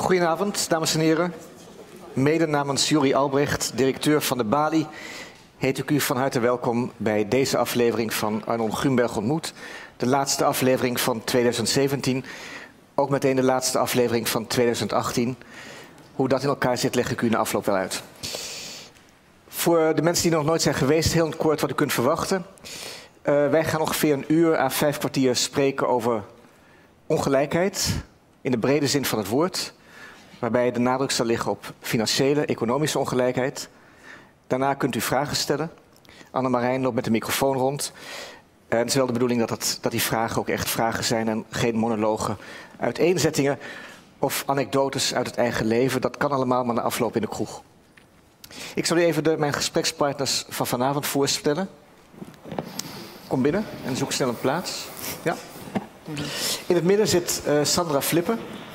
Goedenavond, dames en heren. Mede namens Juri Albrecht, directeur van de Bali, heet ik u van harte welkom bij deze aflevering van Arnold Grunberg ontmoet. De laatste aflevering van 2017, ook meteen de laatste aflevering van 2018. Hoe dat in elkaar zit, leg ik u in de afloop wel uit. Voor de mensen die nog nooit zijn geweest, heel kort wat u kunt verwachten. Wij gaan ongeveer een uur à 5 kwartier spreken over ongelijkheid, in de brede zin van het woord, waarbij de nadruk zal liggen op financiële, economische ongelijkheid. Daarna kunt u vragen stellen. Annemarijn loopt met de microfoon rond. Het is wel de bedoeling dat die vragen ook echt vragen zijn en geen monologen, uiteenzettingen of anekdotes uit het eigen leven. Dat kan allemaal, maar na afloop in de kroeg. Ik zal u even mijn gesprekspartners van vanavond voorstellen. Kom binnen en zoek snel een plaats. Ja. In het midden zit Sandra Flippen.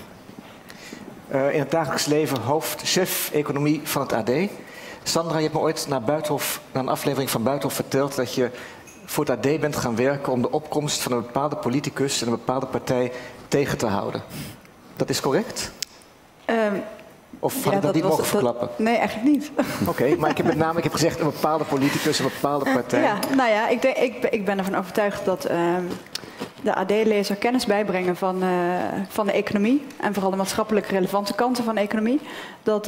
In het dagelijks leven hoofdchef economie van het AD. Sandra, je hebt me ooit naar een aflevering van Buitenhof verteld dat je voor het AD bent gaan werken om de opkomst van een bepaalde politicus en een bepaalde partij tegen te houden. Dat is correct? Of had ik dat niet mogen verklappen? Nee, eigenlijk niet. Oké, maar ik heb met name gezegd een bepaalde politicus, een bepaalde partij. Ja, nou ja, ik ben ervan overtuigd dat de AD-lezer kennis bijbrengen van de economie en vooral de maatschappelijk relevante kanten van de economie. Dat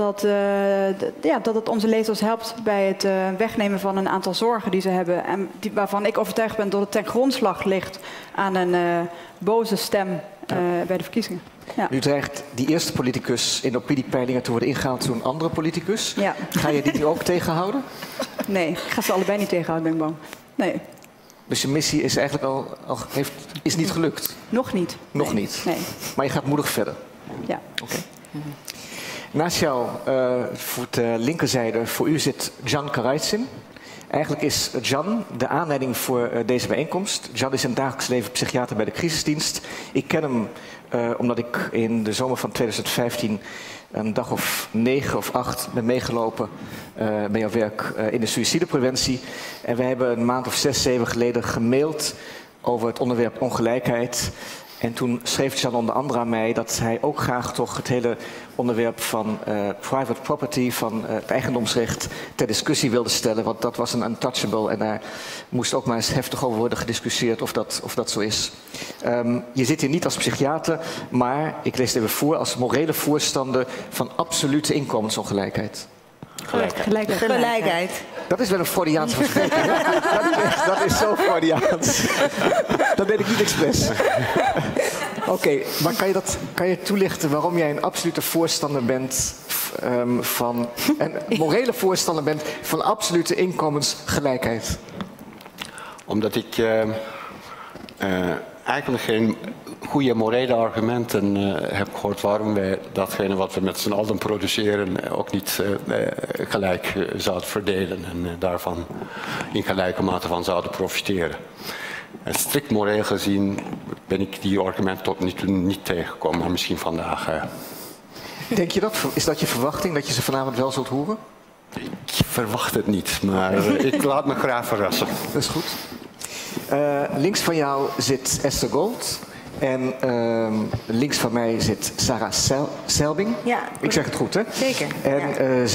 het onze lezers helpt bij het wegnemen van een aantal zorgen die ze hebben en waarvan ik overtuigd ben dat het ten grondslag ligt aan een boze stem bij de verkiezingen. Ja. Nu dreigt die eerste politicus in de opiniepeilingen te worden ingehaald door een andere politicus. Ja. Ga je die nu ook tegenhouden? Nee, ik ga ze allebei niet tegenhouden, ben ik bang. Nee. Dus je missie is eigenlijk is niet gelukt? Nog niet. Nog niet? Nee. Maar je gaat moedig verder? Ja. Oké. Naast jou, voor de linkerzijde, voor u zit Can Karaitsin. Eigenlijk is Can de aanleiding voor deze bijeenkomst. Can is in het dagelijks leven psychiater bij de crisisdienst. Ik ken hem omdat ik in de zomer van 2015 een dag of 9 of 8 ben meegelopen bij jouw werk in de suïcidepreventie. En wij hebben een maand of 6, 7 geleden gemaild over het onderwerp ongelijkheid. En toen schreef Can onder andere aan mij dat hij ook graag toch het hele onderwerp van private property, van het eigendomsrecht, ter discussie wilde stellen. Want dat was een untouchable en daar moest ook maar eens heftig over worden gediscussieerd of dat zo is. Je zit hier niet als psychiater, maar ik lees het even voor, als morele voorstander van absolute inkomensongelijkheid. Gelijkheid. Dat is wel een Freudiaanse verspreking. Dat is zo Freudiaans. Dat deed ik niet expres. Oké, maar kan je toelichten waarom jij een absolute voorstander bent een morele voorstander bent van absolute inkomensgelijkheid? Omdat ik eigenlijk geen goede morele argumenten heb gehoord waarom wij datgene wat we met z'n allen produceren ook niet gelijk zouden verdelen en daarvan in gelijke mate van zouden profiteren. Strikt moreel gezien ben ik die argumenten tot nu toe niet tegengekomen, maar misschien vandaag. Denk je dat? Is dat je verwachting, dat je ze vanavond wel zult horen? Ik verwacht het niet, maar ik laat me graag verrassen. Dat is goed. Links van jou zit Esther Gold. En links van mij zit Sarah Selbing. Ja, ik zeg het goed, hè? Zeker. En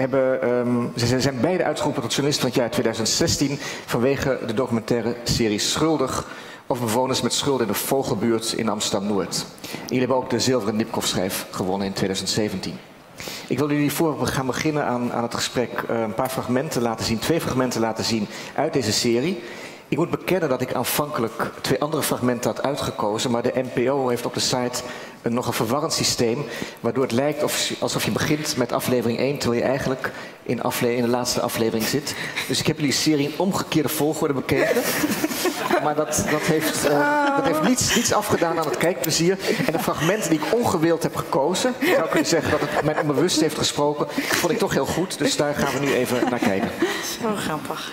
zij zijn beide uitgeroepen tot journalist van het jaar 2016... vanwege de documentaire serie Schuldig... over bewoners met schulden in de Vogelbuurt in Amsterdam-Noord. Jullie hebben ook de Zilveren Nipkoff-schijf gewonnen in 2017. Ik wil jullie voor we gaan beginnen aan het gesprek een paar fragmenten laten zien... 2 fragmenten laten zien uit deze serie... Ik moet bekennen dat ik aanvankelijk 2 andere fragmenten had uitgekozen, maar de NPO heeft op de site een nogal verwarrend systeem, waardoor het lijkt alsof je begint met aflevering 1, terwijl je eigenlijk in de laatste aflevering zit. Dus ik heb jullie serie in omgekeerde volgorde bekeken. Maar dat heeft niets afgedaan aan het kijkplezier. En de fragmenten die ik ongewild heb gekozen, ik zou kunnen zeggen dat het mijn onbewust heeft gesproken, vond ik toch heel goed. Dus daar gaan we nu even naar kijken. Zo grappig.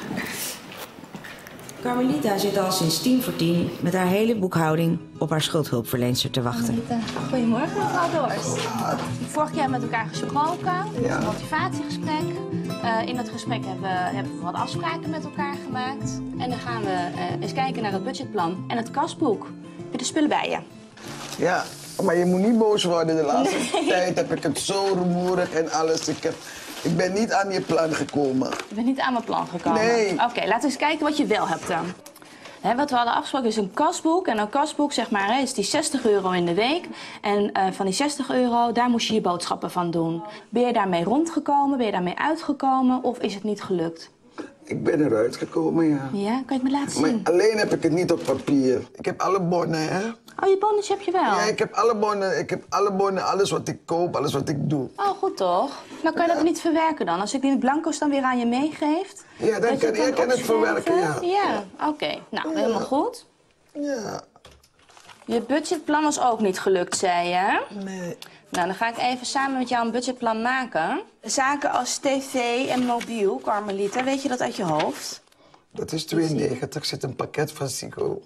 Carmelita zit al sinds 10:10 met haar hele boekhouding op haar schuldhulpverlenster te wachten. Goedemorgen, mevrouw Dorst. Vorig jaar met elkaar gesproken, een motivatiegesprek. In dat gesprek hebben we wat afspraken met elkaar gemaakt. En dan gaan we eens kijken naar het budgetplan en het kasboek. Heb je de spullen bij je? Ja, Maar je moet niet boos worden. De laatste tijd heb ik het zo rumoerig en alles. Ik ben niet aan je plan gekomen. Je bent niet aan mijn plan gekomen? Nee. Oké, laten we eens kijken wat je wel hebt dan. Wat we hadden afgesproken is een kasboek. En een kasboek zeg maar, is die €60 in de week. En van die €60, daar moest je je boodschappen van doen. Ben je daarmee rondgekomen? Ben je daarmee uitgekomen? Of is het niet gelukt? Ik ben eruit gekomen, ja. Ja, kan je het me laten Maar zien? alleen heb ik het niet op papier. Ik heb alle bonnen, hè. Oh, je bonnetje heb je wel? Ja, ik heb alle bonnen, alles wat ik koop, alles wat ik doe. Oh, goed toch? Nou, kan je dat niet verwerken dan? Als ik die blanco's dan weer aan je meegeeft? Ja, dan kan jij het verwerken, ja. Ja, oké. Nou, helemaal goed. Ja. Je budgetplan was ook niet gelukt, zei je? Nee. Nou, dan ga ik even samen met jou een budgetplan maken. Zaken als tv en mobiel, Carmelita, weet je dat uit je hoofd? Dat is 92, zit een pakket van Sico.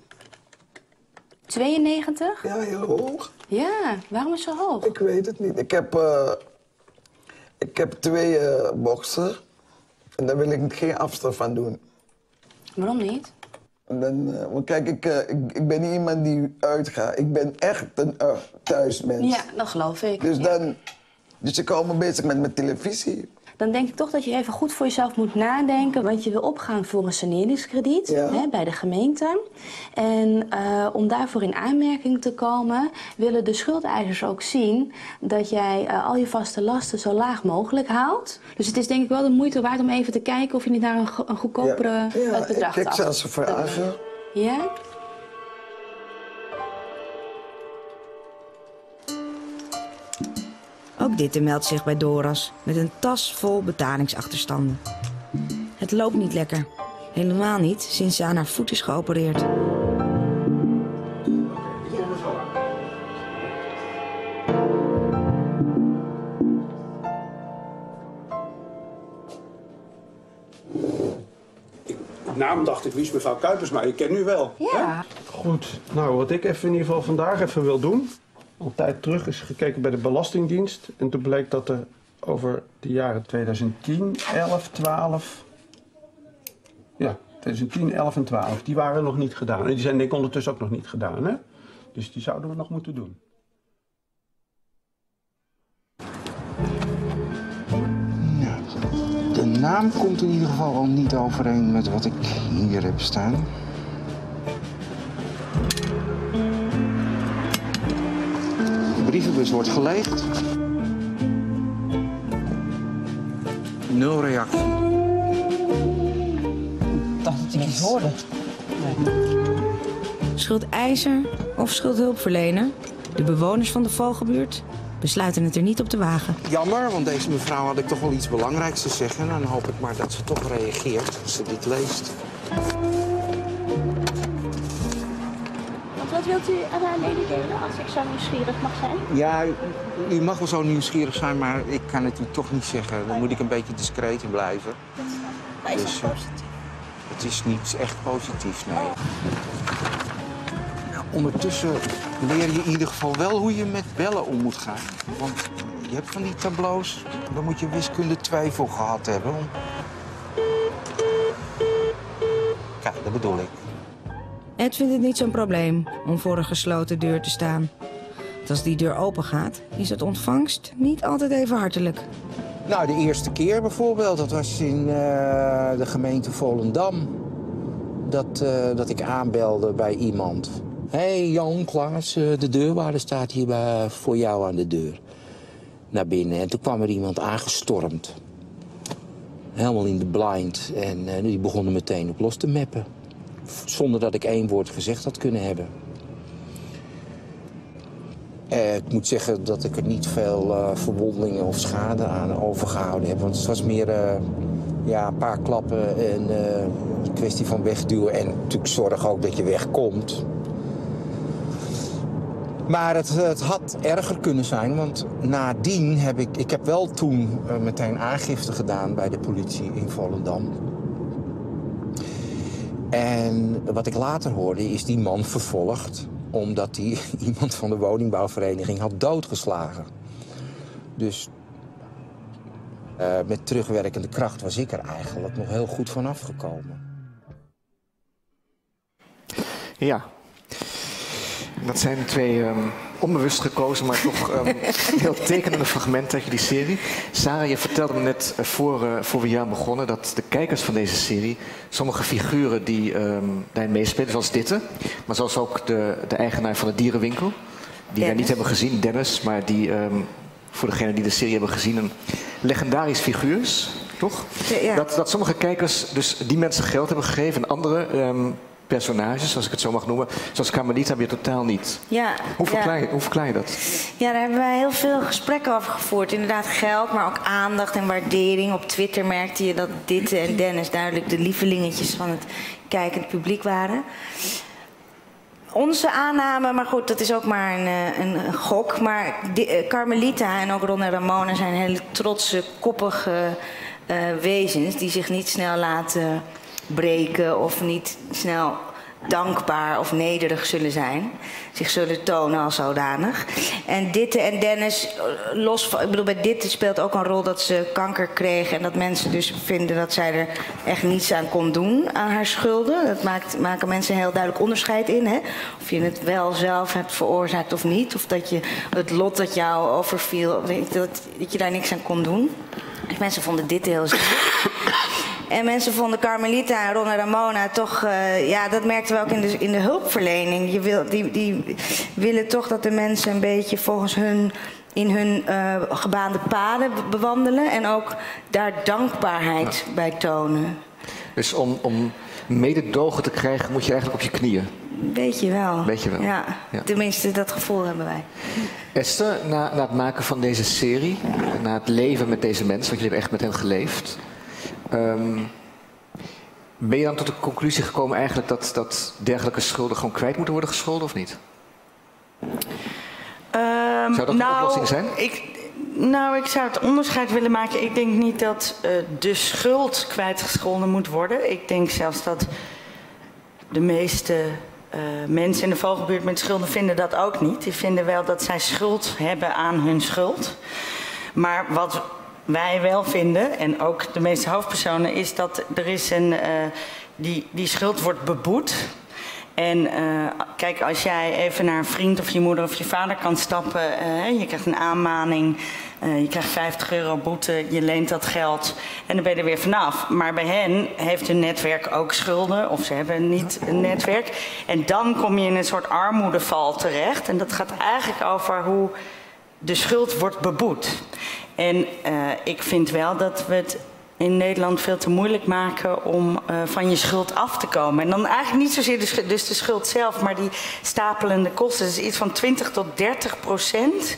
92? Ja, heel hoog. Ja, waarom is het zo hoog? Ik weet het niet. Ik heb 2 boxen en daar wil ik geen afstand van doen. Waarom niet? Want kijk, ik ben niet iemand die uitgaat. Ik ben echt een thuismens. Ja, dat geloof ik. Dus ik hou me bezig met mijn televisie. Dan denk ik toch dat je even goed voor jezelf moet nadenken. Want je wil opgaan voor een saneringskrediet bij de gemeente. En om daarvoor in aanmerking te komen, willen de schuldeisers ook zien dat jij al je vaste lasten zo laag mogelijk houdt. Dus het is denk ik wel de moeite waard om even te kijken of je niet naar een goedkopere bedrag Kijk, zelfs vragen. Ja? Ook dit meldt zich bij Doras met een tas vol betalingsachterstanden. Het loopt niet lekker. Helemaal niet sinds ze aan haar voet is geopereerd. Naam dacht ik, wie is mevrouw Kuipers, maar ik ken u wel. Ja. Goed, nou wat ik even in ieder geval vandaag even wil doen. Al een tijd terug is gekeken bij de Belastingdienst. En toen bleek dat er over de jaren 2010, 11, 12... Ja, 2010, 11 en 12, die waren nog niet gedaan. En die zijn denk ik ondertussen ook nog niet gedaan, hè? Dus die zouden we nog moeten doen. Nou, de naam komt in ieder geval al niet overeen met wat ik hier heb staan. De brievenbus wordt geleegd. 0 reactie. Ik dacht dat ik iets hoorde. Schuldeiser of schuldhulpverlener? De bewoners van de Vogelbuurt besluiten het er niet op te wagen. Jammer, want deze mevrouw had ik toch wel iets belangrijks te zeggen. En dan hoop ik maar dat ze toch reageert als ze dit leest. Wat wilt u aan haar mededelen als ik zo nieuwsgierig mag zijn? Ja, u mag wel zo nieuwsgierig zijn, maar ik kan het u toch niet zeggen. Dan moet ik een beetje discreet in blijven. Maar is dat Dus, positief? Het is niet echt positief, nee. Nou, ondertussen leer je in ieder geval wel hoe je met bellen om moet gaan. Want je hebt van die tableaus, daar moet je wiskunde 2 voor gehad hebben. Kijk, dat bedoel ik. Ed vindt het niet zo'n probleem om voor een gesloten deur te staan. Want als die deur open gaat, is het ontvangst niet altijd even hartelijk. Nou, de eerste keer bijvoorbeeld, dat was in de gemeente Volendam. Dat ik aanbelde bij iemand. Hé Jan, Klaas, de deurwaarder staat hier voor jou aan de deur. Naar binnen. En toen kwam er iemand aangestormd. Helemaal in de blind. En die begon er meteen op los te meppen. Zonder dat ik 1 woord gezegd had kunnen hebben. Ik moet zeggen dat ik er niet veel verwondingen of schade aan overgehouden heb. Want het was meer een paar klappen en een kwestie van wegduwen. En natuurlijk zorg ook dat je wegkomt. Maar het had erger kunnen zijn, want nadien heb ik heb wel toen meteen aangifte gedaan bij de politie in Volendam. En wat ik later hoorde is die man vervolgd omdat hij iemand van de woningbouwvereniging had doodgeslagen. Dus met terugwerkende kracht was ik er eigenlijk nog heel goed van afgekomen. Ja, dat zijn 2 onbewust gekozen, maar toch een heel tekenende fragment uit jullie serie. Sarah, je vertelde me net voor we hier aan begonnen dat de kijkers van deze serie sommige figuren die daarin meespelen, zoals Ditte, maar zoals ook de eigenaar van de dierenwinkel, die wij niet hebben gezien, Dennis, maar die voor degenen die de serie hebben gezien een legendarisch figuur is, toch? Ja. Dat sommige kijkers dus die mensen geld hebben gegeven en andere personages, als ik het zo mag noemen, zoals Carmelita weer totaal niet. Ja, Hoe verklaar je dat? Ja, daar hebben wij heel veel gesprekken over gevoerd. Inderdaad geld, maar ook aandacht en waardering. Op Twitter merkte je dat Ditte en Dennis duidelijk de lievelingetjes van het kijkend publiek waren. Onze aanname, maar goed, dat is ook maar een gok. Maar Carmelita en ook Ron en Ramona zijn hele trotse, koppige wezens die zich niet snel laten breken of niet snel dankbaar of nederig zullen zijn. Zich zullen tonen als zodanig. En Ditte en Dennis, ik bedoel, bij Ditte speelt ook een rol dat ze kanker kreeg en dat mensen dus vinden dat zij er echt niets aan kon doen, aan haar schulden. Dat maken mensen een heel duidelijk onderscheid in. Hè? Of je het wel zelf hebt veroorzaakt of niet. Of dat je het lot dat jou overviel, dat je daar niks aan kon doen. Dus mensen vonden Ditte heel zielig. En mensen vonden Carmelita en Ron en Ramona toch, dat merkten we ook in de hulpverlening. Die willen toch dat de mensen een beetje volgens in hun gebaande paden bewandelen. En ook daar dankbaarheid bij tonen. Dus om mededogen te krijgen moet je eigenlijk op je knieën? Weet je wel. Ja. Tenminste, dat gevoel hebben wij. Esther, na het maken van deze serie, na het leven met deze mensen, want jullie hebben echt met hen geleefd. Ben je dan tot de conclusie gekomen eigenlijk dat dergelijke schulden gewoon kwijt moeten worden gescholden of niet? Zou dat een oplossing zijn? Ik zou het onderscheid willen maken. Ik denk niet dat de schuld kwijtgescholden moet worden. Ik denk zelfs dat de meeste mensen in de Vogelbuurt met schulden vinden dat ook niet. Die vinden wel dat zij schuld hebben aan hun schuld. Maar wat wij wel vinden, en ook de meeste hoofdpersonen, is dat er is die schuld wordt beboet. En kijk, als jij even naar een vriend of je moeder of je vader kan stappen, je krijgt een aanmaning, je krijgt €50 boete, je leent dat geld en dan ben je er weer vanaf. Maar bij hen heeft hun netwerk ook schulden of ze hebben niet een netwerk. En dan kom je in een soort armoedeval terecht en dat gaat eigenlijk over hoe de schuld wordt beboet. En ik vind wel dat we het in Nederland veel te moeilijk maken om van je schuld af te komen. En dan eigenlijk niet zozeer de schuld zelf, maar die stapelende kosten. Dus iets van 20 tot 30%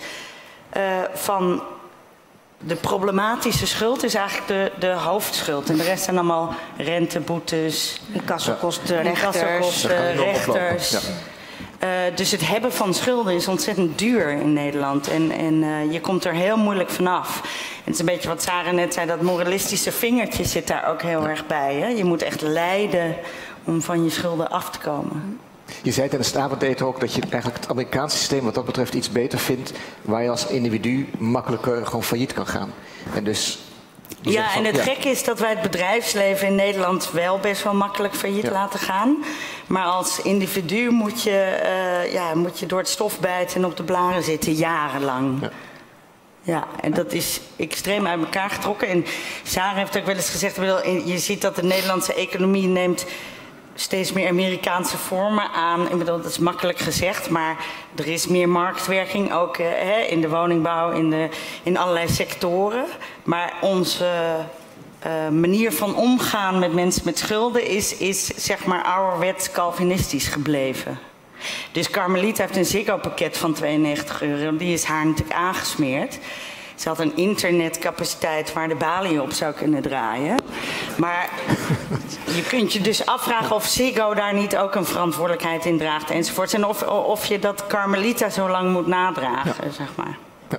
van de problematische schuld is eigenlijk de hoofdschuld. En de rest zijn allemaal renteboetes, incassokosten, rechters. Ja. Dus het hebben van schulden is ontzettend duur in Nederland. En je komt er heel moeilijk vanaf. En het is een beetje wat Sarah net zei, dat moralistische vingertje zit daar ook heel erg bij. Hè? Je moet echt lijden om van je schulden af te komen. Je zei tijdens het avondeten ook dat je eigenlijk het Amerikaanse systeem wat dat betreft iets beter vindt, waar je als individu makkelijker gewoon failliet kan gaan. En dus ja, en het gekke is dat wij het bedrijfsleven in Nederland wel best wel makkelijk failliet laten gaan. Maar als individu moet je door het stof bijten en op de blaren zitten, jarenlang. Ja, en dat is extreem uit elkaar getrokken. En Sarah heeft ook wel eens gezegd, je ziet dat de Nederlandse economie neemt steeds meer Amerikaanse vormen aan. Ik bedoel, dat is makkelijk gezegd, maar er is meer marktwerking, ook in de woningbouw, in allerlei sectoren. Maar onze manier van omgaan met mensen met schulden is zeg maar ouderwets Calvinistisch gebleven. Dus Carmelita heeft een Ziggo-pakket van €92. Die is haar natuurlijk aangesmeerd. Ze had een internetcapaciteit waar de balie op zou kunnen draaien. Maar je kunt je dus afvragen of Ziggo daar niet ook een verantwoordelijkheid in draagt enzovoort. En of je dat Carmelita zo lang moet nadragen, zeg maar. Ja.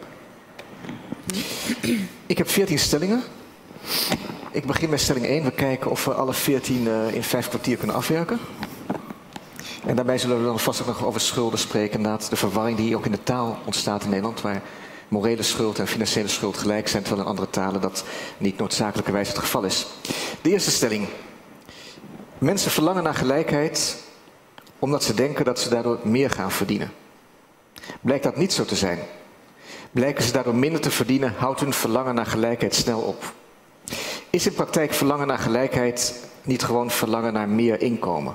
Ik heb 14 stellingen. Ik begin bij stelling 1. We kijken of we alle 14 in 5 kwartier kunnen afwerken. En daarbij zullen we dan vast ook nog over schulden spreken. Inderdaad, de verwarring die ook in de taal ontstaat in Nederland, waar morele schuld en financiële schuld gelijk zijn, terwijl in andere talen dat niet noodzakelijkerwijs het geval is. De eerste stelling. Mensen verlangen naar gelijkheid omdat ze denken dat ze daardoor meer gaan verdienen. Blijkt dat niet zo te zijn? Blijken ze daardoor minder te verdienen, houdt hun verlangen naar gelijkheid snel op. Is in praktijk verlangen naar gelijkheid niet gewoon verlangen naar meer inkomen?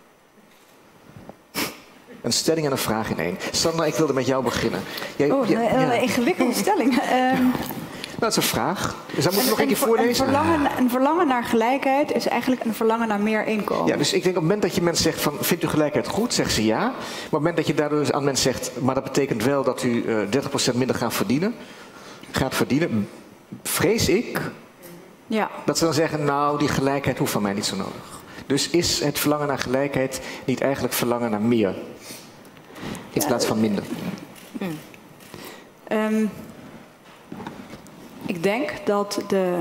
Een stelling en een vraag in één. Sandra, ik wilde met jou beginnen. Een ingewikkelde stelling. Dat is een vraag. Dus dan moet ik nog een keer voorlezen. Een verlangen naar gelijkheid is eigenlijk een verlangen naar meer inkomen. Ja, dus ik denk op het moment dat je mensen zegt van, vindt u gelijkheid goed? Zegt ze ja. Maar op het moment dat je daardoor dus aan mensen zegt, maar dat betekent wel dat u 30% minder gaat verdienen, vrees ik dat ze dan zeggen, nou, die gelijkheid hoeft van mij niet zo nodig. Dus is het verlangen naar gelijkheid niet eigenlijk verlangen naar meer? In plaats van minder? Ik denk dat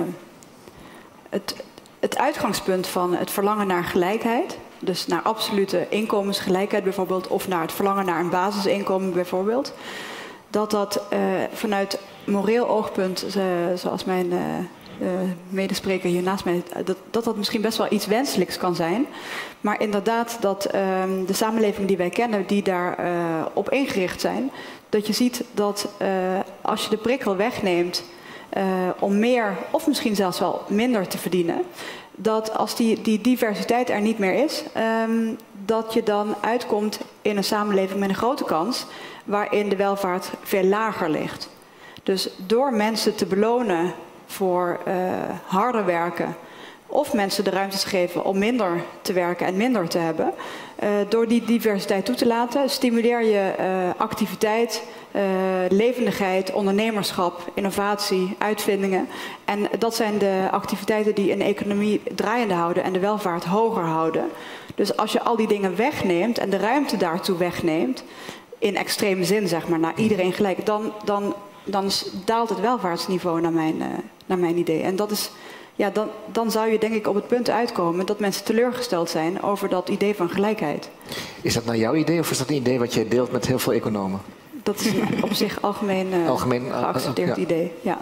het uitgangspunt van het verlangen naar gelijkheid, dus naar absolute inkomensgelijkheid bijvoorbeeld, of naar het verlangen naar een basisinkomen bijvoorbeeld, dat vanuit moreel oogpunt, zoals mijn medespreker hier naast mij, dat misschien best wel iets wenselijks kan zijn. Maar inderdaad dat de samenleving die wij kennen, die daar op ingericht zijn, dat je ziet dat als je de prikkel wegneemt om meer of misschien zelfs wel minder te verdienen, dat als die diversiteit er niet meer is, dat je dan uitkomt in een samenleving met een grote kans waarin de welvaart veel lager ligt. Dus door mensen te belonen voor harder werken of mensen de ruimte te geven om minder te werken en minder te hebben, door die diversiteit toe te laten, stimuleer je activiteit, levendigheid, ondernemerschap, innovatie, uitvindingen. En dat zijn de activiteiten die een economie draaiende houden en de welvaart hoger houden. Dus als je al die dingen wegneemt en de ruimte daartoe wegneemt, in extreme zin zeg maar, naar iedereen gelijk, dan daalt het welvaartsniveau naar mijn idee. En dat is, dan zou je denk ik op het punt uitkomen dat mensen teleurgesteld zijn over dat idee van gelijkheid. Is dat nou jouw idee of is dat een idee wat jij deelt met heel veel economen? Dat is een op zich algemeen geaccepteerd idee, ja.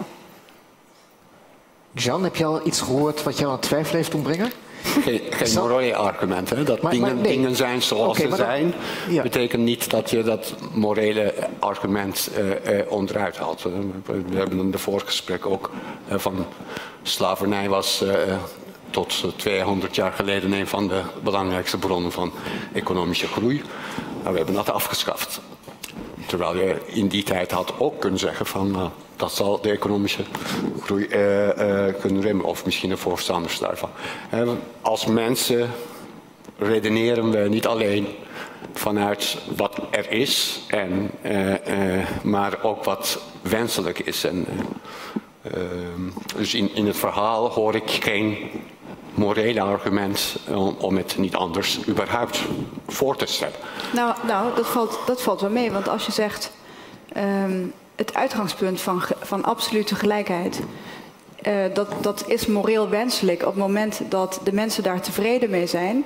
Jan, heb je al iets gehoord wat jou aan twijfel heeft doen brengen? Geen morele argumenten. Dat dingen zijn zoals ze zijn, betekent niet dat je dat morele argument onderuit haalt. We hebben in de voorgesprek ook van slavernij was tot 200 jaar geleden een van de belangrijkste bronnen van economische groei. Maar we hebben dat afgeschaft. Terwijl je in die tijd had ook kunnen zeggen van dat zal de economische groei kunnen remmen. Of misschien de voorstanders daarvan. Als mensen redeneren we niet alleen vanuit wat er is, maar ook wat wenselijk is. Dus in het verhaal hoor ik geen morele argument om het niet anders überhaupt voor te stellen. Nou, dat valt wel mee. Want als je zegt het uitgangspunt van absolute gelijkheid, dat is moreel wenselijk op het moment dat de mensen daar tevreden mee zijn.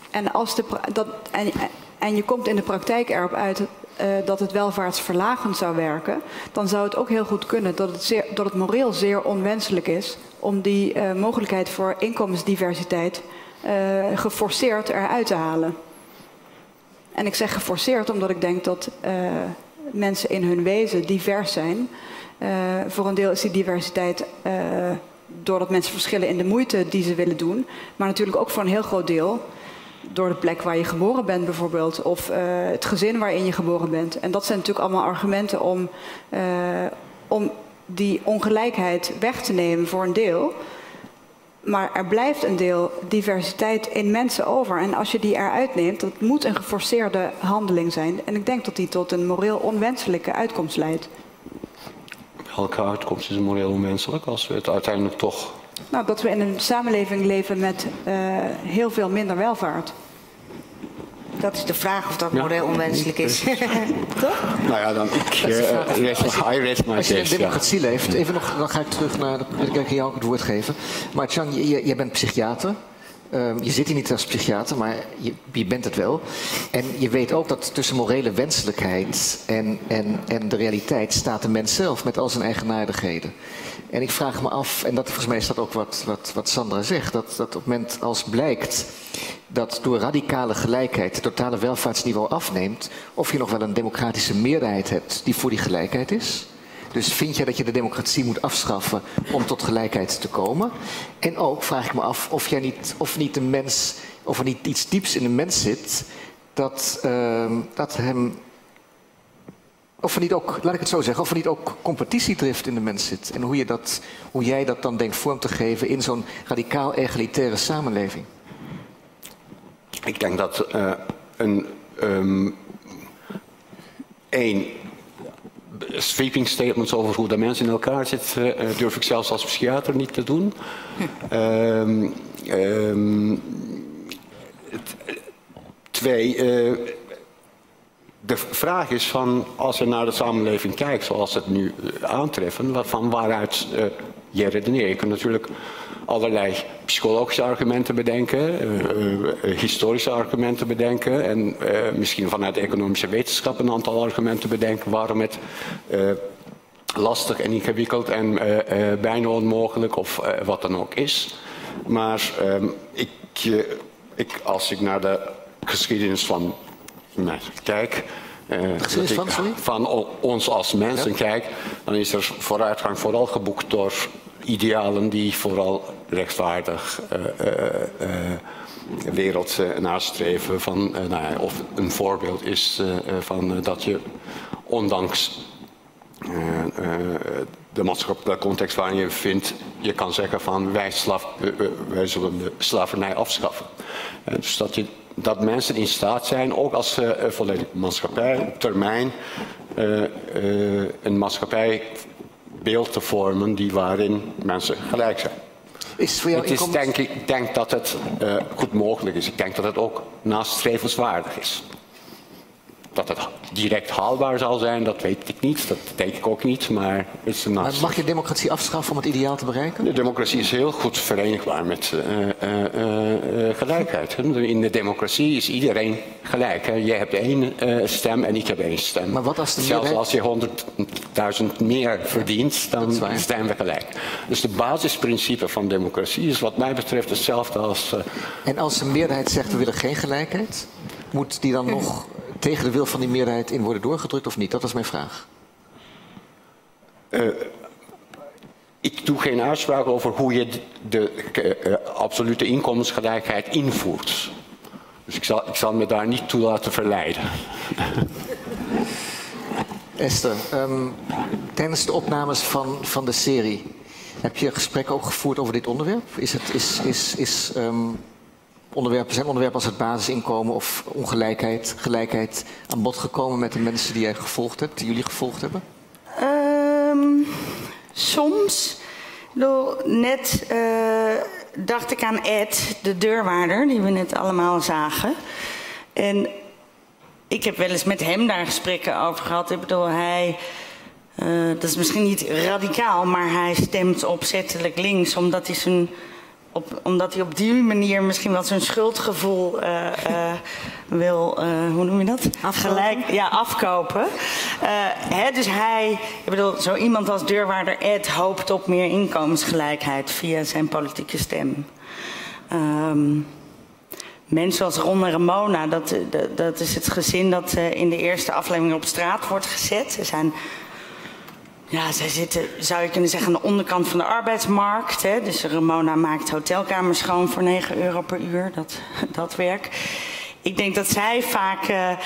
En je komt in de praktijk erop uit dat het welvaartsverlagend zou werken, dan zou het ook heel goed kunnen dat het moreel zeer onwenselijk is om die mogelijkheid voor inkomensdiversiteit geforceerd eruit te halen. En ik zeg geforceerd omdat ik denk dat mensen in hun wezen divers zijn. Voor een deel is die diversiteit doordat mensen verschillen in de moeite die ze willen doen, maar natuurlijk ook voor een heel groot deel door de plek waar je geboren bent bijvoorbeeld, of het gezin waarin je geboren bent. En dat zijn natuurlijk allemaal argumenten om die ongelijkheid weg te nemen voor een deel. Maar er blijft een deel diversiteit in mensen over. En als je die eruit neemt, dat moet een geforceerde handeling zijn. En ik denk dat die tot een moreel onwenselijke uitkomst leidt. Welke uitkomst is moreel onwenselijk als we het uiteindelijk toch... Nou, dat we in een samenleving leven met heel veel minder welvaart. Dat is de vraag of dat moreel onwenselijk is. Toch? Nou ja, dan I raise my Als je een democratie leeft, even nog, dan ga ik terug naar, wil ik jou het woord geven. Maar Jan, jij bent psychiater. Je zit hier niet als psychiater, maar je bent het wel. En je weet ook dat tussen morele wenselijkheid en de realiteit staat de mens zelf met al zijn eigenaardigheden. En ik vraag me af, en dat, volgens mij is dat ook wat Sandra zegt, dat op het moment als blijkt dat door radicale gelijkheid het totale welvaartsniveau afneemt, of je nog wel een democratische meerderheid hebt die voor die gelijkheid is. Dus vind jij dat je de democratie moet afschaffen om tot gelijkheid te komen? En ook vraag ik me af of er niet iets dieps in de mens zit dat hem... Of er niet ook, laat ik het zo zeggen, of er niet ook competitiedrift in de mens zit. En hoe jij dat dan denkt vorm te geven in zo'n radicaal egalitaire samenleving. Ik denk dat sweeping statements over hoe de mens in elkaar zit, durf ik zelfs als psychiater niet te doen. De vraag is van, als je naar de samenleving kijkt zoals het nu aantreffen, van waaruit je redeneert. Je kunt natuurlijk allerlei psychologische argumenten bedenken, historische argumenten bedenken en misschien vanuit de economische wetenschap een aantal argumenten bedenken waarom het lastig en ingewikkeld en bijna onmogelijk of wat dan ook is. Maar als ik naar de geschiedenis van kijk, van ons als mensen kijk, dan is er vooruitgang vooral geboekt door idealen die vooral rechtvaardig wereld nastreven. Of een voorbeeld is van dat je ondanks de maatschappelijke context waarin je vindt, je kan zeggen van wij zullen de slavernij afschaffen. Dus dat mensen in staat zijn, ook als volledige maatschappij, op termijn een maatschappijbeeld te vormen waarin mensen gelijk zijn. Ik denk dat het goed mogelijk is. Ik denk dat het ook nastrevenswaardig is. Dat het direct haalbaar zal zijn, dat weet ik niet. Dat denk ik ook niet, maar het is een Maar mag je democratie afschaffen om het ideaal te bereiken? De democratie is heel goed verenigbaar met gelijkheid. In de democratie is iedereen gelijk. Jij hebt één stem en ik heb één stem. Maar wat als de Zelfs als je 100.000 meer verdient, dan zijn we gelijk. Dus de basisprincipe van democratie is wat mij betreft hetzelfde als... En als een meerderheid zegt we willen geen gelijkheid, moet die dan nog tegen de wil van die meerderheid in worden doorgedrukt of niet? Dat was mijn vraag. Ik doe geen uitspraak over hoe je de absolute inkomensgelijkheid invoert. Dus ik zal me daar niet toe laten verleiden. Esther, tijdens de opnames van de serie, heb je gesprekken ook gevoerd over dit onderwerp? Zijn onderwerpen als het basisinkomen of ongelijkheid, gelijkheid aan bod gekomen met de mensen die jij gevolgd hebt, die jullie gevolgd hebben? Soms. Net dacht ik aan Ed, de deurwaarder, die we net allemaal zagen. En ik heb wel eens met hem daar gesprekken over gehad. Ik bedoel, dat is misschien niet radicaal, maar hij stemt opzettelijk links, omdat hij op die manier misschien wel zijn schuldgevoel wil, hoe noem je dat? Afkopen. Dus ik bedoel, zo iemand als deurwaarder Ed hoopt op meer inkomensgelijkheid via zijn politieke stem. Mensen als Ron en Ramona, dat is het gezin dat in de eerste aflevering op straat wordt gezet. Ze zijn... Ja, zij zitten, zou je kunnen zeggen, aan de onderkant van de arbeidsmarkt. Hè? Dus Ramona maakt hotelkamers schoon voor €9 per uur, dat werk. Ik denk dat zij vaak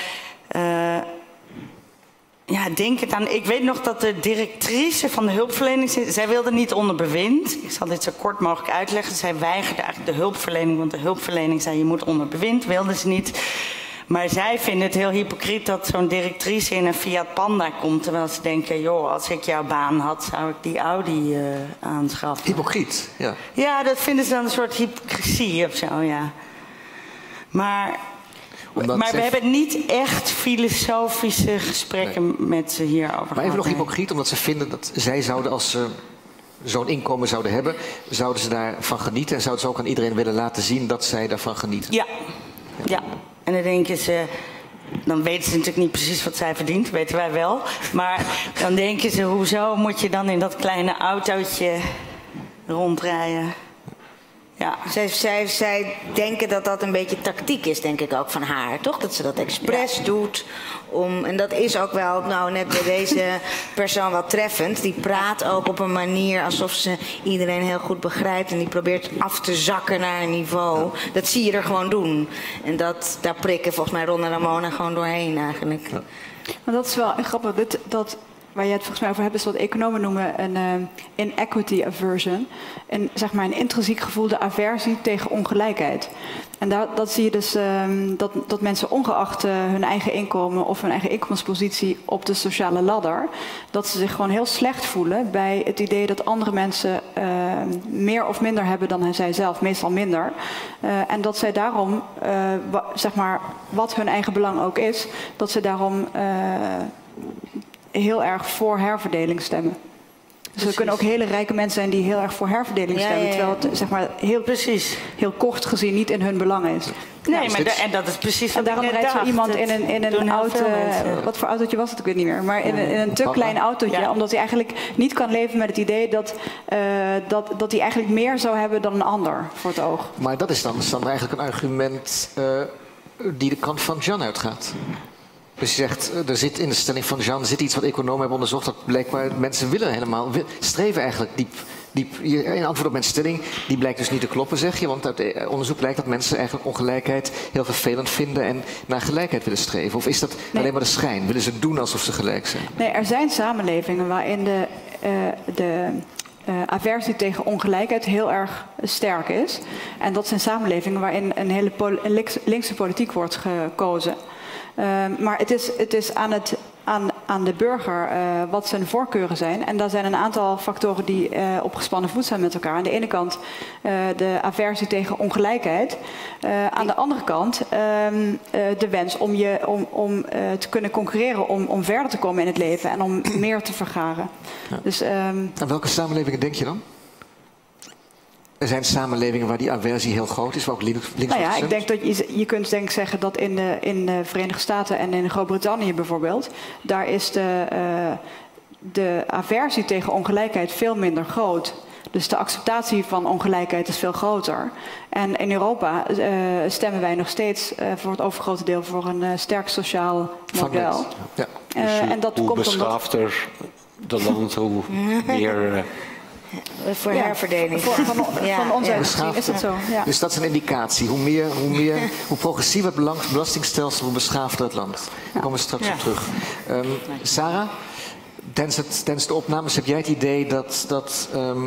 denken aan... Ik weet nog dat de directrice van de hulpverlening... Zij wilde niet onder bewind. Ik zal dit zo kort mogelijk uitleggen. Zij weigerde eigenlijk de hulpverlening, want de hulpverlening zei je moet onder bewind. Wilde ze niet... Maar zij vinden het heel hypocriet dat zo'n directrice in een Fiat Panda komt. Terwijl ze denken, joh, als ik jouw baan had, zou ik die Audi aanschaffen. Hypocriet, ja. Ja, dat vinden ze dan een soort hypocrisie of zo, ja. Maar we hebben niet echt filosofische gesprekken met ze hierover gehad. Maar even nog hypocriet, omdat ze vinden dat zij zouden, als ze zo'n inkomen zouden hebben, zouden ze daarvan genieten en zouden ze ook aan iedereen willen laten zien dat zij daarvan genieten. Ja. En dan denken ze, dan weten ze natuurlijk niet precies wat zij verdient, weten wij wel. Maar dan denken ze, hoezo moet je dan in dat kleine autootje rondrijden? Ja. Zij denken dat dat een beetje tactiek is, denk ik ook van haar, toch? Dat ze dat expres doet. En dat is ook wel, nou net bij deze persoon wel treffend. Die praat ook op een manier alsof ze iedereen heel goed begrijpt. En die probeert af te zakken naar een niveau. Dat zie je er gewoon doen. En daar prikken volgens mij Ron en Ramona gewoon doorheen eigenlijk. Ja. Maar dat is wel grappig. Waar je het volgens mij over hebt, is wat economen noemen een inequity aversion. En zeg maar een intrinsiek gevoelde aversie tegen ongelijkheid. En dat zie je dus dat mensen ongeacht hun eigen inkomen of hun eigen inkomenspositie op de sociale ladder, dat ze zich gewoon heel slecht voelen bij het idee dat andere mensen meer of minder hebben dan zij zelf, meestal minder. En dat zij daarom, zeg maar, wat hun eigen belang ook is, dat ze daarom heel erg voor herverdeling stemmen. Dus er kunnen ook hele rijke mensen zijn die heel erg voor herverdeling stemmen. Terwijl het zeg maar, heel kort gezien niet in hun belang is. Nee, maar en dat is precies wat daarom rijdt zo iemand in een auto. Wat voor autootje was het? Ik weet niet meer. Maar in een te klein autootje. Ja. Omdat hij eigenlijk niet kan leven met het idee dat hij eigenlijk meer zou hebben dan een ander voor het oog. Maar dat is dan eigenlijk een argument die de kant van Jean uitgaat. Dus je zegt, er zit in de stelling van Jean zit iets wat economen hebben onderzocht. Dat blijkbaar mensen streven eigenlijk diep. In antwoord op mijn stelling, die blijkt dus niet te kloppen, zeg je. Want uit onderzoek blijkt dat mensen eigenlijk ongelijkheid heel vervelend vinden en naar gelijkheid willen streven. Of is dat alleen maar de schijn? Willen ze doen alsof ze gelijk zijn? Nee, er zijn samenlevingen waarin de aversie tegen ongelijkheid heel erg sterk is. En dat zijn samenlevingen waarin een hele linkse politiek wordt gekozen. Maar het is aan de burger wat zijn voorkeuren zijn. En daar zijn een aantal factoren die op gespannen voet zijn met elkaar. Aan de ene kant de aversie tegen ongelijkheid. Aan de andere kant de wens om te kunnen concurreren, om verder te komen in het leven en om meer te vergaren. Ja. Dus, aan welke samenlevingen denk je dan? Er zijn samenlevingen waar die aversie heel groot is, waar ook links nou ja, ik denk dat je kunt zeggen dat in de Verenigde Staten en in Groot-Brittannië bijvoorbeeld, daar is de aversie tegen ongelijkheid veel minder groot. Dus de acceptatie van ongelijkheid is veel groter. En in Europa stemmen wij nog steeds voor het overgrote deel voor een sterk sociaal model. Ja. Dus en dat hoe komt beschaafder de land, hoe meer... Voor herverdeling. Van ons uit gezien is het zo. Ja. Dus dat is een indicatie. Hoe progressiever het belastingstelsel, hoe beschaafder het land. Daar komen we straks op terug. Sarah, tijdens de opnames heb jij het idee dat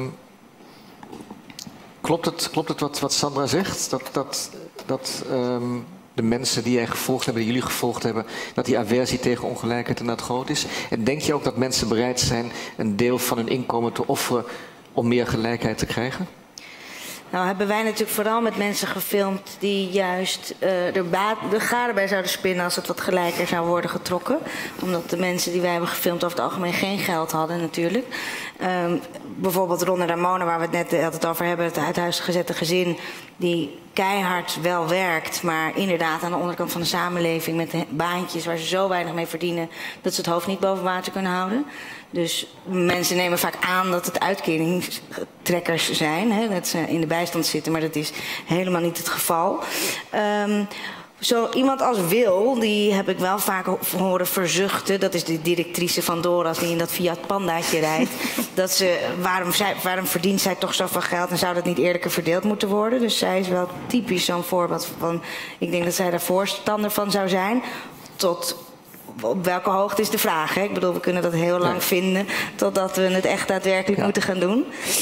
klopt het wat Sandra zegt? Dat de mensen die jij gevolgd hebben, die jullie gevolgd hebben, dat die aversie tegen ongelijkheid inderdaad groot is? En denk je ook dat mensen bereid zijn een deel van hun inkomen te offeren om meer gelijkheid te krijgen? Nou hebben wij natuurlijk vooral met mensen gefilmd die juist de garen bij zouden spinnen als het wat gelijker zou worden getrokken. Omdat de mensen die wij hebben gefilmd over het algemeen geen geld hadden natuurlijk. Bijvoorbeeld Ron en Ramona, waar we het net altijd over hebben, het uit huis gezette gezin, die keihard wel werkt, maar inderdaad aan de onderkant van de samenleving met baantjes waar ze zo weinig mee verdienen dat ze het hoofd niet boven water kunnen houden. Dus mensen nemen vaak aan dat het uitkeringstrekkers zijn, hè, dat ze in de bijstand zitten, maar dat is helemaal niet het geval. Zo iemand als Wil, die heb ik wel vaak horen verzuchten. Dat is de directrice van Doras die in dat Fiat Pandaatje rijdt. Dat ze, waarom verdient zij toch zoveel geld en zou dat niet eerlijker verdeeld moeten worden? Dus zij is wel typisch zo'n voorbeeld van, ik denk dat zij daar voorstander van zou zijn. Tot op welke hoogte is de vraag, hè? Ik bedoel, we kunnen dat heel lang vinden totdat we het echt daadwerkelijk moeten gaan doen.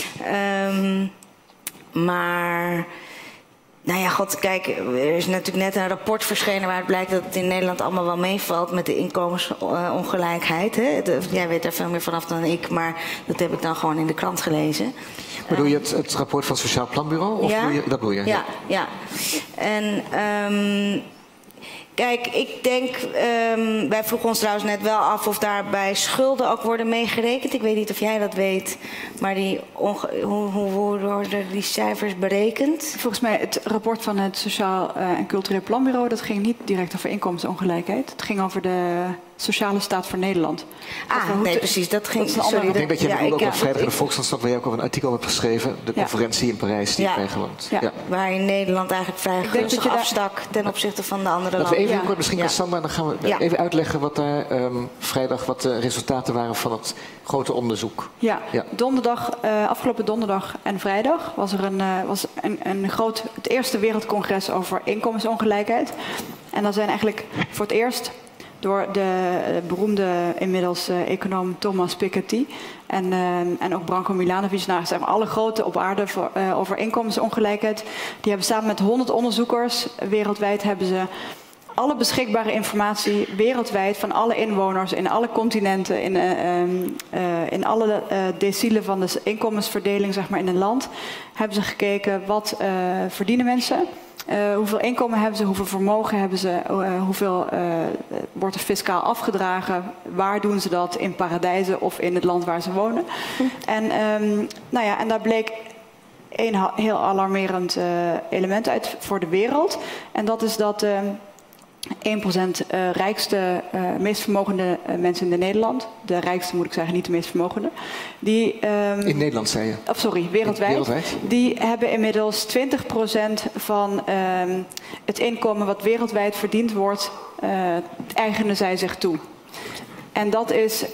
Maar... Nou ja, god, kijk, er is natuurlijk net een rapport verschenen waaruit blijkt dat het in Nederland allemaal wel meevalt met de inkomensongelijkheid. Hè? Jij weet daar veel meer vanaf dan ik, maar dat heb ik dan gewoon in de krant gelezen. Bedoel je het rapport van het Sociaal Planbureau? Of ja, dat bedoel je? Ja. En Kijk, ik denk, wij vroegen ons trouwens net wel af of daarbij schulden ook worden meegerekend. Ik weet niet of jij dat weet, maar hoe worden die cijfers berekend? Volgens mij het rapport van het Sociaal en Cultureel Planbureau, dat ging niet direct over inkomensongelijkheid. Het ging over de sociale staat voor Nederland. Nee, precies. Dat ging. Ik denk dat je ook op vrijdag in de Volkskrant staat, waar je ook over een artikel hebt geschreven. De conferentie in Parijs die bijgewoond. Ja. Waar in Nederland eigenlijk vrij gunstig afstak ten opzichte van de andere landen. Even kort, misschien Cassandra, dan gaan we even uitleggen wat daar vrijdag, wat de resultaten waren van het grote onderzoek. Ja. Afgelopen donderdag en vrijdag was er een groot, het eerste wereldcongres over inkomensongelijkheid. En dan zijn eigenlijk voor het eerst door de beroemde inmiddels econoom Thomas Piketty en ook Branko Milanovic, zeg maar alle grote op aarde over inkomensongelijkheid. Die hebben samen met 100 onderzoekers wereldwijd hebben ze alle beschikbare informatie wereldwijd van alle inwoners in alle continenten, in alle decielen van de inkomensverdeling zeg maar, in een land, hebben ze gekeken wat verdienen mensen. Hoeveel inkomen hebben ze, hoeveel vermogen hebben ze, hoeveel wordt er fiscaal afgedragen, waar doen ze dat, in paradijzen of in het land waar ze wonen. En daar bleek een heel alarmerend element uit voor de wereld. En dat is dat 1% rijkste, meest vermogende mensen in Nederland. De rijkste moet ik zeggen, niet de meest vermogende. Die, in Nederland zei je? Sorry, wereldwijd. Die hebben inmiddels 20% van het inkomen wat wereldwijd verdiend wordt, eigenen zij zich toe. En dat is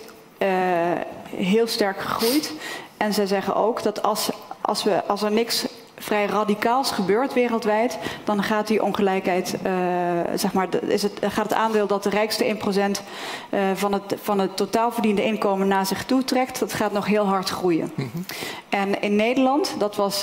heel sterk gegroeid. En zij zeggen ook dat als er niks vrij radicaals gebeurt wereldwijd, dan gaat die ongelijkheid, gaat het aandeel dat de rijkste 1% van het totaal verdiende inkomen naar zich toe trekt, dat gaat nog heel hard groeien. Mm-hmm. En in Nederland, dat was,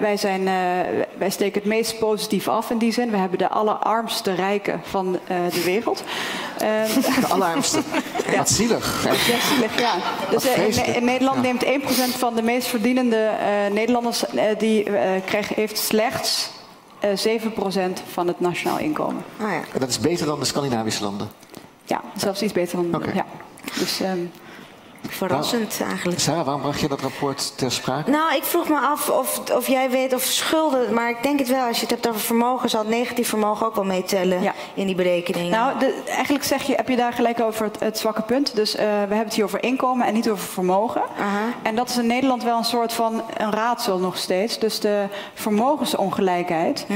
wij steken het meest positief af in die zin. We hebben de allerarmste rijken van de wereld. De allerarmste. Ja. Wat zielig. Ja, zielig, ja. Dus in Nederland neemt 1% van de meest verdienende Nederlanders heeft slechts 7% van het nationaal inkomen. Ah, ja. En dat is beter dan de Scandinavische landen? Ja, zelfs iets beter dan... Okay. Ja. Dus, verrassend eigenlijk. Sarah, waarom bracht je dat rapport ter sprake? Nou, ik vroeg me af of jij weet of schulden, maar ik denk het wel. Als je het hebt over vermogen, zal het negatief vermogen ook wel meetellen in die berekeningen. Nou, eigenlijk heb je daar gelijk over het zwakke punt. Dus we hebben het hier over inkomen en niet over vermogen. En dat is in Nederland wel een soort van een raadsel nog steeds. Dus de vermogensongelijkheid,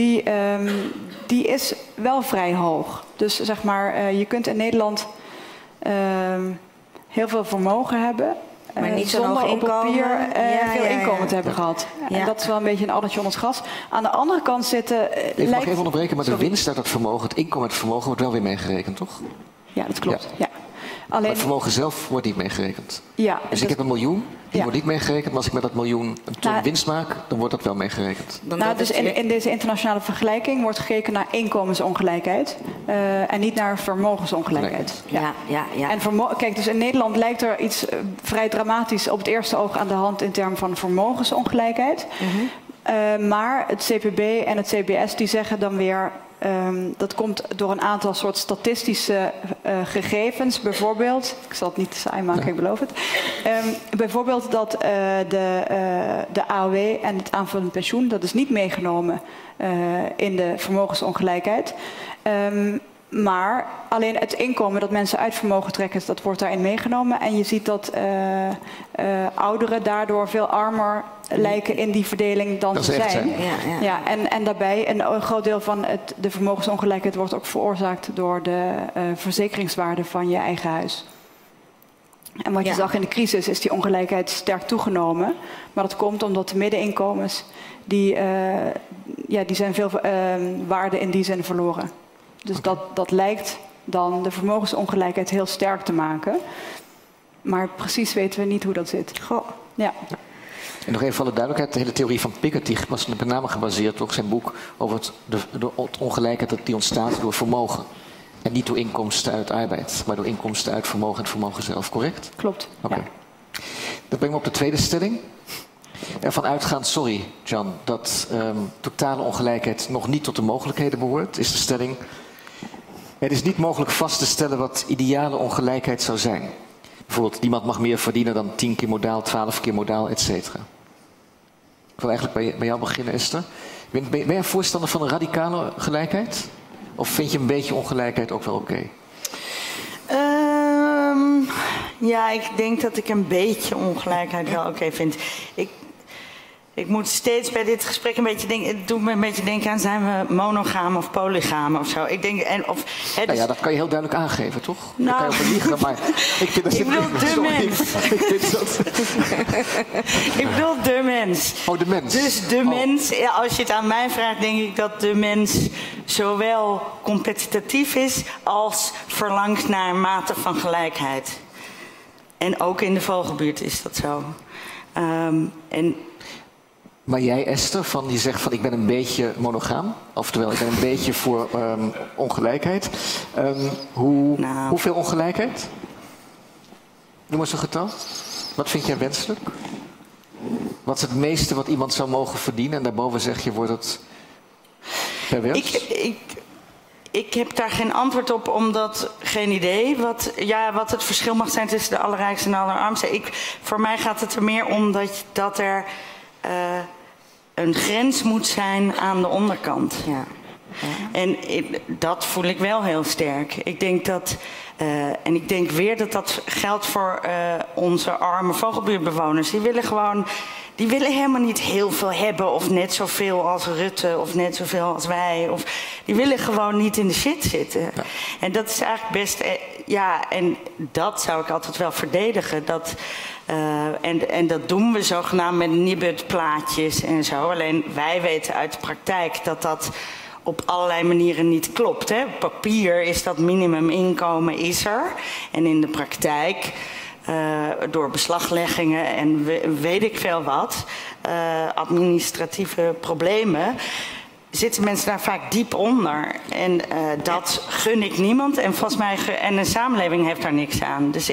die is wel vrij hoog. Dus zeg maar, je kunt in Nederland heel veel vermogen hebben, maar niet zonder op papier veel inkomen te hebben Ja. gehad. En dat is wel een beetje een addertje onder het gras. Aan de andere kant zitten... Ik mag even onderbreken, maar de winst uit het vermogen, het inkomen uit het vermogen, wordt wel weer meegerekend, toch? Ja, dat klopt. Ja. Alleen, maar het vermogen zelf wordt niet meegerekend. Ja, dus ik heb een miljoen, die wordt niet meegerekend. Maar als ik met dat miljoen een ton winst maak, dan wordt dat wel meegerekend. Dus in deze internationale vergelijking wordt gekeken naar inkomensongelijkheid. En niet naar vermogensongelijkheid. Ja. En kijk, dus in Nederland lijkt er iets vrij dramatisch op het eerste oog aan de hand in termen van vermogensongelijkheid. Maar het CPB en het CBS die zeggen dan weer... dat komt door een aantal soort statistische gegevens. Bijvoorbeeld, ik zal het niet saai maken, ik beloof het. Bijvoorbeeld dat de AOW en het aanvullend pensioen, dat is niet meegenomen in de vermogensongelijkheid. Maar alleen het inkomen dat mensen uit vermogen trekken, dat wordt daarin meegenomen. En je ziet dat ouderen daardoor veel armer lijken in die verdeling dan ze zijn. Ja, en daarbij een groot deel van de vermogensongelijkheid wordt ook veroorzaakt door de verzekeringswaarde van je eigen huis. En wat je zag in de crisis is die ongelijkheid sterk toegenomen. Maar dat komt omdat de middeninkomens, die zijn veel waarde in die zin verloren. Dus dat lijkt dan de vermogensongelijkheid heel sterk te maken. Maar precies weten we niet hoe dat zit. Goh. Ja. En nog even voor de duidelijkheid, de hele theorie van Piketty was met name gebaseerd op zijn boek over de ongelijkheid die ontstaat door vermogen. En niet door inkomsten uit arbeid, maar door inkomsten uit vermogen en het vermogen zelf, correct? Klopt. Oké. Dat brengt me op de tweede stelling. Ervan uitgaand, sorry John, dat totale ongelijkheid nog niet tot de mogelijkheden behoort, is de stelling: Het is niet mogelijk vast te stellen wat ideale ongelijkheid zou zijn. Bijvoorbeeld, iemand mag meer verdienen dan 10 keer modaal, 12 keer modaal, et cetera. Ik wil eigenlijk bij jou beginnen, Esther. Ben je een voorstander van een radicale gelijkheid? Of vind je een beetje ongelijkheid ook wel oké? Ja, ik denk dat ik een beetje ongelijkheid wel oké vind. Ik moet steeds bij dit gesprek een beetje denken... Het doet me een beetje denken aan, zijn we monogaam of polygaam of zo? Ik denk, nou ja, dat kan je heel duidelijk aangeven, toch? Nou, daar kan je over liegen, maar ik vind dat... Ik bedoel de mens. Ik bedoel de mens. Oh, de mens. Dus de mens, ja, als je het aan mij vraagt, denk ik dat de mens zowel competitief is als verlangt naar een mate van gelijkheid. En ook in de vogelbuurt is dat zo. Maar jij, Esther, je zegt van ik ben een beetje monogaam. Oftewel, ik ben een beetje voor ongelijkheid. Hoeveel ongelijkheid? Noem eens een getal. Wat vind jij wenselijk? Wat is het meeste wat iemand zou mogen verdienen? En daarboven zeg je, wordt het pervers? Ik heb daar geen antwoord op, omdat geen idee wat het verschil mag zijn tussen de allerrijkste en de allerarmste. Voor mij gaat het er meer om dat er een grens moet zijn aan de onderkant. Ja. Ja. En dat voel ik wel heel sterk. Ik denk dat, en ik denk weer dat geldt voor onze arme vogelbuurtbewoners. Die willen helemaal niet heel veel hebben of net zoveel als Rutte of net zoveel als wij. Die willen gewoon niet in de shit zitten. Ja. En dat is eigenlijk best... en dat zou ik altijd wel verdedigen. En dat doen we zogenaamd met Nibud-plaatjes en zo. Alleen wij weten uit de praktijk dat op allerlei manieren niet klopt. Hè. Op papier is dat minimuminkomen is er. En in de praktijk... door beslagleggingen en weet ik veel wat, administratieve problemen, zitten mensen daar vaak diep onder. En dat gun ik niemand. En volgens mij, en een samenleving heeft daar niks aan. Dus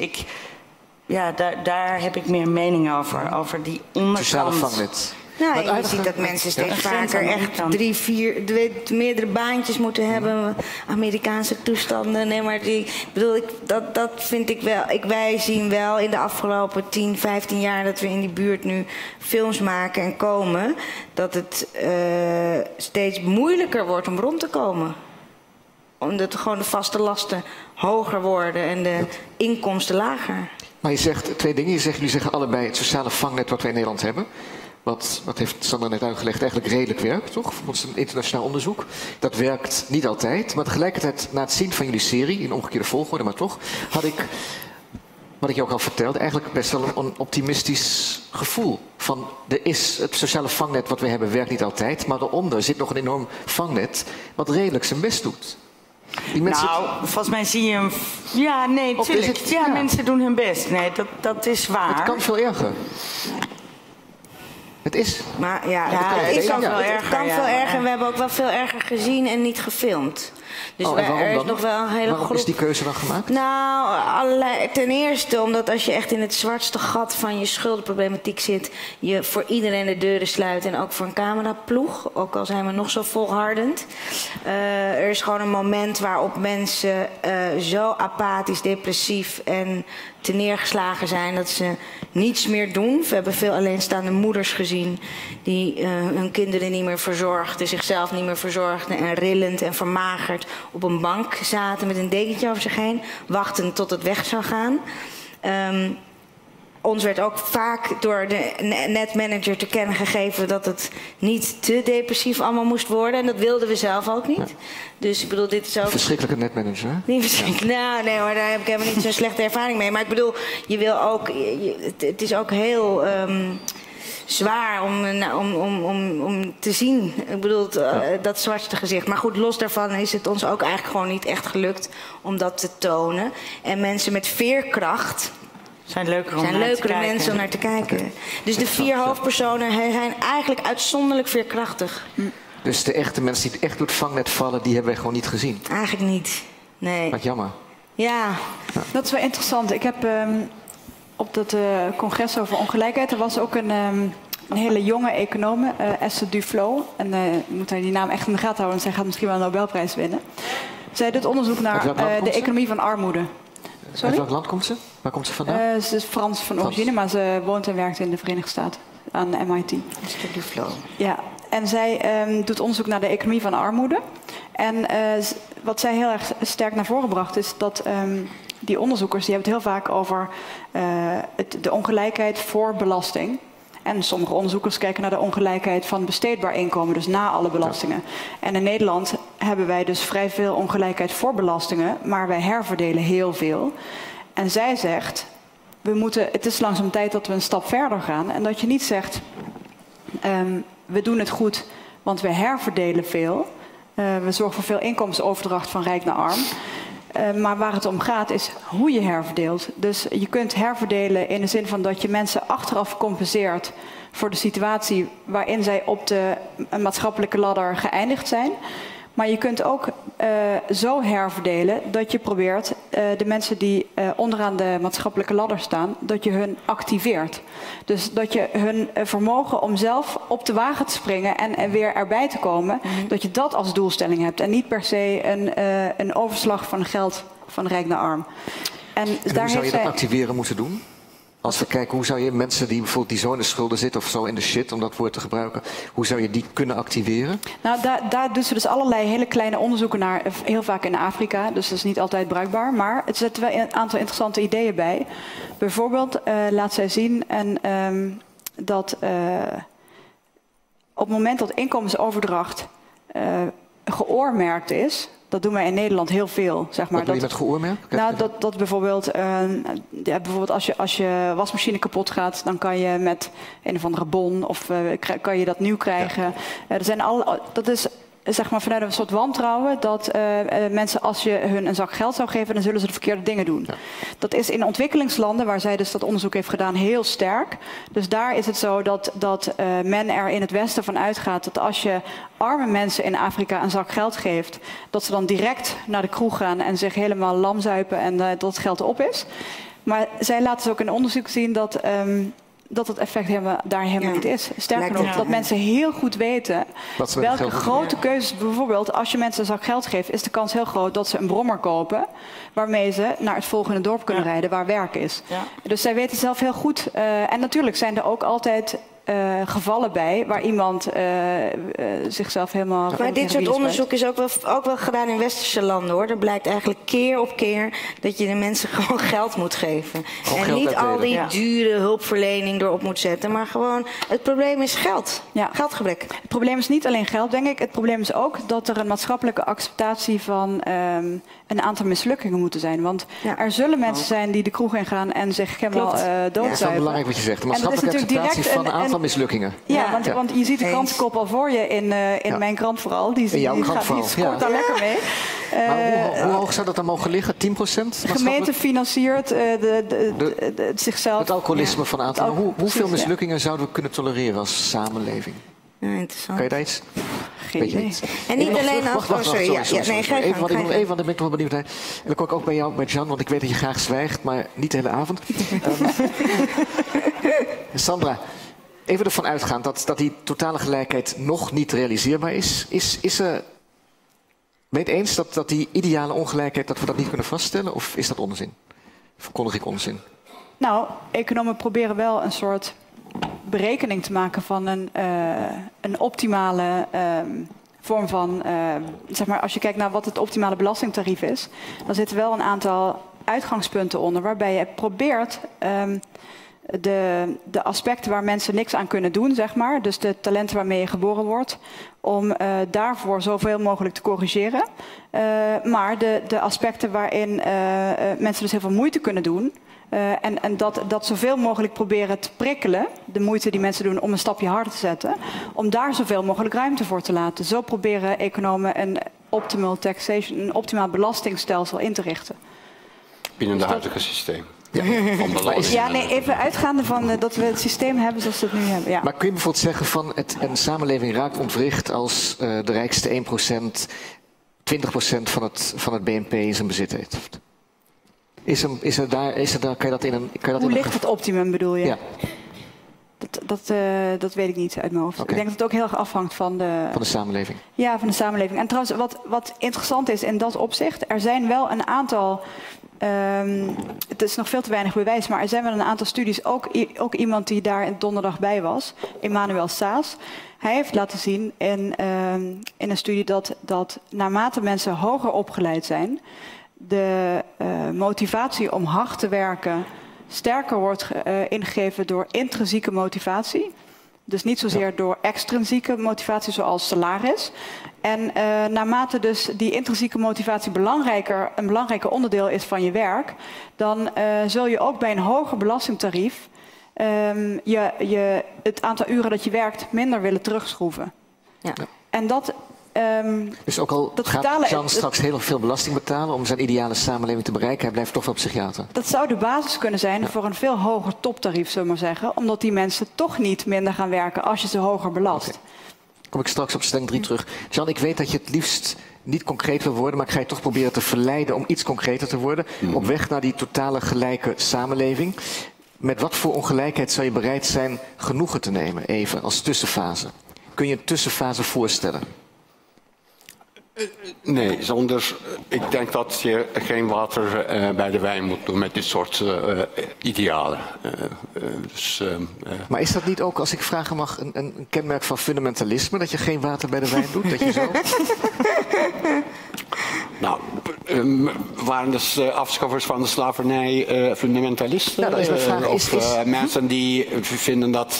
daar heb ik meer mening over die onderkant. Sociale vangnet. Nou, je ziet dat mensen steeds vaker echt 3, 4, meerdere baantjes moeten hebben. Amerikaanse toestanden. Nee, maar dat vind ik wel. Wij zien wel in de afgelopen 10, 15 jaar dat we in die buurt nu films maken en komen, dat het steeds moeilijker wordt om rond te komen. Omdat gewoon de vaste lasten hoger worden en de inkomsten lager. Maar je zegt 2 dingen. Jullie zeggen allebei het sociale vangnet wat wij in Nederland hebben. Wat heeft Sandra net uitgelegd, eigenlijk redelijk werkt, toch? Volgens een internationaal onderzoek. Dat werkt niet altijd, maar tegelijkertijd na het zien van jullie serie, in omgekeerde volgorde, maar toch, had ik, wat ik je ook al vertelde, eigenlijk best wel een optimistisch gevoel. Van, het sociale vangnet wat we hebben werkt niet altijd, maar daaronder zit nog een enorm vangnet wat redelijk zijn best doet. Volgens mij zie je hem... Ja, nee, tuurlijk. Mensen doen hun best. Nee, dat is waar. Het kan veel erger. Het is. Maar het kan veel erger. We hebben ook wel veel erger gezien en niet gefilmd. Dus er is nog wel een hele Waarom is die keuze dan gemaakt? Nou, ten eerste omdat als je echt in het zwartste gat van je schuldenproblematiek zit, je voor iedereen de deuren sluit en ook voor een cameraploeg, ook al zijn we nog zo volhardend. Er is gewoon een moment waarop mensen zo apathisch, depressief en te neergeslagen zijn dat ze niets meer doen. We hebben veel alleenstaande moeders gezien die hun kinderen niet meer verzorgden, zichzelf niet meer verzorgden en rillend en vermagerd op een bank zaten met een dekentje over zich heen, wachtend tot het weg zou gaan. Ons werd ook vaak door de netmanager te kennen gegeven dat het niet te depressief allemaal moest worden. En dat wilden we zelf ook niet. Ja. Dus ik bedoel, dit is ook... Verschrikkelijke netmanager, hè? Niet verschrikkelijk. Ja. Nou, nee hoor, daar heb ik helemaal niet zo'n slechte ervaring mee. Maar ik bedoel, je wil ook... Het is ook heel... zwaar om te zien. Ik bedoel, dat zwartste gezicht. Maar goed, los daarvan is het ons ook eigenlijk gewoon niet echt gelukt om dat te tonen. En mensen met veerkracht zijn leukere mensen om naar te kijken. Okay. Dus de 4 hoofdpersonen zijn eigenlijk uitzonderlijk veerkrachtig. Dus de echte mensen die het echt door het vangnet vallen, die hebben wij gewoon niet gezien? Eigenlijk niet, nee. Wat jammer. Ja. Dat is wel interessant. Ik heb op dat congres over ongelijkheid, er was ook een hele jonge econoom, Esther Duflo. En je moet die naam echt in de gaten houden, want zij gaat misschien wel een Nobelprijs winnen. Zij doet onderzoek naar de economie van armoede. Sorry? Uit welk land komt ze? Waar komt ze vandaan? Ze is Frans van origine, maar ze woont en werkt in de Verenigde Staten aan MIT. Ja, en zij doet onderzoek naar de economie van armoede. En wat zij heel erg sterk naar voren bracht is dat die onderzoekers die hebben het heel vaak over de ongelijkheid voor belasting. En sommige onderzoekers kijken naar de ongelijkheid van besteedbaar inkomen, dus na alle belastingen. En in Nederland hebben wij dus vrij veel ongelijkheid voor belastingen, maar wij herverdelen heel veel. En zij zegt, het is langzaam tijd dat we een stap verder gaan. En dat je niet zegt, we doen het goed, want we herverdelen veel. We zorgen voor veel inkomensoverdracht van rijk naar arm. Maar waar het om gaat is hoe je herverdeelt. Dus je kunt herverdelen in de zin van dat je mensen achteraf compenseert voor de situatie waarin zij op de maatschappelijke ladder geëindigd zijn. Maar je kunt ook zo herverdelen dat je probeert de mensen die onderaan de maatschappelijke ladder staan, dat je hun activeert. Dus dat je hun vermogen om zelf op de wagen te springen en weer erbij te komen, dat je dat als doelstelling hebt. En niet per se een overslag van geld van rijk naar arm. En hoe zou je dat activeren moeten doen? Als we kijken, hoe zou je mensen die bijvoorbeeld die zo in de schulden zitten of zo in de shit, om dat woord te gebruiken, hoe zou je die kunnen activeren? Nou, daar doen ze dus allerlei hele kleine onderzoeken naar, heel vaak in Afrika, dus dat is niet altijd bruikbaar. Maar het zetten wel een aantal interessante ideeën bij. Bijvoorbeeld laat zij zien dat op het moment dat inkomensoverdracht geoormerkt is. Dat doen wij in Nederland heel veel, zeg maar. Wat doe je met geoormerkt? Nou, dat bijvoorbeeld, bijvoorbeeld als je wasmachine kapot gaat, dan kan je met een of andere bon of kan je dat nieuw krijgen. Ja. Dat is zeg maar vanuit een soort wantrouwen dat mensen, als je hun een zak geld zou geven, dan zullen ze de verkeerde dingen doen. Ja. Dat is in ontwikkelingslanden, waar zij dus dat onderzoek heeft gedaan, heel sterk. Dus daar is het zo dat men er in het Westen van uitgaat dat als je arme mensen in Afrika een zak geld geeft, dat ze dan direct naar de kroeg gaan en zich helemaal lam zuipen en dat het geld op is. Maar zij laten dus ook in onderzoek zien dat het effect daar helemaal niet is. Sterker nog, dat mensen heel goed weten welke grote keuzes, bijvoorbeeld als je mensen een zak geld geeft, is de kans heel groot dat ze een brommer kopen waarmee ze naar het volgende dorp kunnen rijden waar werk is. Ja. Dus zij weten zelf heel goed. En natuurlijk zijn er ook altijd gevallen bij waar iemand zichzelf helemaal... Maar dit soort onderzoek is ook wel gedaan in westerse landen, hoor. Er blijkt eigenlijk keer op keer dat je de mensen gewoon geld moet geven. En niet al die dure hulpverlening erop moet zetten, maar gewoon het probleem is geld. Ja. Geldgebrek. Het probleem is niet alleen geld, denk ik. Het probleem is ook dat er een maatschappelijke acceptatie van een aantal mislukkingen moeten zijn. Want er zullen mensen zijn die de kroeg ingaan en zich helemaal doodzuipen. Dat is wel belangrijk wat je zegt. De maatschappelijke acceptatie van een aantal mislukkingen. Ja, want je ziet de krantenkop al voor je in mijn krant vooral. Die scoort daar lekker mee. Maar hoe hoog zou dat dan mogen liggen? 10%? Gemeente financiert zichzelf. Het alcoholisme van een aantal. Hoeveel mislukkingen zouden we kunnen tolereren als samenleving? Ja, interessant. Kan je daar iets? Geen idee. En niet alleen als... Sorry. Even, want ik ben toch wel benieuwd. En dan kom ik ook bij jou, bij Jan, want ik weet dat je graag zwijgt, maar niet de hele avond. Sandra, even ervan uitgaan dat die totale gelijkheid nog niet realiseerbaar is. Ben je het eens dat die ideale ongelijkheid, dat we dat niet kunnen vaststellen? Of is dat onzin? Verkondig ik onzin? Nou, economen proberen wel een soort berekening te maken van een optimale vorm van... zeg maar, als je kijkt naar wat het optimale belastingtarief is, dan zitten wel een aantal uitgangspunten onder, waarbij je probeert de aspecten waar mensen niks aan kunnen doen, zeg maar, dus de talenten waarmee je geboren wordt, om daarvoor zoveel mogelijk te corrigeren. Maar de aspecten waarin mensen dus heel veel moeite kunnen doen, en dat zoveel mogelijk proberen te prikkelen, de moeite die mensen doen om een stapje harder te zetten, om daar zoveel mogelijk ruimte voor te laten. Zo proberen economen een optimal taxation, een optimaal belastingstelsel in te richten. Binnen het huidige systeem. Ja, even uitgaande van dat we het systeem hebben zoals we het nu hebben. Ja. Maar kun je bijvoorbeeld zeggen van een samenleving raakt ontwricht als de rijkste 1% 20% van het BNP in zijn bezit heeft? Kan je dat in een... Hoe ligt het optimum, bedoel je? Ja. Dat weet ik niet uit mijn hoofd. Okay. Ik denk dat het ook heel erg afhangt van de samenleving. Ja, van de samenleving. En trouwens, wat interessant is in dat opzicht, er zijn wel een aantal. Het is nog veel te weinig bewijs, maar er zijn wel een aantal studies. Ook iemand die daar donderdag bij was, Emmanuel Saas. Hij heeft laten zien in een studie dat naarmate mensen hoger opgeleid zijn, de motivatie om hard te werken sterker wordt ingegeven door intrinsieke motivatie. Dus niet zozeer door extrinsieke motivatie zoals salaris. En naarmate dus die intrinsieke motivatie een belangrijker onderdeel is van je werk, dan zul je ook bij een hoger belastingtarief het aantal uren dat je werkt minder willen terugschroeven. Ja. En dat... dus ook al gaat Jan straks heel veel belasting betalen om zijn ideale samenleving te bereiken, hij blijft toch wel psychiater. Dat zou de basis kunnen zijn voor een veel hoger toptarief, zullen we maar zeggen. Omdat die mensen toch niet minder gaan werken als je ze hoger belast. Okay. Kom ik straks op stelling 3 terug. Jan, ik weet dat je het liefst niet concreet wil worden, maar ik ga je toch proberen te verleiden om iets concreter te worden. Op weg naar die totale gelijke samenleving. Met wat voor ongelijkheid zou je bereid zijn genoegen te nemen, even als tussenfase? Kun je een tussenfase voorstellen? Nee, zonder. Ik denk dat je geen water bij de wijn moet doen met dit soort idealen. Maar is dat niet ook, als ik vragen mag, een kenmerk van fundamentalisme? Dat je geen water bij de wijn doet? Dat je zo... Nou, waren dus afschaffers van de slavernij fundamentalisten? Nou, dat is mijn vraag. Of mensen die vinden dat...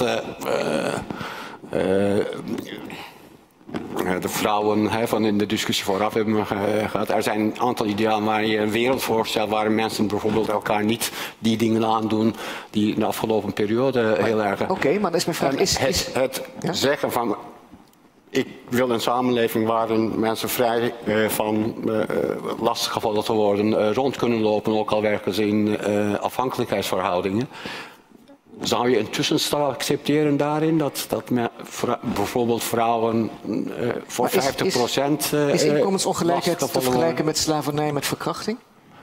de vrouwen van in de discussie vooraf hebben gehad. Er zijn een aantal idealen waar je een wereld voorstelt waar mensen bijvoorbeeld elkaar niet die dingen aandoen die in de afgelopen periode heel erg... Oké, maar dat is mijn vraag. Het zeggen van... Ik wil een samenleving waarin mensen vrij van lastiggevallen te worden rond kunnen lopen, ook al werken ze in afhankelijkheidsverhoudingen. Zou je een tussenstap accepteren daarin? Dat bijvoorbeeld vrouwen voor 50%... Is inkomensongelijkheid te vergelijken met slavernij, met verkrachting?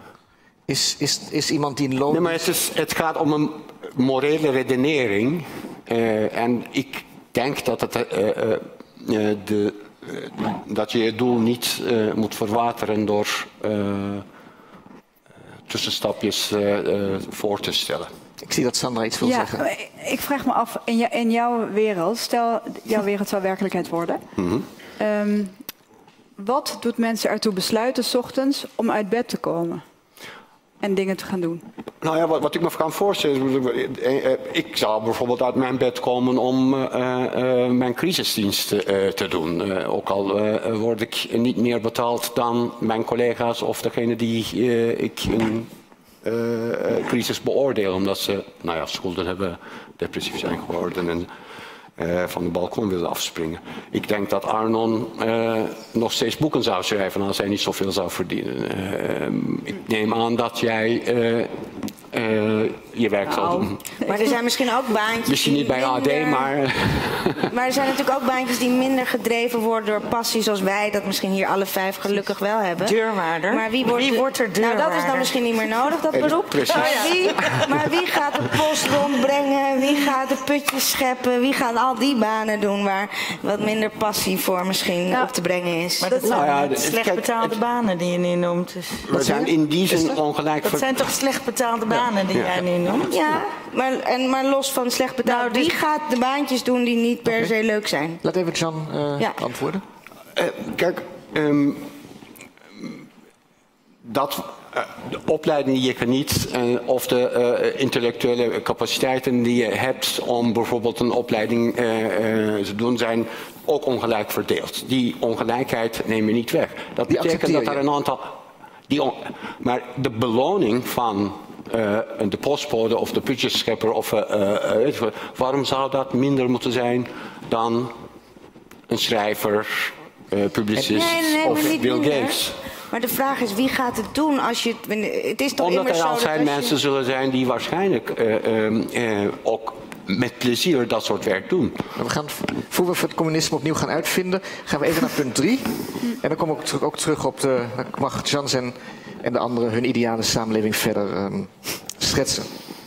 Is iemand die een loon... Nee, maar het gaat om een morele redenering. En ik denk dat dat je het doel niet moet verwateren door tussenstapjes voor te stellen. Ik zie dat Sandra iets wil zeggen. Ik vraag me af, in jouw wereld, stel jouw wereld zou werkelijkheid worden. Wat doet mensen ertoe besluiten 's ochtends om uit bed te komen? En dingen te gaan doen? Nou ja, wat ik me kan voorstellen, ik zou bijvoorbeeld uit mijn bed komen om mijn crisisdienst te doen. Ook al word ik niet meer betaald dan mijn collega's of degene die ik in crisis beoordeel. Omdat ze schulden hebben, depressief zijn geworden en van de balkon willen afspringen. Ik denk dat Arnon nog steeds boeken zou schrijven als hij niet zoveel zou verdienen. Ik neem aan dat jij je werk zal doen. Maar er zijn misschien ook baantjes... Misschien niet bij AD, maar... Maar er zijn natuurlijk ook baantjes die minder gedreven worden door passie zoals wij dat misschien hier alle 5 gelukkig wel hebben. Deurwaarder. Maar wie wordt er deurwaarder? Nou, dat is dan misschien niet meer nodig, dat beroep. Precies. Maar wie gaat de post rondbrengen? Wie gaat de putjes scheppen? Wie gaat al die banen doen waar wat minder passie voor misschien op te brengen is? Maar dat zijn slecht betaalde banen die je nu noemt. Dus. We zijn in die zin ongelijk... Dat zijn toch slecht betaalde banen die jij nu noemt? Ja, maar los van slecht betaald. Wie gaat de baantjes doen die niet per se leuk zijn? Laat even Jan antwoorden. Kijk, de opleiding die je geniet of de intellectuele capaciteiten die je hebt om bijvoorbeeld een opleiding te doen, zijn ook ongelijk verdeeld. Die ongelijkheid neem je niet weg. Dat betekent dat er een aantal... Maar de beloning van de postbode of de putjeschepper of waarom zou dat minder moeten zijn dan een schrijver, publicist of Bill Gates? Maar de vraag is, wie gaat het doen als je het is toch omdat immers er zo altijd mensen zullen zijn die waarschijnlijk ook met plezier dat soort werk doen. We gaan, voor we het communisme opnieuw gaan uitvinden, gaan we even naar punt 3. En dan kom ik ook terug op de... Dan mag Jans en de anderen hun ideale samenleving verder schetsen.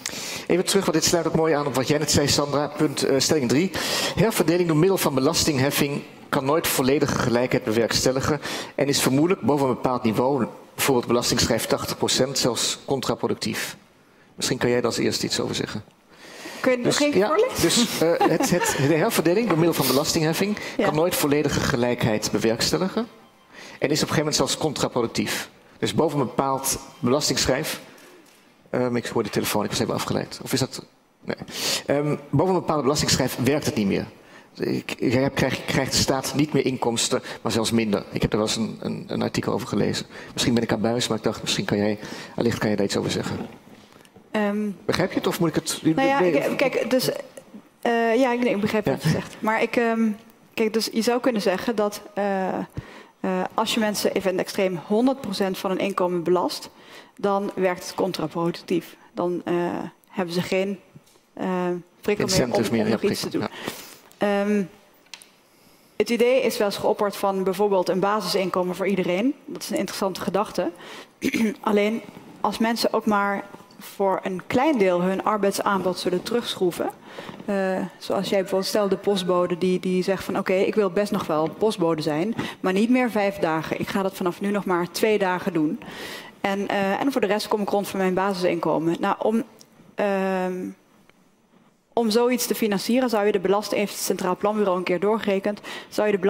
Even terug, want dit sluit ook mooi aan op wat jij net zei, Sandra. Stelling 3. Herverdeling door middel van belastingheffing kan nooit volledige gelijkheid bewerkstelligen en is vermoedelijk boven een bepaald niveau, bijvoorbeeld belastingschijf 80%, zelfs contraproductief. Misschien kan jij daar als eerste iets over zeggen. Kun je het nog even voorlezen? Dus de herverdeling door middel van belastingheffing kan nooit volledige gelijkheid bewerkstelligen en is op een gegeven moment zelfs contraproductief. Dus boven een bepaald belastingschijf. Ik hoor de telefoon, ik was even afgeleid. Of is dat... Nee. Boven een bepaalde belastingschijf werkt het niet meer. Krijgt de staat niet meer inkomsten, maar zelfs minder. Ik heb er wel eens een artikel over gelezen. Misschien ben ik aan buis, maar ik dacht, misschien kan jij daar iets over zeggen. Begrijp je het, of moet ik het... Nou ja, kijk, dus... ik begrijp wat je zegt. Maar kijk, dus je zou kunnen zeggen dat... als je mensen even in het extreem 100% van hun inkomen belast, dan werkt het contraproductief. Dan hebben ze geen prikkel meer om nog iets te doen. Ja. Het idee is wel eens geopperd van bijvoorbeeld een basisinkomen voor iedereen. Dat is een interessante gedachte. Alleen als mensen ook maar voor een klein deel hun arbeidsaanbod zullen terugschroeven. Zoals jij bijvoorbeeld, stel de postbode die zegt van oké, ik wil best nog wel postbode zijn, maar niet meer 5 dagen. Ik ga dat vanaf nu nog maar 2 dagen doen. En voor de rest kom ik rond van mijn basisinkomen. Nou, om zoiets te financieren zou je de belasting, heeft het Centraal Planbureau een keer doorgerekend, zou je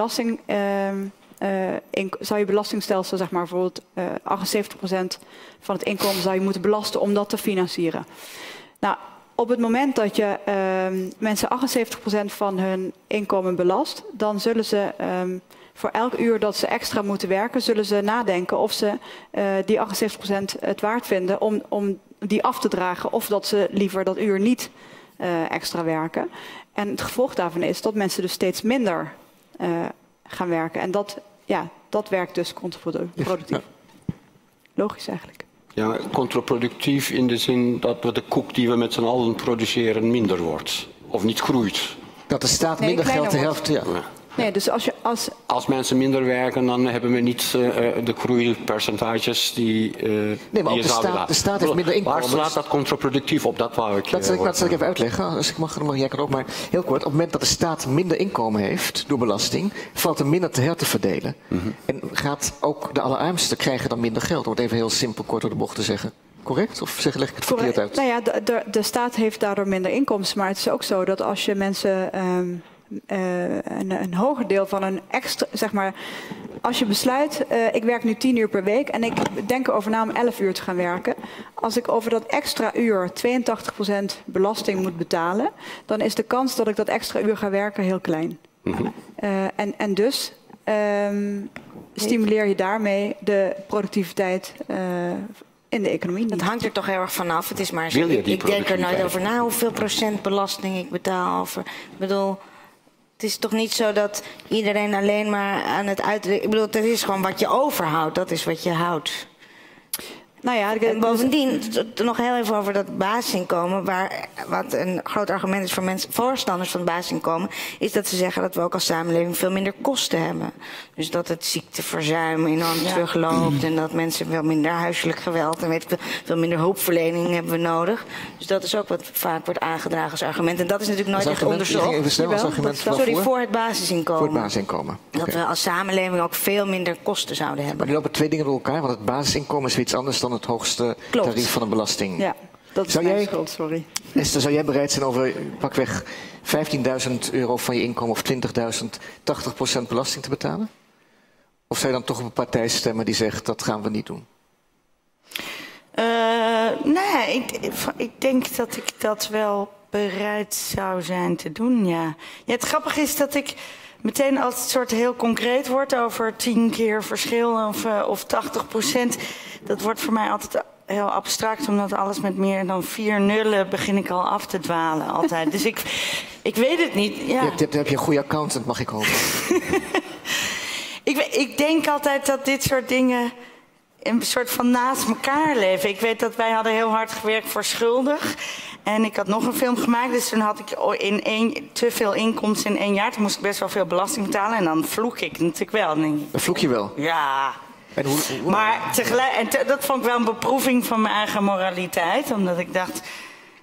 de belastingstelsel, zeg maar bijvoorbeeld 78% van het inkomen zou je moeten belasten om dat te financieren. Nou, op het moment dat je mensen 78% van hun inkomen belast, dan zullen ze voor elk uur dat ze extra moeten werken, zullen ze nadenken of ze die 78% het waard vinden om die af te dragen, of dat ze liever dat uur niet extra werken. En het gevolg daarvan is dat mensen dus steeds minder gaan werken. En dat werkt dus contraproductief. Ja. Logisch eigenlijk. Ja, contraproductief in de zin dat de koek die we met z'n allen produceren minder wordt. Of niet groeit. Dat de staat minder geld de helft... Ja. Nee, dus als mensen minder werken, dan hebben we niet de groeipercentages die nee, maar de staat heeft minder inkomens. Waar slaat dat contraproductief op? Dat wou ik... Dat zal ik even uitleggen. Als ik mag, dan mag jij ook. Maar heel kort, op het moment dat de staat minder inkomen heeft door belasting, valt er minder te herverdelen. En gaat ook de allerarmsten krijgen dan minder geld. Om het even heel simpel kort door de bocht te zeggen. Correct? Of leg ik het verkeerd uit? Nou ja, de staat heeft daardoor minder inkomsten. Maar het is ook zo dat als je mensen... een hoger deel van een extra, zeg maar, als je besluit, ik werk nu 10 uur per week en ik denk erover na om 11 uur te gaan werken. Als ik over dat extra uur 82% belasting moet betalen, dan is de kans dat ik dat extra uur ga werken heel klein. En dus stimuleer je daarmee de productiviteit in de economie. Dat hangt er toch heel erg vanaf. Het is maar zo, ik denk er nooit over na hoeveel procent belasting ik betaal. Ik bedoel, het is toch niet zo dat iedereen alleen maar aan het uitrekenen... Ik bedoel, het is gewoon wat je overhoudt. Dat is wat je houdt. Nou ja, en bovendien, nog heel even over dat basisinkomen. Wat een groot argument is voor voorstanders van het basisinkomen, is dat ze zeggen dat we ook als samenleving veel minder kosten hebben. Dus dat het ziekteverzuim enorm terugloopt en dat mensen veel minder huiselijk geweld en veel minder hulpverlening hebben we nodig. Dus dat is ook wat vaak wordt aangedragen als argument. En dat is natuurlijk nooit echt onderzocht. Voor het basisinkomen. Voor het basisinkomen. Dat we als samenleving ook veel minder kosten zouden hebben. Maar nu lopen 2 dingen door elkaar, want het basisinkomen is weer iets anders dan het hoogste tarief van een belasting. Ja, dat is mijn schuld, sorry. Esther, zou jij bereid zijn over pakweg €15.000 van je inkomen of 20.000 80% belasting te betalen? Of zou je dan toch op een partij stemmen die zegt dat gaan we niet doen? Nee, ik denk dat ik dat wel bereid zou zijn te doen, ja. Het grappige is dat ik meteen als het soort heel concreet wordt over 10 keer verschil of 80%. Dat wordt voor mij altijd heel abstract, omdat alles met meer dan 4 nullen begin ik al af te dwalen altijd. Dus ik weet het niet. Ja. Dan heb je een goede accountant, mag ik hopen. Ik denk altijd dat dit soort dingen een soort van naast elkaar leven. Ik weet dat wij hadden heel hard gewerkt voor Schuldig. En ik had nog een film gemaakt, dus toen had ik te veel inkomsten in 1 jaar. Toen moest ik best wel veel belasting betalen en dan vloek ik natuurlijk wel. Dan vloek je wel? Ja. En maar tegelijk, dat vond ik wel een beproeving van mijn eigen moraliteit. Omdat ik dacht,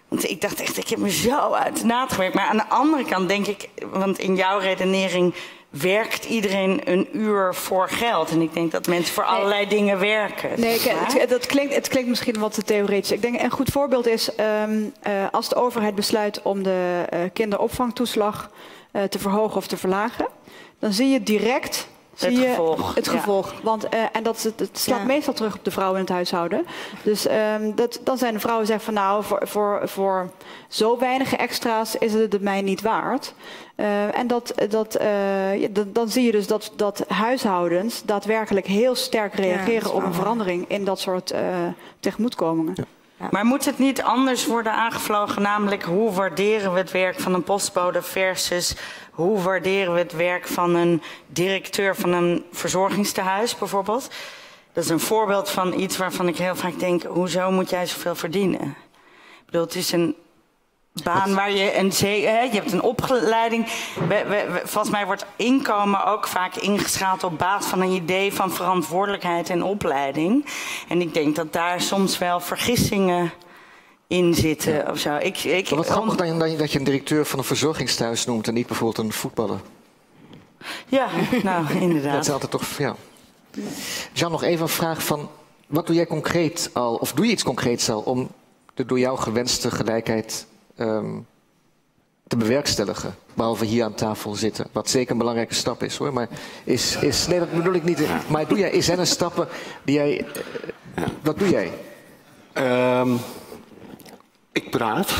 Want ik dacht echt, ik heb me zo uit de naad gewerkt. Maar aan de andere kant denk ik, want in jouw redenering werkt iedereen een uur voor geld. En ik denk dat mensen voor allerlei dingen werken. Nee, het klinkt misschien wat te theoretisch. Ik denk een goed voorbeeld is als de overheid besluit om de kinderopvangtoeslag te verhogen of te verlagen. Dan zie je direct het gevolg. Want, en het slaat meestal terug op de vrouw in het huishouden. Dus dan zijn de vrouwen zeggen van nou, voor zo weinig extra's is het mij niet waard. En dan zie je dus dat huishoudens daadwerkelijk heel sterk reageren op een verandering in dat soort tegemoetkomingen. Ja. Ja. Maar moet het niet anders worden aangevlogen? Namelijk, hoe waarderen we het werk van een postbode versus hoe waarderen we het werk van een directeur van een verzorgingstehuis bijvoorbeeld? Dat is een voorbeeld van iets waarvan ik heel vaak denk, hoezo moet jij zoveel verdienen? Ik bedoel, het is een baan waar je je hebt een opleiding. Volgens mij wordt inkomen ook vaak ingeschaald op basis van een idee van verantwoordelijkheid en opleiding. En ik denk dat daar soms wel vergissingen in zitten of zo. Wat grappig dat je een directeur van een verzorgingstehuis noemt en niet bijvoorbeeld een voetballer. Ja, nou inderdaad. Dat is altijd toch, ja. Jean, nog even een vraag van, wat doe jij concreet al, of doe je iets concreets al om de door jou gewenste gelijkheid te bewerkstelligen, behalve hier aan tafel zitten. Wat zeker een belangrijke stap is, hoor. Maar nee, dat bedoel ik niet. Maar zijn er stappen die jij... Wat doe jij? Ik praat.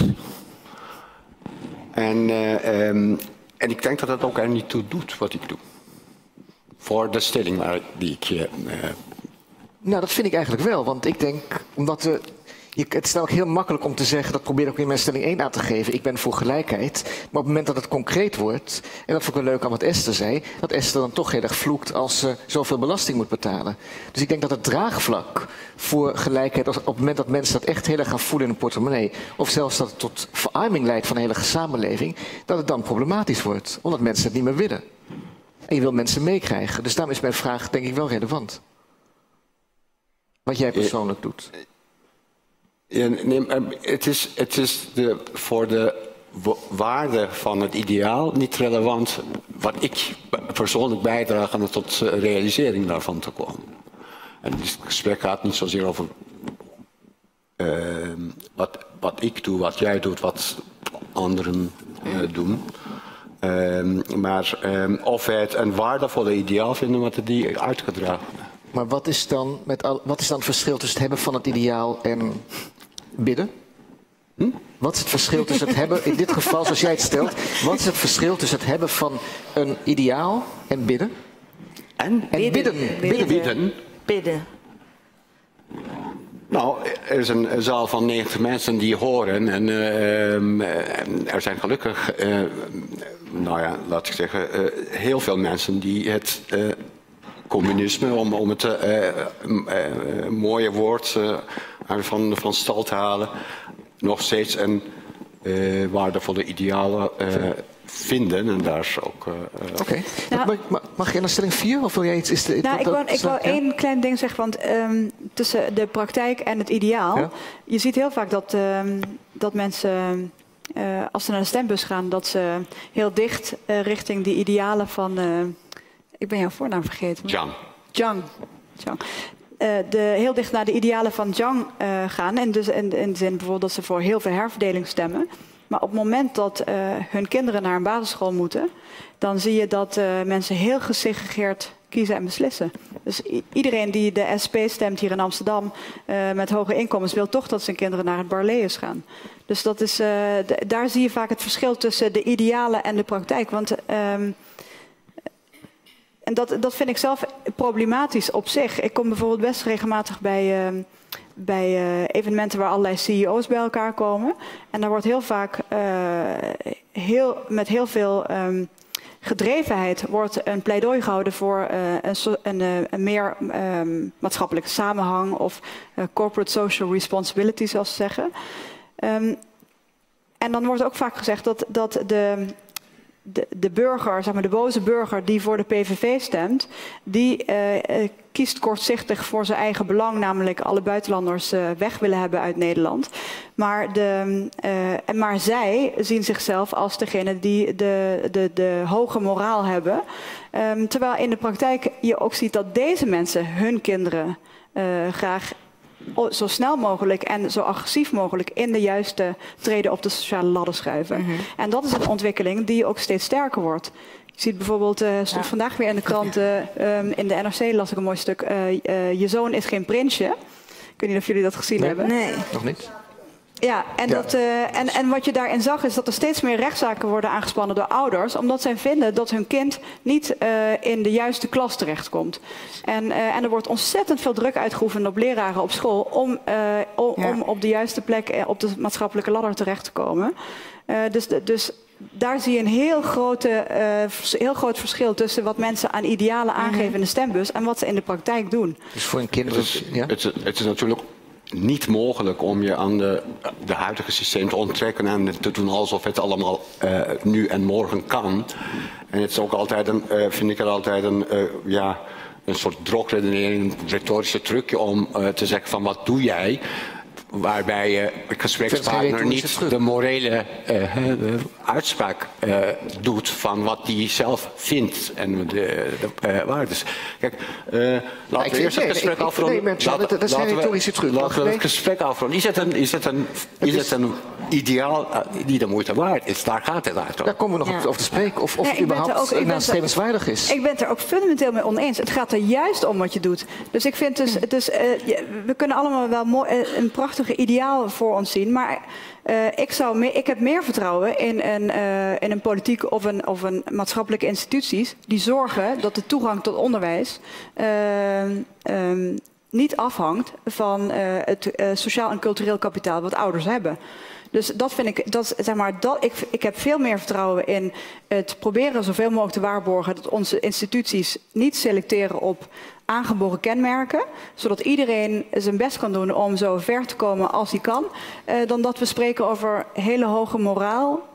En ik denk dat het ook er niet toe doet wat ik doe. Voor de stelling die ik... Nou, dat vind ik eigenlijk wel. Want ik denk, omdat... Het is ook heel makkelijk om te zeggen, dat probeer ik ook in mijn stelling 1 aan te geven. Ik ben voor gelijkheid. Maar op het moment dat het concreet wordt, en dat vond ik wel leuk aan wat Esther zei, dat Esther dan toch heel erg vloekt als ze zoveel belasting moet betalen. Dus ik denk dat het draagvlak voor gelijkheid, op het moment dat mensen dat echt heel erg gaan voelen in hun portemonnee, of zelfs dat het tot verarming leidt van de hele samenleving, dat het dan problematisch wordt. Omdat mensen het niet meer willen. En je wil mensen meekrijgen. Dus daarom is mijn vraag denk ik wel relevant. Wat jij persoonlijk doet. Ja, nee, het is voor de waarde van het ideaal niet relevant wat ik persoonlijk bijdraag aan tot realisering daarvan te komen. En het gesprek gaat niet zozeer over wat ik doe, wat jij doet, wat anderen doen. Maar of wij het een waardevolle ideaal vinden wat die uitgedragen. Maar wat is dan het verschil tussen het hebben van het ideaal en bidden? Wat is het verschil tussen het hebben, in dit geval zoals jij het stelt, wat is het verschil tussen het hebben van een ideaal en bidden? En bidden. Nou, er is een zaal van 90 mensen die horen en er zijn gelukkig, laat ik zeggen, heel veel mensen die het communisme, om het mooie woord van stal te halen, nog steeds een waardevolle idealen vinden. En daar is ook... Oké. Mag je naar stelling 4? Of wil jij iets... ik wil één klein ding zeggen, want tussen de praktijk en het ideaal, ja? Je ziet heel vaak dat mensen, als ze naar de stembus gaan, dat ze heel dicht richting die idealen van... ik ben jouw voornaam vergeten. Zhang. Heel dicht naar de idealen van Zhang gaan. En dus in de zin bijvoorbeeld dat ze voor heel veel herverdeling stemmen. Maar op het moment dat hun kinderen naar een basisschool moeten, dan zie je dat mensen heel gesegregeerd kiezen en beslissen. Dus iedereen die de SP stemt hier in Amsterdam met hoge inkomens wil toch dat zijn kinderen naar het Barlees gaan. Dus dat is, daar zie je vaak het verschil tussen de idealen en de praktijk. Want... En dat vind ik zelf problematisch op zich. Ik kom bijvoorbeeld best regelmatig bij evenementen waar allerlei CEO's bij elkaar komen. En daar wordt heel vaak met heel veel gedrevenheid wordt een pleidooi gehouden voor een meer maatschappelijke samenhang of corporate social responsibility, zoals ze zeggen. En dan wordt ook vaak gezegd dat de burger, zeg maar de boze burger die voor de PVV stemt, die kiest kortzichtig voor zijn eigen belang, namelijk alle buitenlanders weg willen hebben uit Nederland. Maar zij zien zichzelf als degene die de hoge moraal hebben. Terwijl in de praktijk je ook ziet dat deze mensen hun kinderen graag zo snel mogelijk en zo agressief mogelijk in de juiste treden op de sociale ladder schuiven. En dat is een ontwikkeling die ook steeds sterker wordt. Je ziet bijvoorbeeld, stond vandaag weer in de kranten, in de NRC las ik een mooi stuk, je zoon is geen prinsje. Ik weet niet of jullie dat gezien hebben. Nee. Nog niet? Ja, en wat je daarin zag is dat er steeds meer rechtszaken worden aangespannen door ouders, omdat zij vinden dat hun kind niet in de juiste klas terechtkomt. En er wordt ontzettend veel druk uitgeoefend op leraren op school om op de juiste plek op de maatschappelijke ladder terecht te komen. Dus daar zie je een heel groot verschil tussen wat mensen aan idealen aangeven in de stembus en wat ze in de praktijk doen. Dus voor een kind het is natuurlijk niet mogelijk om je aan de huidige systeem te onttrekken en te doen alsof het allemaal nu en morgen kan. En het is ook altijd vind ik er altijd een soort drogredenering, een retorische trucje om te zeggen van wat doe jij? Waarbij je gesprekspartner niet de morele uitspraak doet van wat hij zelf vindt en de waardes. Kijk, laten we eerst het gesprek afronden. Dat is geen retorische truc. Laten we het gesprek afronden. Is het een ideaal die de moeite waard is? Daar gaat het uit. Daar komen we nog over te spreken. Of het überhaupt nastrevenswaardig is. Ik ben het er ook fundamenteel mee oneens. Het gaat er juist om wat je doet. Dus ik vind we kunnen allemaal wel een prachtige ideaal voor ons zien, maar ik heb meer vertrouwen in een politiek of een maatschappelijke instituties die zorgen dat de toegang tot onderwijs niet afhangt van het sociaal en cultureel kapitaal wat ouders hebben. Dus dat vind ik, ik heb veel meer vertrouwen in het proberen zoveel mogelijk te waarborgen dat onze instituties niet selecteren op aangeboren kenmerken, zodat iedereen zijn best kan doen om zo ver te komen als hij kan, dan dat we spreken over hele hoge moraal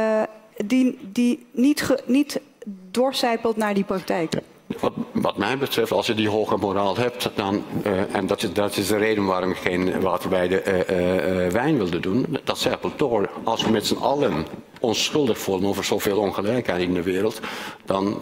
die niet doorcijpelt naar die praktijk. Wat mij betreft, als je die hoge moraal hebt, dan, en dat is de reden waarom ik geen water bij de wijn wilde doen, dat zijpelt door. Als we met z'n allen ons schuldig voelen over zoveel ongelijkheid in de wereld, dan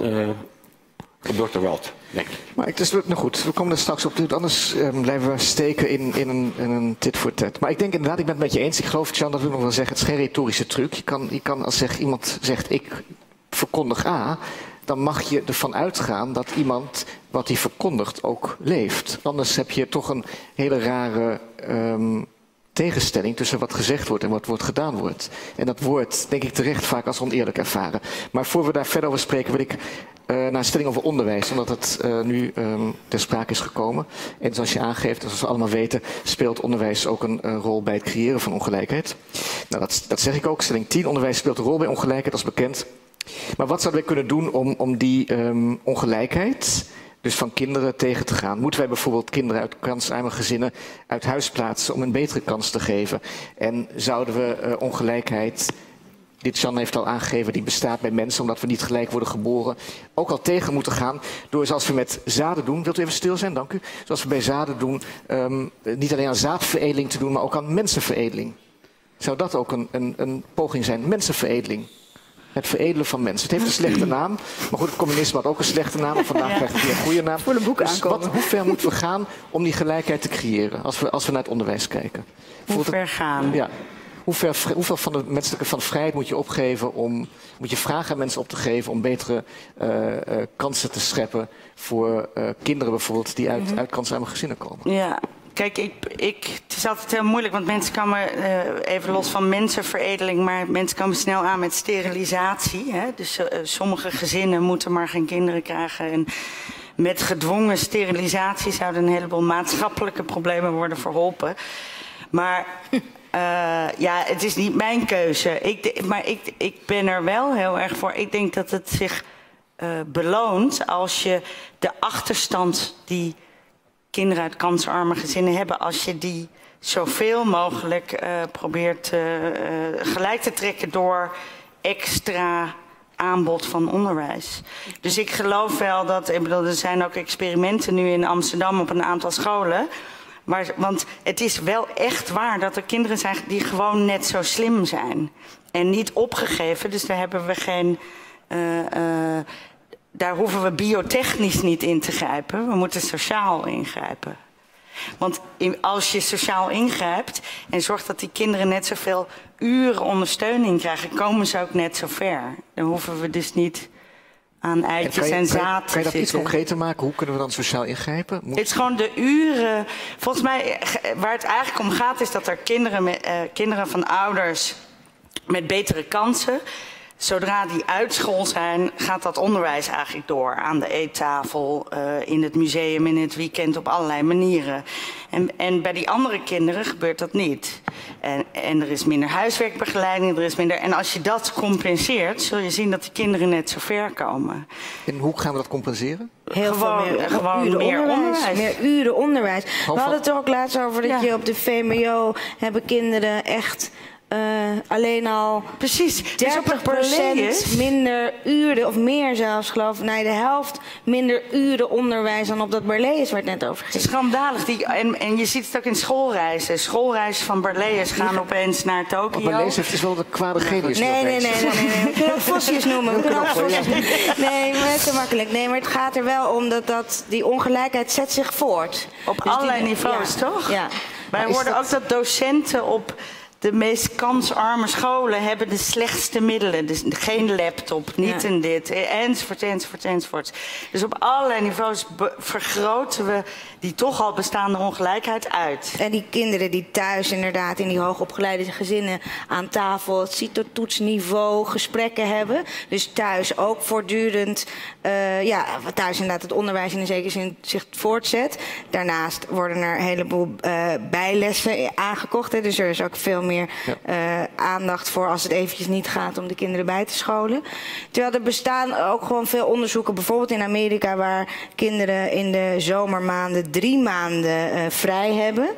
gebeurt er wat, denk ik. Maar het is nou goed, we komen er straks op. Anders blijven we steken in een tit voor tat. Maar ik denk inderdaad, ik ben het met je eens. Ik geloof, Jan, dat wil ik nog wel zeggen, het is geen retorische truc. Je kan als iemand zegt, ik verkondig A, dan mag je ervan uitgaan dat iemand wat hij verkondigt ook leeft. Anders heb je toch een hele rare tegenstelling tussen wat gezegd wordt en wat gedaan wordt. En dat wordt, denk ik, terecht vaak als oneerlijk ervaren. Maar voor we daar verder over spreken, wil ik naar een stelling over onderwijs, omdat het nu ter sprake is gekomen. En zoals je aangeeft, zoals we allemaal weten, speelt onderwijs ook een rol bij het creëren van ongelijkheid. Nou, dat zeg ik ook. Stelling 10, onderwijs speelt een rol bij ongelijkheid, dat is bekend. Maar wat zouden wij kunnen doen om die ongelijkheid, dus van kinderen, tegen te gaan? Moeten wij bijvoorbeeld kinderen uit kansarme gezinnen uit huis plaatsen om een betere kans te geven? En zouden we ongelijkheid, dit Jan heeft al aangegeven, die bestaat bij mensen omdat we niet gelijk worden geboren, ook al tegen moeten gaan door, zoals we met zaden doen, wilt u even stil zijn, dank u, zoals we bij zaden doen, niet alleen aan zaadveredeling te doen, maar ook aan mensenveredeling. Zou dat ook een poging zijn, mensenveredeling? Het veredelen van mensen. Het heeft een slechte naam. Maar goed, het communisme had ook een slechte naam. Vandaag krijgt het weer een goede naam. Dus hoe ver moeten we gaan om die gelijkheid te creëren? Als we naar het onderwijs kijken. Hoe ver gaan? Ja. Hoeveel van de menselijke vrijheid moet je opgeven moet je vragen aan mensen op te geven om betere kansen te scheppen voor kinderen bijvoorbeeld die uit kansarme gezinnen komen? Ja. Kijk, het is altijd heel moeilijk, want mensen komen, even los van mensenveredeling, maar mensen komen snel aan met sterilisatie. Hè? Dus sommige gezinnen moeten maar geen kinderen krijgen. En met gedwongen sterilisatie zouden een heleboel maatschappelijke problemen worden verholpen. Maar het is niet mijn keuze. Maar ik ben er wel heel erg voor. Ik denk dat het zich beloont als je de achterstand die kinderen uit kansarme gezinnen hebben, als je die zoveel mogelijk probeert gelijk te trekken door extra aanbod van onderwijs. Dus ik geloof wel dat, er zijn ook experimenten nu in Amsterdam op een aantal scholen. Want het is wel echt waar dat er kinderen zijn die gewoon net zo slim zijn. En niet opgegeven, dus daar hebben we geen... daar hoeven we biotechnisch niet in te grijpen. We moeten sociaal ingrijpen. Want als je sociaal ingrijpt en zorgt dat die kinderen net zoveel uren ondersteuning krijgen, komen ze ook net zo ver. Dan hoeven we dus niet aan eitjes en zaad te Kan je dat iets zitten. concreter maken? Hoe kunnen we dan sociaal ingrijpen? Het is gewoon de uren. Volgens mij, waar het eigenlijk om gaat, is dat er kinderen van ouders met betere kansen, zodra die uit school zijn, gaat dat onderwijs eigenlijk door. Aan de eettafel, in het museum, in het weekend, op allerlei manieren. En bij die andere kinderen gebeurt dat niet. En er is minder huiswerkbegeleiding, er is minder... En als je dat compenseert, zul je zien dat die kinderen net zo ver komen. En hoe gaan we dat compenseren? Gewoon meer onderwijs. Meer uren onderwijs. We hadden het er ook laatst over dat je op de VMBO hebben kinderen echt... alleen al precies 30% minder uren, of meer zelfs geloof ik, de helft minder uren onderwijs dan op dat Barlees waar het net over ging. Het is schandalig. En je ziet het ook in schoolreizen. Schoolreizen van Barlees gaan opeens naar Tokio. Maar Barlees heeft dus wel de kwade genius. Nee. We kunnen ook Fossius noemen. Nee, maar het is te makkelijk. Nee, maar het gaat er wel om dat die ongelijkheid zet zich voort. Op dus allerlei niveaus, toch? Ja. Wij hoorden ook dat docenten op de meest kansarme scholen hebben de slechtste middelen. Dus geen laptop, niet en dit, enzovoort. Dus op allerlei niveaus vergroten we die toch al bestaande ongelijkheid uit. En die kinderen die thuis inderdaad in die hoogopgeleide gezinnen aan tafel het CITO-toetsniveau gesprekken hebben. Dus thuis ook voortdurend, thuis inderdaad het onderwijs in een zekere zin zich voortzet. Daarnaast worden er een heleboel bijlessen aangekocht. Hè. Dus er is ook veel meer aandacht voor als het eventjes niet gaat om de kinderen bij te scholen. Terwijl er bestaan ook gewoon veel onderzoeken, bijvoorbeeld in Amerika, waar kinderen in de zomermaanden 3 maanden vrij hebben.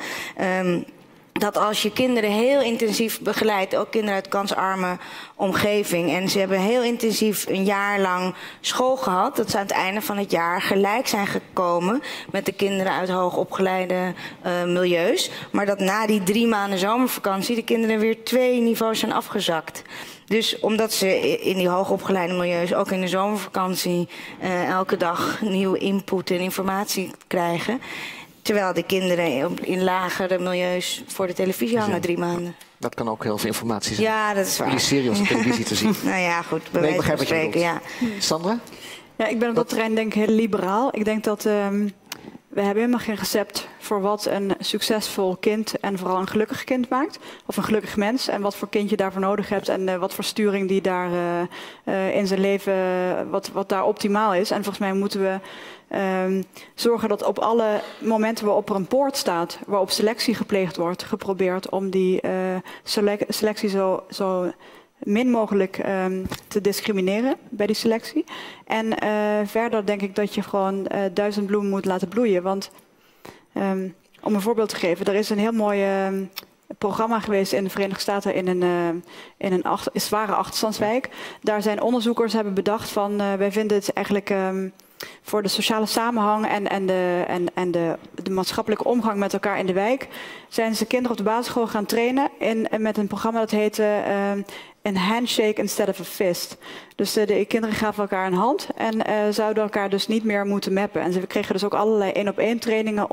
Dat als je kinderen heel intensief begeleidt, ook kinderen uit kansarme omgeving, en ze hebben heel intensief een jaar lang school gehad, dat ze aan het einde van het jaar gelijk zijn gekomen met de kinderen uit hoogopgeleide milieus. Maar dat na die 3 maanden zomervakantie de kinderen weer 2 niveaus zijn afgezakt. Dus omdat ze in die hoogopgeleide milieus ook in de zomervakantie elke dag nieuwe input en informatie krijgen, terwijl de kinderen in lagere milieus voor de televisie hangen 3 maanden. Dat kan ook heel veel informatie zijn. Ja, dat is waar. Die serie op televisie te zien. Nou ja, goed. Bij wijze van spreken, ja. Sandra? Ja, ik ben op dat terrein denk ik heel liberaal. Ik denk dat we hebben helemaal geen recept voor wat een succesvol kind en vooral een gelukkig kind maakt. Of een gelukkig mens. En wat voor kind je daarvoor nodig hebt. En wat voor sturing die daar in zijn leven, wat daar optimaal is. En volgens mij moeten we zorgen dat op alle momenten waarop er een poort staat, waarop selectie gepleegd wordt, geprobeerd om die selectie zo min mogelijk te discrimineren bij die selectie. En verder denk ik dat je gewoon 1000 bloemen moet laten bloeien. Want om een voorbeeld te geven, er is een heel mooi programma geweest in de Verenigde Staten in een zware achterstandswijk. Daar zijn onderzoekers hebben bedacht van wij vinden het eigenlijk voor de sociale samenhang en de maatschappelijke omgang met elkaar in de wijk, zijn ze kinderen op de basisschool gaan trainen met een programma dat heette een handshake instead of a fist. Dus de kinderen gaven elkaar een hand en zouden elkaar dus niet meer moeten mappen. En ze kregen dus ook allerlei 1-op-1 trainingen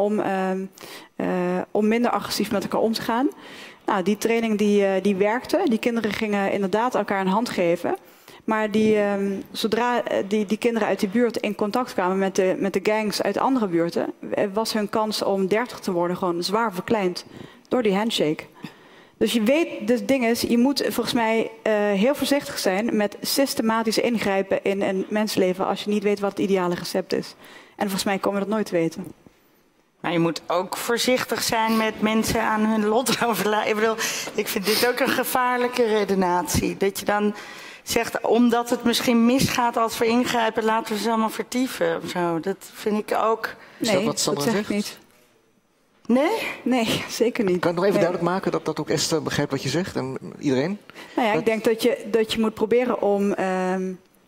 om minder agressief met elkaar om te gaan. Nou, die training die werkte. Die kinderen gingen inderdaad elkaar een hand geven. Maar zodra die kinderen uit die buurt in contact kwamen met de gangs uit andere buurten, was hun kans om 30 te worden gewoon zwaar verkleind door die handshake. Dus je weet, het ding is, je moet volgens mij heel voorzichtig zijn met systematisch ingrijpen in een mensleven als je niet weet wat het ideale recept is. En volgens mij komen we dat nooit te weten. Maar je moet ook voorzichtig zijn met mensen aan hun lot overlaten. Ik vind dit ook een gevaarlijke redenatie. Dat je dan zegt, omdat het misschien misgaat als we ingrijpen, laten we ze allemaal vertieven. Of zo. Dat vind ik ook. Is dat wat Sandra zegt? Niet. Nee? Nee, zeker niet. Kan ik nog even duidelijk maken dat ook Esther begrijpt wat je zegt en iedereen? Nou ja, ik denk dat je moet proberen om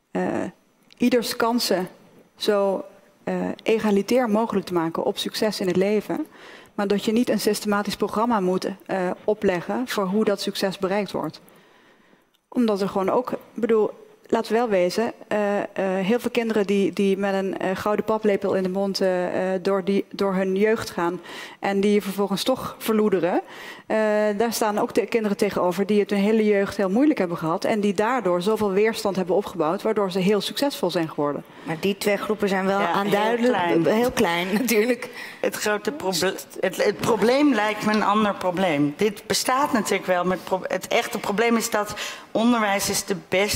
ieders kansen zo egalitair mogelijk te maken op succes in het leven. Maar dat je niet een systematisch programma moet opleggen voor hoe dat succes bereikt wordt. Omdat er gewoon ook, laten we wel wezen, heel veel kinderen die met een gouden paplepel in de mond door hun jeugd gaan en die vervolgens toch verloederen. Daar staan ook de kinderen tegenover die het hun hele jeugd heel moeilijk hebben gehad en die daardoor zoveel weerstand hebben opgebouwd, waardoor ze heel succesvol zijn geworden. Maar die twee groepen zijn wel aanduidelijk heel klein natuurlijk. Het probleem lijkt me een ander probleem. Dit bestaat natuurlijk wel, maar het echte probleem is dat onderwijs is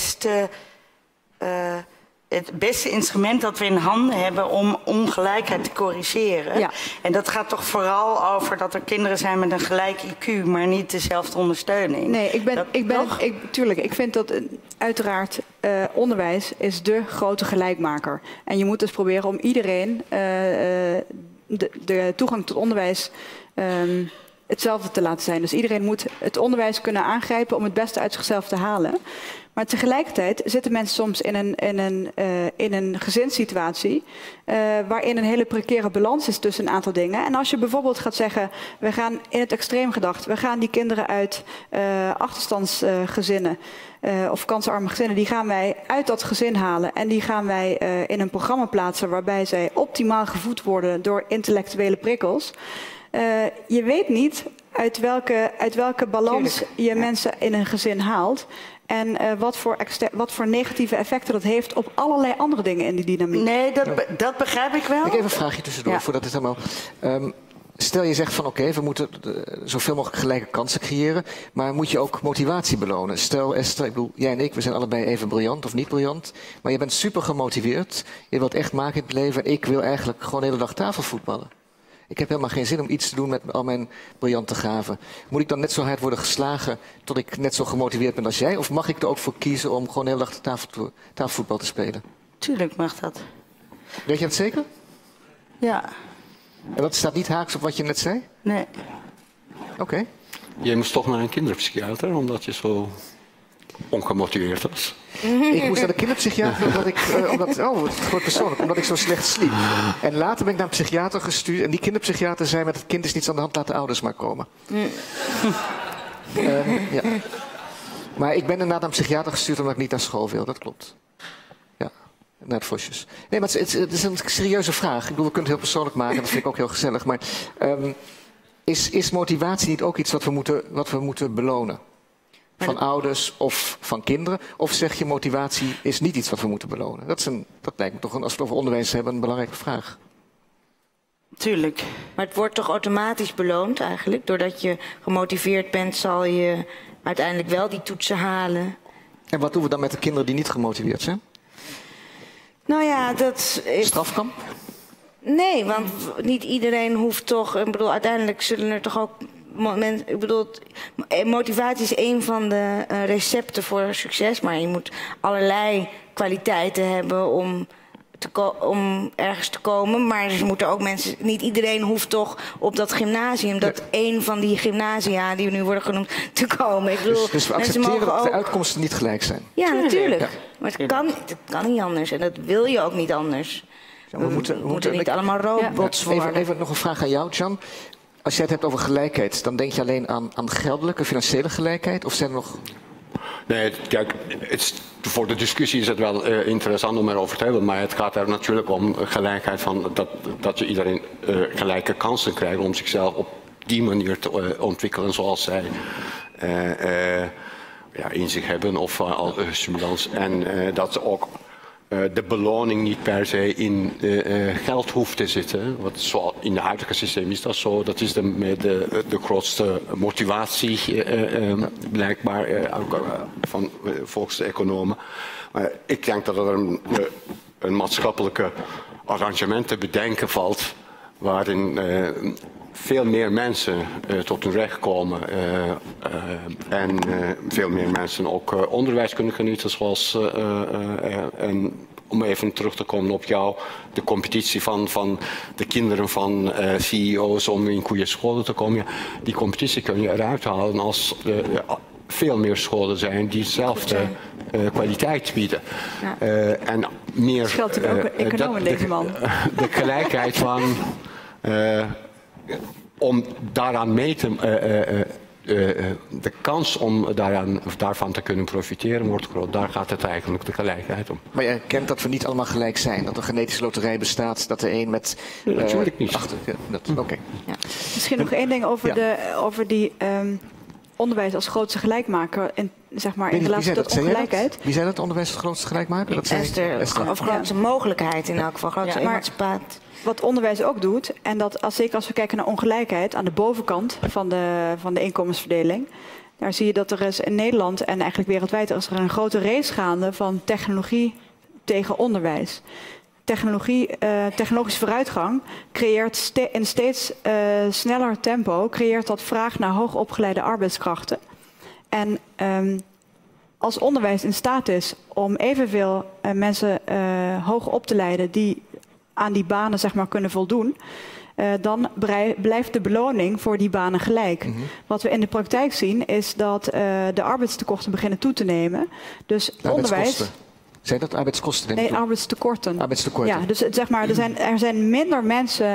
het beste instrument dat we in handen hebben om ongelijkheid te corrigeren. Ja. En dat gaat toch vooral over dat er kinderen zijn met een gelijk IQ, maar niet dezelfde ondersteuning. Nee, ik vind dat uiteraard onderwijs is de grote gelijkmaker. En je moet dus proberen om iedereen de toegang tot onderwijs hetzelfde te laten zijn. Dus iedereen moet het onderwijs kunnen aangrijpen om het beste uit zichzelf te halen. Maar tegelijkertijd zitten mensen soms in een gezinssituatie waarin een hele precaire balans is tussen een aantal dingen. En als je bijvoorbeeld gaat zeggen, we gaan in het extreem gedacht, we gaan die kinderen uit achterstandsgezinnen of kansarme gezinnen, die gaan wij uit dat gezin halen en die gaan wij in een programma plaatsen waarbij zij optimaal gevoed worden door intellectuele prikkels. Je weet niet uit welke balans je mensen in een gezin haalt. En wat voor negatieve effecten dat heeft op allerlei andere dingen in die dynamiek. Nee, dat begrijp ik wel. Ik even een vraagje tussendoor, voordat het helemaal... stel je zegt van oké, we moeten zoveel mogelijk gelijke kansen creëren, maar moet je ook motivatie belonen? Stel Esther, ik bedoel, jij en ik, we zijn allebei even briljant of niet briljant, maar je bent super gemotiveerd, je wilt echt maken in het leven en ik wil eigenlijk gewoon de hele dag tafelvoetballen. Ik heb helemaal geen zin om iets te doen met al mijn briljante gaven. Moet ik dan net zo hard worden geslagen tot ik net zo gemotiveerd ben als jij? Of mag ik er ook voor kiezen om gewoon de hele dag tafelvoetbal te spelen? Tuurlijk mag dat. Weet je dat zeker? Ja. En dat staat niet haaks op wat je net zei? Nee. Oké. Jij moest toch naar een kinderpsychiater, omdat je zo ongemotiveerd was? Ik moest naar de kinderpsychiater het wordt persoonlijk, omdat ik zo slecht sliep. En later ben ik naar een psychiater gestuurd en die kinderpsychiater zei met het kind is niets aan de hand, laat de ouders maar komen. Ja. Maar ik ben inderdaad naar een psychiater gestuurd omdat ik niet naar school wil, dat klopt. Ja, naar het Vosjes. Nee, maar het is een serieuze vraag. Ik bedoel, we kunnen het heel persoonlijk maken, dat vind ik ook heel gezellig. Maar is motivatie niet ook iets wat we moeten belonen? Van ouders of van kinderen? Of zeg je motivatie is niet iets wat we moeten belonen? Dat lijkt me toch, als we het over onderwijs hebben, een belangrijke vraag. Tuurlijk. Maar het wordt toch automatisch beloond eigenlijk? Doordat je gemotiveerd bent, zal je uiteindelijk wel die toetsen halen. En wat doen we dan met de kinderen die niet gemotiveerd zijn? Nou ja, dat is... Strafkamp? Nee, want niet iedereen hoeft toch... Ik bedoel, uiteindelijk zullen er toch ook... Ik bedoel, motivatie is een van de recepten voor succes, maar je moet allerlei kwaliteiten hebben om ergens te komen. Maar er moeten ook mensen, niet iedereen hoeft toch op dat gymnasium, dat één van die gymnasia die nu worden genoemd, te komen. Ik bedoel, dus we accepteren dat de uitkomsten niet gelijk zijn? Ja, natuurlijk. Ja. Maar het kan niet anders en dat wil je ook niet anders. Ja, we moeten niet allemaal robots worden. Even nog een vraag aan jou, Jan. Als jij het hebt over gelijkheid, dan denk je alleen aan geldelijke, financiële gelijkheid? Of zijn er nog... Nee, kijk, voor de discussie is het wel interessant om erover te hebben. Maar het gaat er natuurlijk om gelijkheid van dat je iedereen gelijke kansen krijgt om zichzelf op die manier te ontwikkelen zoals zij in zich hebben of stimulans. En dat ze ook de beloning niet per se in geld hoeft te zitten. Want zo, in het huidige systeem is dat zo. Dat is de grootste motivatie, blijkbaar, van volkseconomen. Maar ik denk dat er een maatschappelijke arrangement te bedenken valt, waarin veel meer mensen tot hun recht komen en veel meer mensen ook onderwijs kunnen genieten, zoals en om even terug te komen op jou, de competitie van de kinderen van CEO's om in goede scholen te komen. Ja, die competitie kun je eruit halen als veel meer scholen zijn die dezelfde kwaliteit bieden. Ja. En meer... Dat geldt natuurlijk ook economen, deze man. De gelijkheid van... om daaraan mee te... de kans om daarvan te kunnen profiteren wordt groot. Daar gaat het eigenlijk de gelijkheid om. Maar je erkent dat we niet allemaal gelijk zijn. Dat er genetische loterij bestaat. Dat er een met... Natuurlijk niet. Oké. Ja. Misschien nog één ding over die onderwijs als grootste gelijkmaker. Zeg maar, in relatie tot ongelijkheid. Wie zei dat? Onderwijs als grootste gelijkmaker? Dat Esther. Of grootste mogelijkheid in elk geval. Grootste emancipatie. Wat onderwijs ook doet, en dat zeker als we kijken naar ongelijkheid aan de bovenkant van de inkomensverdeling, daar zie je dat er is in Nederland en eigenlijk wereldwijd is er een grote race gaande van technologie tegen onderwijs. Technologische vooruitgang creëert in steeds sneller tempo dat vraag naar hoogopgeleide arbeidskrachten. En als onderwijs in staat is om evenveel mensen hoog op te leiden die aan die banen zeg maar, kunnen voldoen, dan blijft de beloning voor die banen gelijk. Wat we in de praktijk zien is dat de arbeidstekorten beginnen toe te nemen. Dus onderwijs... Zijn dat arbeidskosten? Nee, arbeidstekorten. Arbeidstekorten. Ja, dus zeg maar, er zijn minder mensen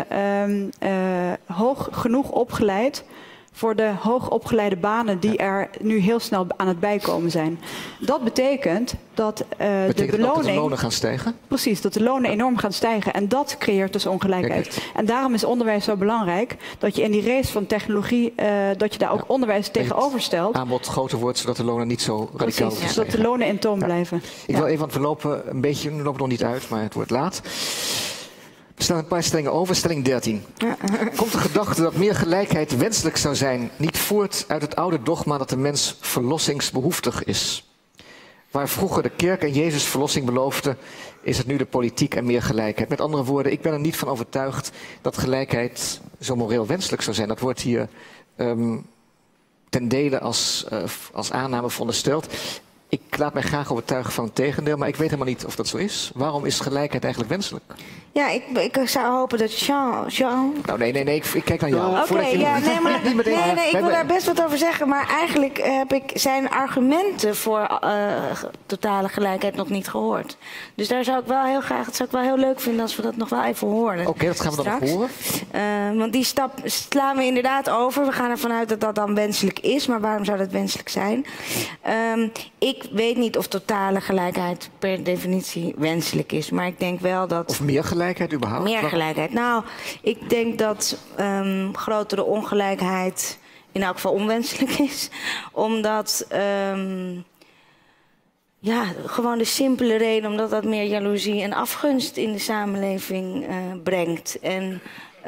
hoog genoeg opgeleid voor de hoogopgeleide banen die er nu heel snel aan het bijkomen zijn. Dat betekent dat de beloning... dat de lonen gaan stijgen? Precies, dat de lonen enorm gaan stijgen. En dat creëert dus ongelijkheid. En daarom is onderwijs zo belangrijk dat je in die race van technologie, dat je daar ook onderwijs tegenover stelt. Aanbod groter wordt, zodat de lonen niet zo radicaal zijn. Zodat de lonen in toom blijven. Ik wil even, want we lopen een beetje, we lopen nog niet uit, maar het wordt laat. We stellen een paar stellingen over. Stelling 13. Komt de gedachte dat meer gelijkheid wenselijk zou zijn niet voort uit het oude dogma dat de mens verlossingsbehoeftig is? Waar vroeger de kerk en Jezus verlossing beloofden, is het nu de politiek en meer gelijkheid. Met andere woorden, ik ben er niet van overtuigd dat gelijkheid zo moreel wenselijk zou zijn. Dat wordt hier ten dele als aanname verondersteld. Ik laat mij graag overtuigen van het tegendeel, maar ik weet helemaal niet of dat zo is. Waarom is gelijkheid eigenlijk wenselijk? Ja, ik zou hopen dat Jean... Nou, nee, ik kijk naar jou. Oké, ik wil daar best wat over zeggen, maar eigenlijk heb ik zijn argumenten voor totale gelijkheid nog niet gehoord. Dus daar zou ik wel heel graag, het zou ik wel heel leuk vinden als we dat nog wel even horen. Oké, dat gaan we dan nog horen. Want die stap slaan we inderdaad over. We gaan ervan uit dat dat dan wenselijk is, maar waarom zou dat wenselijk zijn? Ik weet niet of totale gelijkheid per definitie wenselijk is, maar ik denk wel dat... Of meer gelijkheid überhaupt? Meer gelijkheid. Nou, ik denk dat grotere ongelijkheid in elk geval onwenselijk is. Omdat, gewoon de simpele reden, omdat dat meer jaloezie en afgunst in de samenleving brengt. En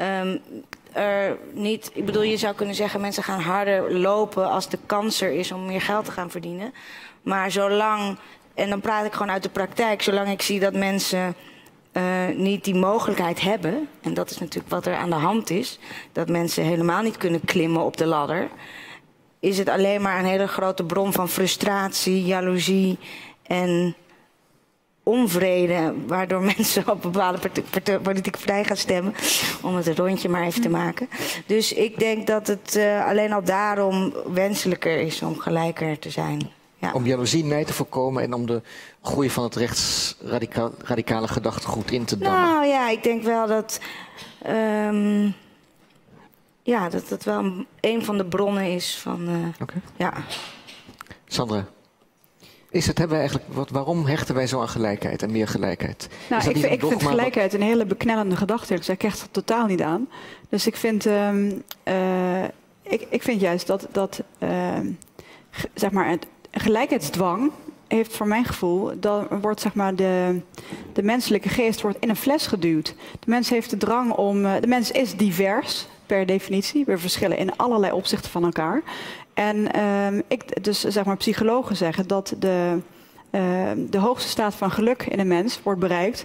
ik bedoel, je zou kunnen zeggen, mensen gaan harder lopen als de kans er is om meer geld te gaan verdienen. Maar zolang, en dan praat ik gewoon uit de praktijk, zolang ik zie dat mensen niet die mogelijkheid hebben, en dat is natuurlijk wat er aan de hand is, dat mensen helemaal niet kunnen klimmen op de ladder, is het alleen maar een hele grote bron van frustratie, jaloezie en onvrede, waardoor mensen op een bepaalde politieke partij gaan stemmen, om het een rondje maar even te maken. Dus ik denk dat het alleen al daarom wenselijker is om gelijker te zijn. Ja. Om jaloezie, nijd te voorkomen en om de groei van het rechtsradicale gedachtegoed in te dammen. Nou ja, ik denk wel dat dat wel een van de bronnen is van... ja. Sandra, waarom hechten wij zo aan gelijkheid en meer gelijkheid? Nou, ik vind gelijkheid een hele beknellende gedachte. Dus ik krijg er totaal niet aan. Dus ik vind, ik vind juist dat zeg maar het gelijkheidsdwang heeft voor mijn gevoel, dan wordt zeg maar de menselijke geest wordt in een fles geduwd. De mens heeft de drang om, de mens is divers per definitie. We verschillen in allerlei opzichten van elkaar. En dus zeg maar psychologen zeggen dat de hoogste staat van geluk in een mens wordt bereikt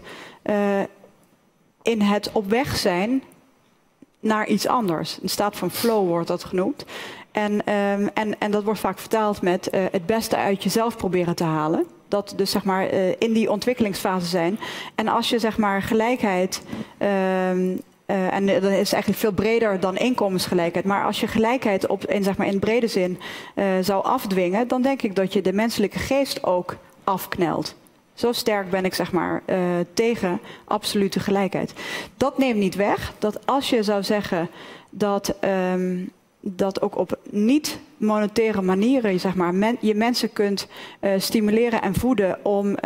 in het op weg zijn naar iets anders. Een staat van flow wordt dat genoemd. En dat wordt vaak vertaald met het beste uit jezelf proberen te halen. Dat dus zeg maar in die ontwikkelingsfase zijn. En als je zeg maar gelijkheid en dat is eigenlijk veel breder dan inkomensgelijkheid. Maar als je gelijkheid in brede zin zou afdwingen, dan denk ik dat je de menselijke geest ook afknelt. Zo sterk ben ik tegen absolute gelijkheid. Dat neemt niet weg dat als je zou zeggen dat ook op niet-monetaire manieren je mensen kunt stimuleren en voeden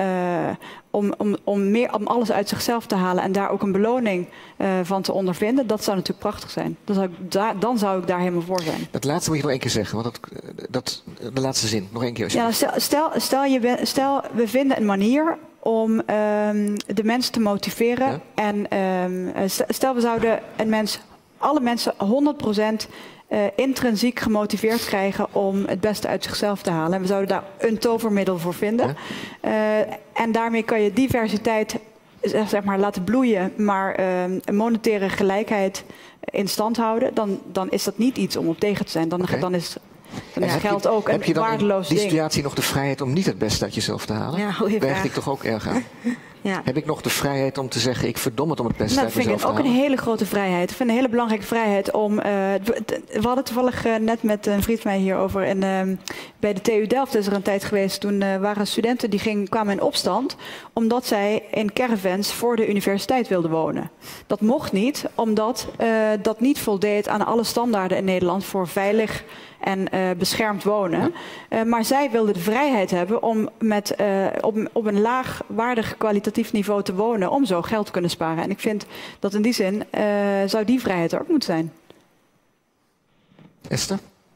om alles uit zichzelf te halen en daar ook een beloning van te ondervinden, dat zou natuurlijk prachtig zijn. Dan zou ik daar helemaal voor zijn. Dat laatste moet je nog één keer zeggen, want de laatste zin, nog één keer. Ja, stel, we vinden een manier om de mensen te motiveren. Ja? En stel, we zouden alle mensen 100% intrinsiek gemotiveerd krijgen om het beste uit zichzelf te halen. En we zouden daar een tovermiddel voor vinden. Ja? En daarmee kan je diversiteit laten bloeien, maar monetaire gelijkheid in stand houden. Dan is dat niet iets om op tegen te zijn. Dan is geld ook een waardeloos ding. Heb je dan in die situatie nog de vrijheid om niet het beste uit jezelf te halen? Ja, daar hecht ik toch ook erg aan. Ja. Heb ik nog de vrijheid om te zeggen, ik verdom het om het beste uit mezelf te halen? Dat vind ik ook een hele grote vrijheid. Ik vind een hele belangrijke vrijheid om... we hadden toevallig net met een vriend van mij hierover. En bij de TU Delft is er een tijd geweest. Toen waren studenten die kwamen in opstand, omdat zij in caravans voor de universiteit wilden wonen. Dat mocht niet, omdat dat niet voldeed aan alle standaarden in Nederland voor veilig en beschermd wonen. Maar zij wilden de vrijheid hebben om op een laagwaardig kwalitatief niveau te wonen, om zo geld te kunnen sparen. En ik vind dat in die zin zou die vrijheid er ook moeten zijn. Esther?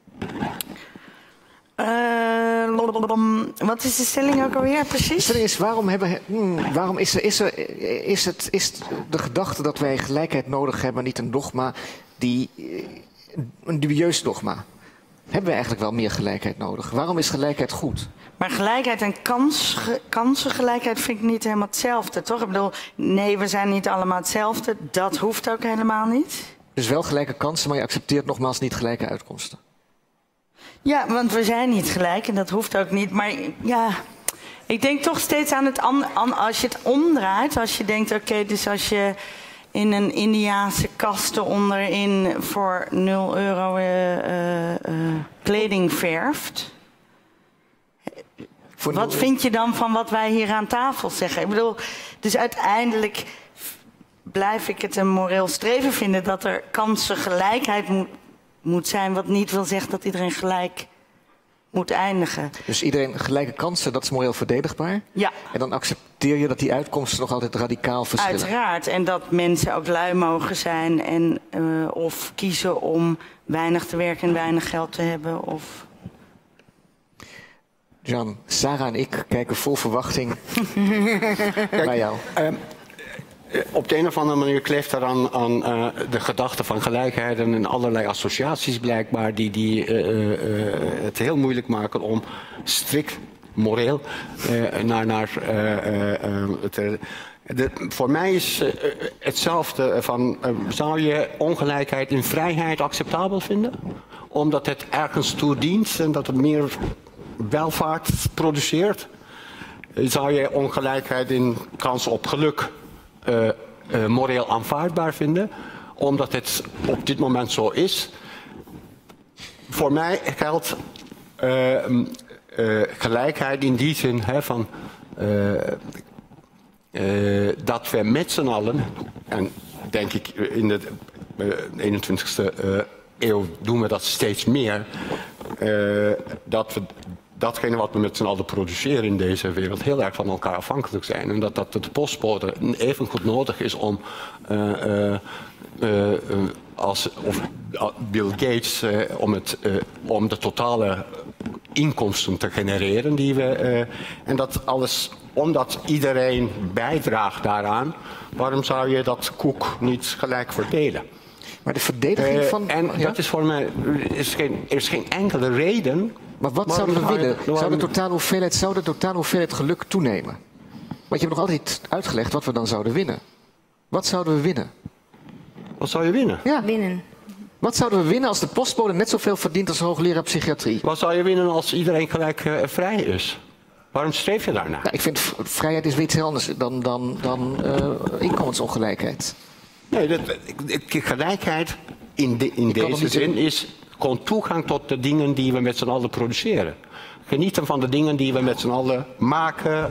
Wat is de stelling ook alweer precies? De stelling is, waarom is de gedachte dat wij gelijkheid nodig hebben niet een dogma, een dubieus dogma? Hebben we eigenlijk wel meer gelijkheid nodig? Waarom is gelijkheid goed? Maar gelijkheid en kansengelijkheid vind ik niet helemaal hetzelfde, toch? Ik bedoel, nee, we zijn niet allemaal hetzelfde. Dat hoeft ook helemaal niet. Dus wel gelijke kansen, maar je accepteert nogmaals niet gelijke uitkomsten. Ja, want we zijn niet gelijk en dat hoeft ook niet. Maar ja, ik denk toch steeds aan het als je het omdraait. Als je denkt, oké, dus als je in een Indiaanse kasten onderin voor €0 kleding verft. Wat vind je dan van wat wij hier aan tafel zeggen? Ik bedoel, dus uiteindelijk blijf ik het een moreel streven vinden dat er kansengelijkheid moet zijn, wat niet wil zeggen dat iedereen gelijk moet eindigen. Dus iedereen gelijke kansen, dat is moreel verdedigbaar? Ja. En dan accepteer je dat die uitkomsten nog altijd radicaal verschillen? Uiteraard. En dat mensen ook lui mogen zijn en of kiezen om weinig te werken en weinig geld te hebben. Of... Jan, Sarah en ik kijken vol verwachting naar jou. Op de een of andere manier kleeft er aan de gedachte van gelijkheid en allerlei associaties blijkbaar die het heel moeilijk maken om strikt moreel voor mij is hetzelfde van zou je ongelijkheid in vrijheid acceptabel vinden? Omdat het ergens toe dient en dat het meer welvaart produceert? Zou je ongelijkheid in kans op geluk moreel aanvaardbaar vinden, omdat het op dit moment zo is? Voor mij geldt gelijkheid in die zin van dat we met z'n allen, en denk ik in de 21ste eeuw doen we dat steeds meer, dat we datgene wat we met z'n allen produceren in deze wereld heel erg van elkaar afhankelijk zijn. En dat de postbode even goed nodig is om of Bill Gates om de totale inkomsten te genereren die we en dat alles omdat iedereen bijdraagt daaraan. Waarom zou je dat koek niet gelijk verdelen? Maar de verdediging van... dat is voor mij... Er is geen enkele reden... Maar wat zouden we winnen? Zou de totale hoeveelheid geluk toenemen? Want je hebt nog altijd uitgelegd wat we dan zouden winnen. Wat zouden we winnen? Wat zou je winnen? Ja. Winnen. Wat zouden we winnen als de postbode net zoveel verdient als een hoogleraar psychiatrie? Wat zou je winnen als iedereen gelijk vrij is? Waarom streef je daarnaar? Nou, ik vind vrijheid is weer iets heel anders dan inkomensongelijkheid. Nee, gelijkheid in deze zin is gewoon toegang tot de dingen die we met z'n allen produceren. Genieten van de dingen die we met z'n allen maken.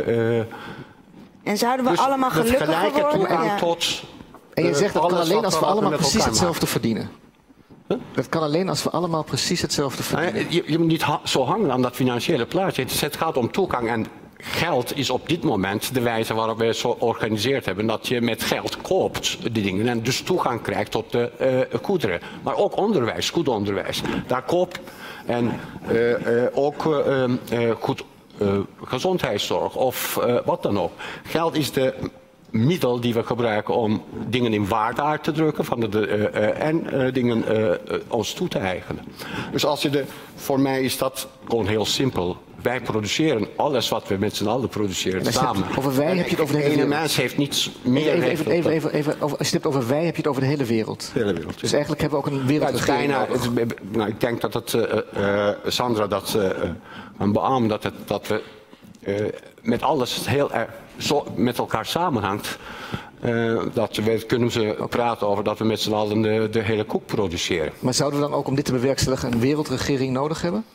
En zouden we dus allemaal gelukkiger worden? gelijke toegang tot... En je zegt dat kan alleen als we allemaal precies maken. hetzelfde verdienen. Huh? Dat kan alleen als we allemaal precies hetzelfde verdienen. Je moet niet zo hangen aan dat financiële plaatje. Het gaat om toegang en geld is op dit moment de wijze waarop we het zo georganiseerd hebben. Dat je met geld koopt die dingen en dus toegang krijgt tot de goederen. Maar ook onderwijs, goed onderwijs. Daar koop en ook goed gezondheidszorg of wat dan ook. Geld is de middel die we gebruiken om dingen in waarde uit te drukken en dingen ons toe te eigenen. Dus voor mij is dat gewoon heel simpel. Wij produceren alles wat we met z'n allen produceren samen. Over wij heb je het over de hele wereld. Een mens heeft niets meer recht. Even, als je het hebt over wij, heb je het over de hele wereld. De hele wereld. Dus eigenlijk hebben we ook een wereldregering nodig. Ik denk dat Sandra dat een beamen dat we met alles heel erg zo met elkaar samenhangt. Kunnen ze praten over dat we met z'n allen de hele koek produceren. Maar zouden we dan ook om dit te bewerkstelligen een wereldregering nodig hebben?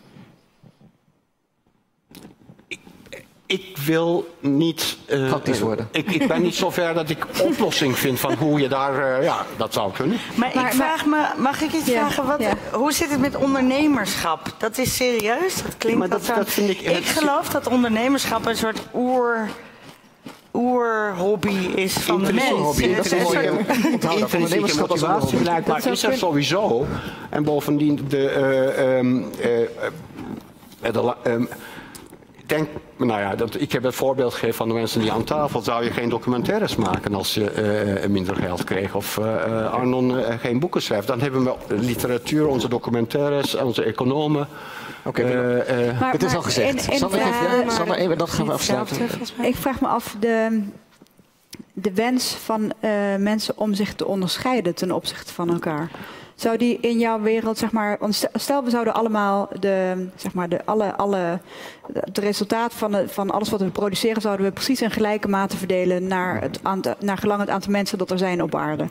Ik wil niet... praktisch worden. Ik ben niet zover dat ik oplossing vind van hoe je daar... dat zou kunnen. Maar ik vraag me, mag ik iets vragen? Hoe zit het met ondernemerschap? Dat is serieus? Dat klinkt maar dat vind ik... Ik geloof dat ondernemerschap een soort oerhobby is van de mens. Hobby. Dat is een mooie intrinsieke motivatie blijkbaar is er sowieso. En bovendien ik heb het voorbeeld gegeven van de mensen die aan tafel. Zou je geen documentaires maken als je minder geld kreeg? Of Arnon geen boeken schrijft? Dan hebben we literatuur, onze documentaires, onze economen. Oké, het is al gezegd. Sander, even, dat gaan we afsluiten. Ik vraag me af, de wens van mensen om zich te onderscheiden ten opzichte van elkaar. Zou die in jouw wereld, zeg maar, stel we zouden allemaal het resultaat van alles wat we produceren, zouden we precies in gelijke mate verdelen naar gelang het aantal mensen dat er zijn op aarde.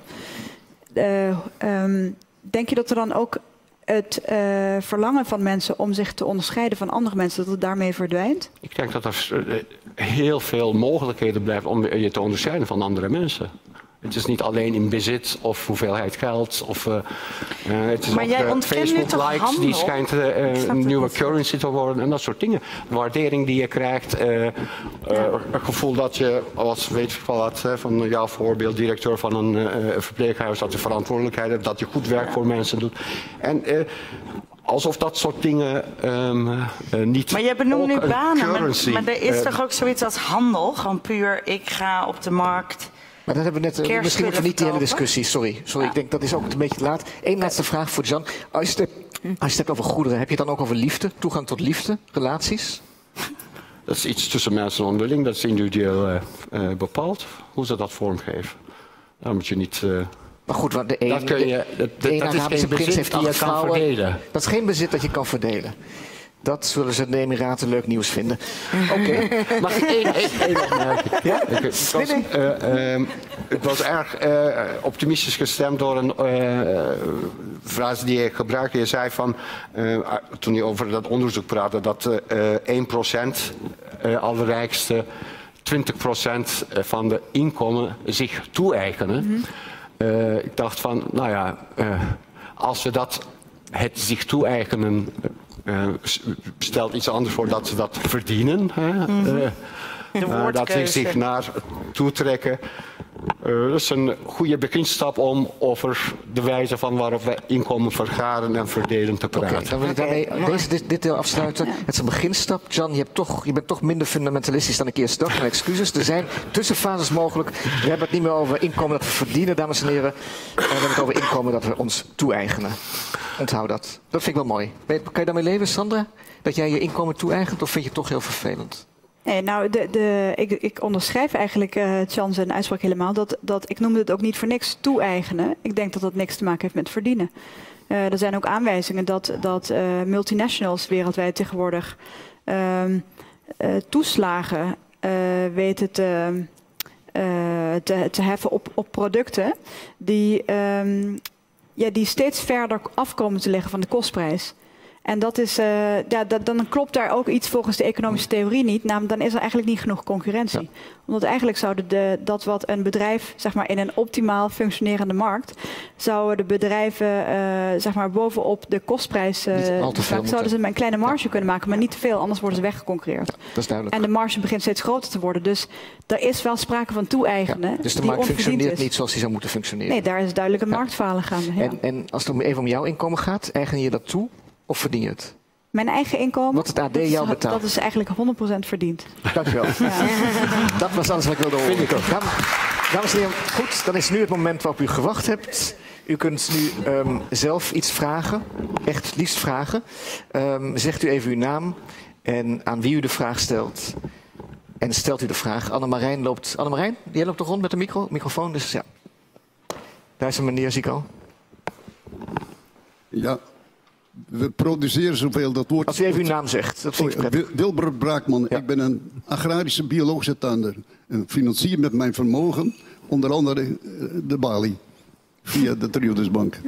Denk je dat er dan ook het verlangen van mensen om zich te onderscheiden van andere mensen, dat het daarmee verdwijnt? Ik denk dat er heel veel mogelijkheden blijven om je te onderscheiden van andere mensen. Het is niet alleen in bezit of hoeveelheid geld. Het is ook Facebook-likes, die schijnt een nieuwe currency te worden en dat soort dingen. De waardering die je krijgt. Het gevoel dat je, als weet ik wel wat, van jouw voorbeeld, directeur van een verpleeghuis, dat je verantwoordelijkheid hebt, dat je goed werk voor mensen doet. En alsof dat soort dingen niet... Maar je benoemt nu banen, maar er is toch ook zoiets als handel? Gewoon puur, ik ga op de markt... Maar dat hebben we net, misschien moeten we niet die hele discussie, sorry, ik denk dat is ook een beetje te laat. Eén laatste vraag voor Jan. Als je het hebt over goederen, heb je het dan ook over liefde? Toegang tot liefde, relaties? Dat is iets tussen mensen onderling, dat is individueel bepaald. Hoe ze dat vormgeven. Daar moet je niet... Maar goed, want de Arabische prins heeft 8 vrouwen. Dat is geen bezit dat je kan verdelen. Dat zullen ze in de Emiraten leuk nieuws vinden. Oké. Mag ik één opmerking? Ja? Ik was erg optimistisch gestemd door een frase die je gebruikte. Je zei van, toen je over dat onderzoek praatte, dat 1% allerrijkste 20% van de inkomen zich toe-eigenen. Ik dacht van, als we het zich toe-eigenen... stelt iets anders voor dat ze dat verdienen. Dat ze zich naar toetrekken. Dat is een goede beginstap om over de wijze van waarop wij inkomen vergaren en verdelen te praten. Dan wil ik daarmee dit deel afsluiten. Het is een beginstap. Jan, je bent toch minder fundamentalistisch dan ik eerst dacht. Mijn excuses. Er zijn tussenfases mogelijk. We hebben het niet meer over inkomen dat we verdienen, dames en heren. We hebben het over inkomen dat we ons toe-eigenen. Onthoud dat. Dat vind ik wel mooi. Kan je daarmee leven, Sandra? Dat jij je inkomen toe-eigent, of vind je het toch heel vervelend? Nee, nou, ik onderschrijf eigenlijk Jan zijn uitspraak helemaal. Ik noemde het ook niet voor niks toe-eigenen. Ik denk dat dat niks te maken heeft met verdienen. Er zijn ook aanwijzingen dat multinationals wereldwijd tegenwoordig toeslagen weten te heffen op producten die steeds verder afkomen te liggen van de kostprijs. En dat is, dan klopt daar ook iets volgens de economische theorie niet. Namelijk, dan is er eigenlijk niet genoeg concurrentie. Ja. Omdat eigenlijk zouden dat wat een bedrijf, zeg maar in een optimaal functionerende markt, zouden de bedrijven, zeg maar bovenop de kostprijs, zouden ze een kleine marge kunnen maken, maar niet te veel, anders worden ze weggeconcurreerd. Ja, dat is duidelijk. En de marge begint steeds groter te worden. Dus er is wel sprake van toe-eigenen. Ja, dus de markt functioneert niet zoals die zou moeten functioneren. Nee, daar is duidelijk een marktfalen gaande. Ja. En als het even om jouw inkomen gaat, eigen je dat toe? Of verdien je het? Mijn eigen inkomen? Wat het AD jou betaalt? Dat is eigenlijk 100% verdiend. Dankjewel. Ja. Dat was alles wat ik wilde horen. Dames en heren, goed, dan is nu het moment waarop u gewacht hebt. U kunt nu zelf iets vragen, echt het liefst vragen. Zegt u even uw naam en aan wie u de vraag stelt. En stelt u de vraag. Annemarijn loopt... Annemarijn, jij loopt toch rond met de microfoon? Dus ja. Daar is een meneer, zie ik al. Ja. We produceren zoveel, dat woord... Als u even uw naam zegt, dat vind ik prettig. Wilbert Braakman, ja. Ik ben een agrarische biologische tuinder. En financier met mijn vermogen, onder andere de Bali. Via de Triodos-bank.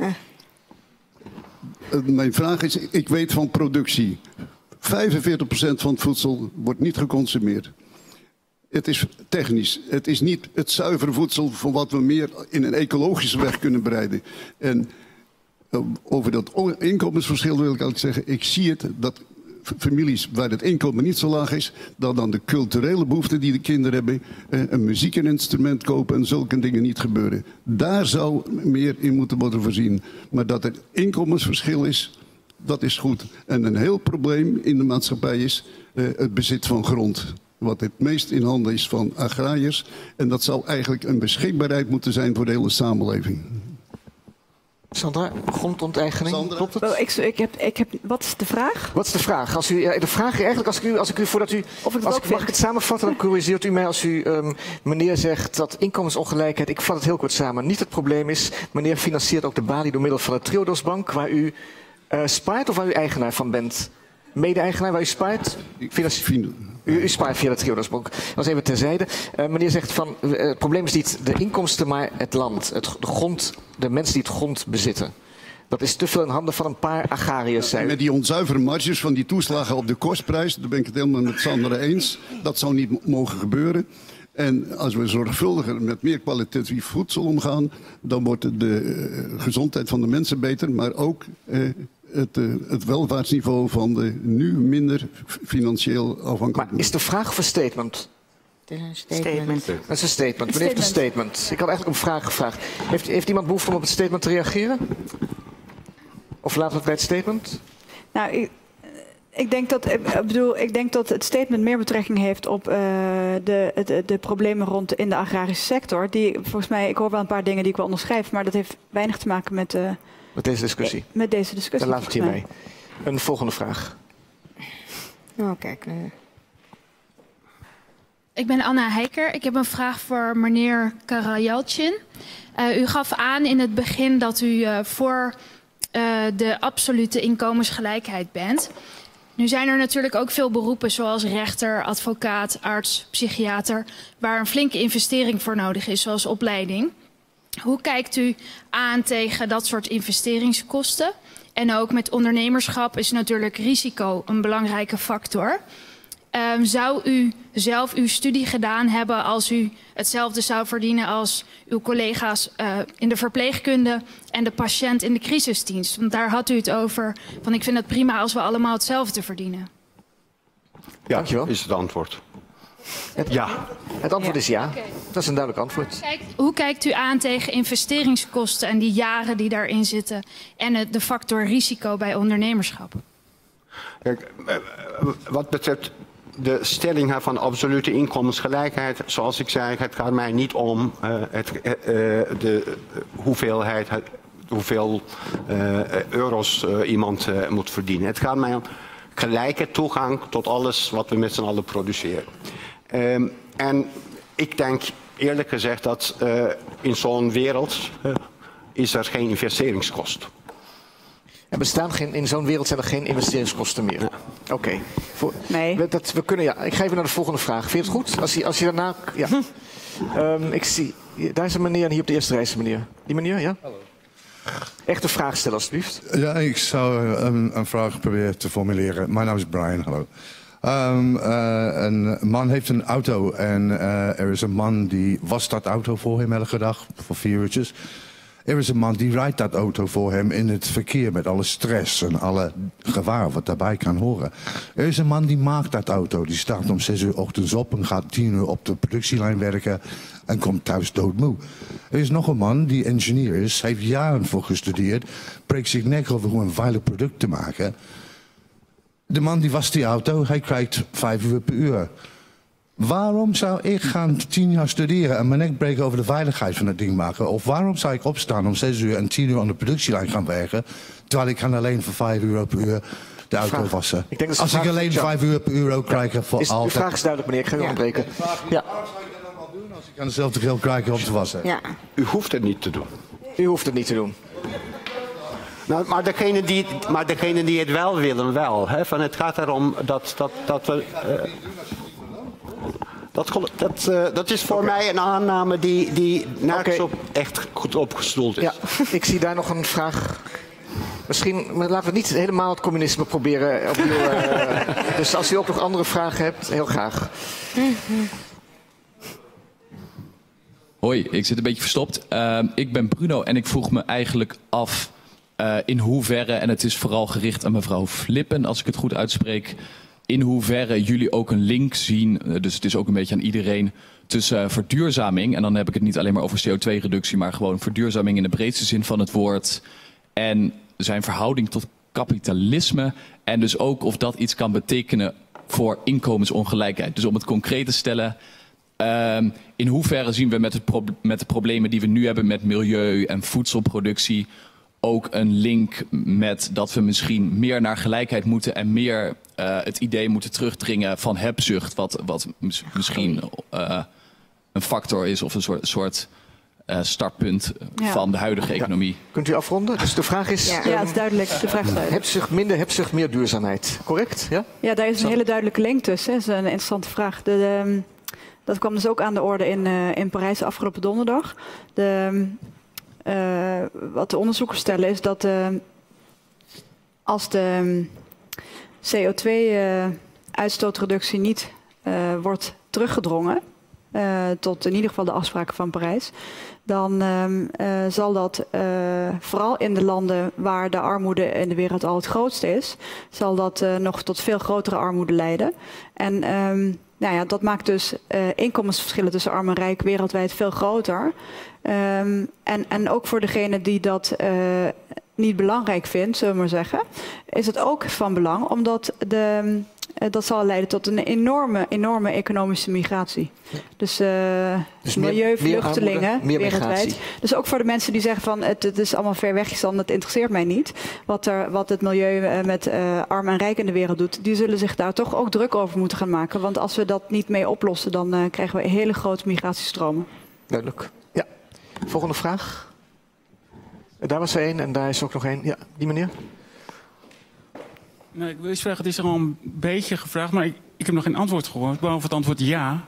Mijn vraag is, ik weet van productie. 45% van het voedsel wordt niet geconsumeerd. Het is technisch. Het is niet het zuivere voedsel van wat we meer in een ecologische weg kunnen bereiden. En over dat inkomensverschil wil ik eigenlijk zeggen, ik zie het dat families waar het inkomen niet zo laag is, dat dan de culturele behoeften die de kinderen hebben, een muziekinstrument kopen en zulke dingen niet gebeuren. Daar zou meer in moeten worden voorzien. Maar dat er inkomensverschil is, dat is goed. En een heel probleem in de maatschappij is het bezit van grond. Wat het meest in handen is van agrariërs. En dat zou eigenlijk een beschikbaarheid moeten zijn voor de hele samenleving. Sandra, grondonteigening, klopt het? Ik heb, wat is de vraag? Wat is de vraag? De vraag eigenlijk, als ik u voordat u... Mag ik het samenvatten, dan corrigeert u mij als u meneer zegt dat inkomensongelijkheid, ik vat het heel kort samen, niet het probleem is. Meneer financiert ook de Bali door middel van de Triodos-bank, waar u spaart of waar u eigenaar van bent? Mede-eigenaar waar u spaart? U spaart via de Triodos-bank. Dat was even terzijde. Meneer zegt van, het probleem is niet de inkomsten, maar het land. De grond, de mensen die het grond bezitten. Dat is te veel in handen van een paar agrariërs. Met die onzuivere marges van die toeslagen op de kostprijs, daar ben ik het helemaal met Sandra eens. Dat zou niet mogen gebeuren. En als we zorgvuldiger met meer kwalitatief voedsel omgaan, dan wordt de gezondheid van de mensen beter, maar ook het welvaartsniveau van de nu minder financieel afhankelijk. Maar is de vraag of een statement? Statement. Dat is een statement. Meneer heeft een statement. Ik had eigenlijk een vraag gevraagd. Heeft iemand behoefte om op het statement te reageren? Of laten we het bij het statement? Nou, ik denk dat het statement meer betrekking heeft op de problemen rond in de agrarische sector. Die, volgens mij, ik hoor wel een paar dingen die ik wel onderschrijf, maar dat heeft weinig te maken met deze discussie. Met deze discussie. Dan laat het hierbij. Een volgende vraag. Oh, kijk. Ik ben Anna Heiker. Ik heb een vraag voor meneer Karayalcin. U gaf aan in het begin dat u voor de absolute inkomensgelijkheid bent. Nu zijn er natuurlijk ook veel beroepen zoals rechter, advocaat, arts, psychiater, waar een flinke investering voor nodig is, zoals opleiding. Hoe kijkt u aan tegen dat soort investeringskosten? En ook met ondernemerschap is natuurlijk risico een belangrijke factor. Zou u zelf uw studie gedaan hebben als u hetzelfde zou verdienen als uw collega's in de verpleegkunde en de patiënt in de crisisdienst? Want daar had u het over, van ik vind het prima als we allemaal hetzelfde verdienen. Ja, dankjewel. Is het antwoord. Ja. Het antwoord is ja. Okay. Dat is een duidelijk antwoord. Hoe kijkt u aan tegen investeringskosten en die jaren die daarin zitten en de factor risico bij ondernemerschap? Kijk, wat betreft de stelling van absolute inkomensgelijkheid, zoals ik zei, het gaat mij niet om de hoeveelheid, hoeveel euro's iemand moet verdienen. Het gaat mij om gelijke toegang tot alles wat we met z'n allen produceren. En ik denk eerlijk gezegd dat in zo'n wereld is er geen investeringskost. In zo'n wereld zijn er geen investeringskosten meer. Ja. Oké. Nee. We kunnen, ja. Ik ga even naar de volgende vraag. Vind je het goed? Als je daarna... Ja. Ik zie... Daar is een meneer en hier op de eerste rij is een meneer. Die meneer, ja? Hallo. Echt een vraag stellen, alsjeblieft. Ja, ik zou een vraag proberen te formuleren. Mijn naam is Brian, hallo. Een man heeft een auto en er is een man die wast dat auto voor hem elke dag voor 4 uurtjes. Er is een man die rijdt dat auto voor hem in het verkeer met alle stress en alle gevaar wat daarbij kan horen. Er is een man die maakt dat auto. Die staat om 6 uur ochtends op en gaat 10 uur op de productielijn werken en komt thuis doodmoe. Er is nog een man die engineer is, heeft jaren voor gestudeerd, breekt zich nek over hoe een veilig product te maken. De man die wast die auto, hij krijgt 5 uur per uur. Waarom zou ik gaan 10 jaar studeren en mijn nek breken over de veiligheid van het ding maken? Of waarom zou ik opstaan om 6 uur en 10 uur aan de productielijn gaan werken, terwijl ik kan alleen voor 5 euro per uur de auto wassen? Als ik alleen 5 uur per uur ook krijg voor altijd. De vraag is duidelijk, meneer. Ik ga u onderbreken. Ja. Waarom zou ik dat allemaal doen als ik aan dezelfde geld krijg om te wassen? Ja. U hoeft het niet te doen. U hoeft het niet te doen. Nou, maar degene die het wel willen, wel. Hè? Van het gaat erom dat we... Dat is voor mij een aanname die nergens op echt goed opgestoeld is. Ja, ik zie daar nog een vraag. Misschien laten we niet helemaal het communisme proberen opnieuw. Dus als u ook nog andere vragen hebt, heel graag. Hoi, ik zit een beetje verstopt. Ik ben Bruno en ik vroeg me eigenlijk af in hoeverre, en het is vooral gericht aan mevrouw Flippen, als ik het goed uitspreek, in hoeverre jullie ook een link zien, dus het is ook een beetje aan iedereen, tussen verduurzaming, en dan heb ik het niet alleen maar over CO2-reductie, maar gewoon verduurzaming in de breedste zin van het woord, en zijn verhouding tot kapitalisme, en dus ook of dat iets kan betekenen voor inkomensongelijkheid. Dus om het concreet te stellen, in hoeverre zien we met de problemen die we nu hebben met milieu en voedselproductie ook een link met dat we misschien meer naar gelijkheid moeten en meer het idee moeten terugdringen van hebzucht, wat misschien een factor is of een soort startpunt van de huidige economie. Kunt u afronden? Dus de vraag is... Ja, het is duidelijk. De vraag is duidelijk. Hebzucht, minder hebzucht, meer duurzaamheid. Correct? Ja, ja, daar is een hele duidelijke link tussen. Dat is een interessante vraag. Dat kwam dus ook aan de orde in Parijs afgelopen donderdag. Wat de onderzoekers stellen is dat als de CO2-uitstootreductie niet wordt teruggedrongen, tot in ieder geval de afspraken van Parijs, dan zal dat vooral in de landen waar de armoede in de wereld al het grootste is, zal dat nog tot veel grotere armoede leiden. En nou ja, dat maakt dus inkomensverschillen tussen arm en rijk wereldwijd veel groter. En ook voor degene die dat niet belangrijk vindt, zullen we maar zeggen, is het ook van belang, omdat dat zal leiden tot een enorme economische migratie. Dus milieu, vluchtelingen, wereldwijd. Dus ook voor de mensen die zeggen van het is allemaal ver weg, dat interesseert mij niet. Wat het milieu met arm en rijk in de wereld doet, die zullen zich daar toch ook druk over moeten gaan maken. Want als we dat niet mee oplossen, dan krijgen we hele grote migratiestromen. Duidelijk. Ja. Volgende vraag. Daar was er één en daar is ook nog één. Ja, die meneer. Nou, ik wil eens vragen, het is al een beetje gevraagd, maar ik heb nog geen antwoord gehoord, behalve het antwoord ja.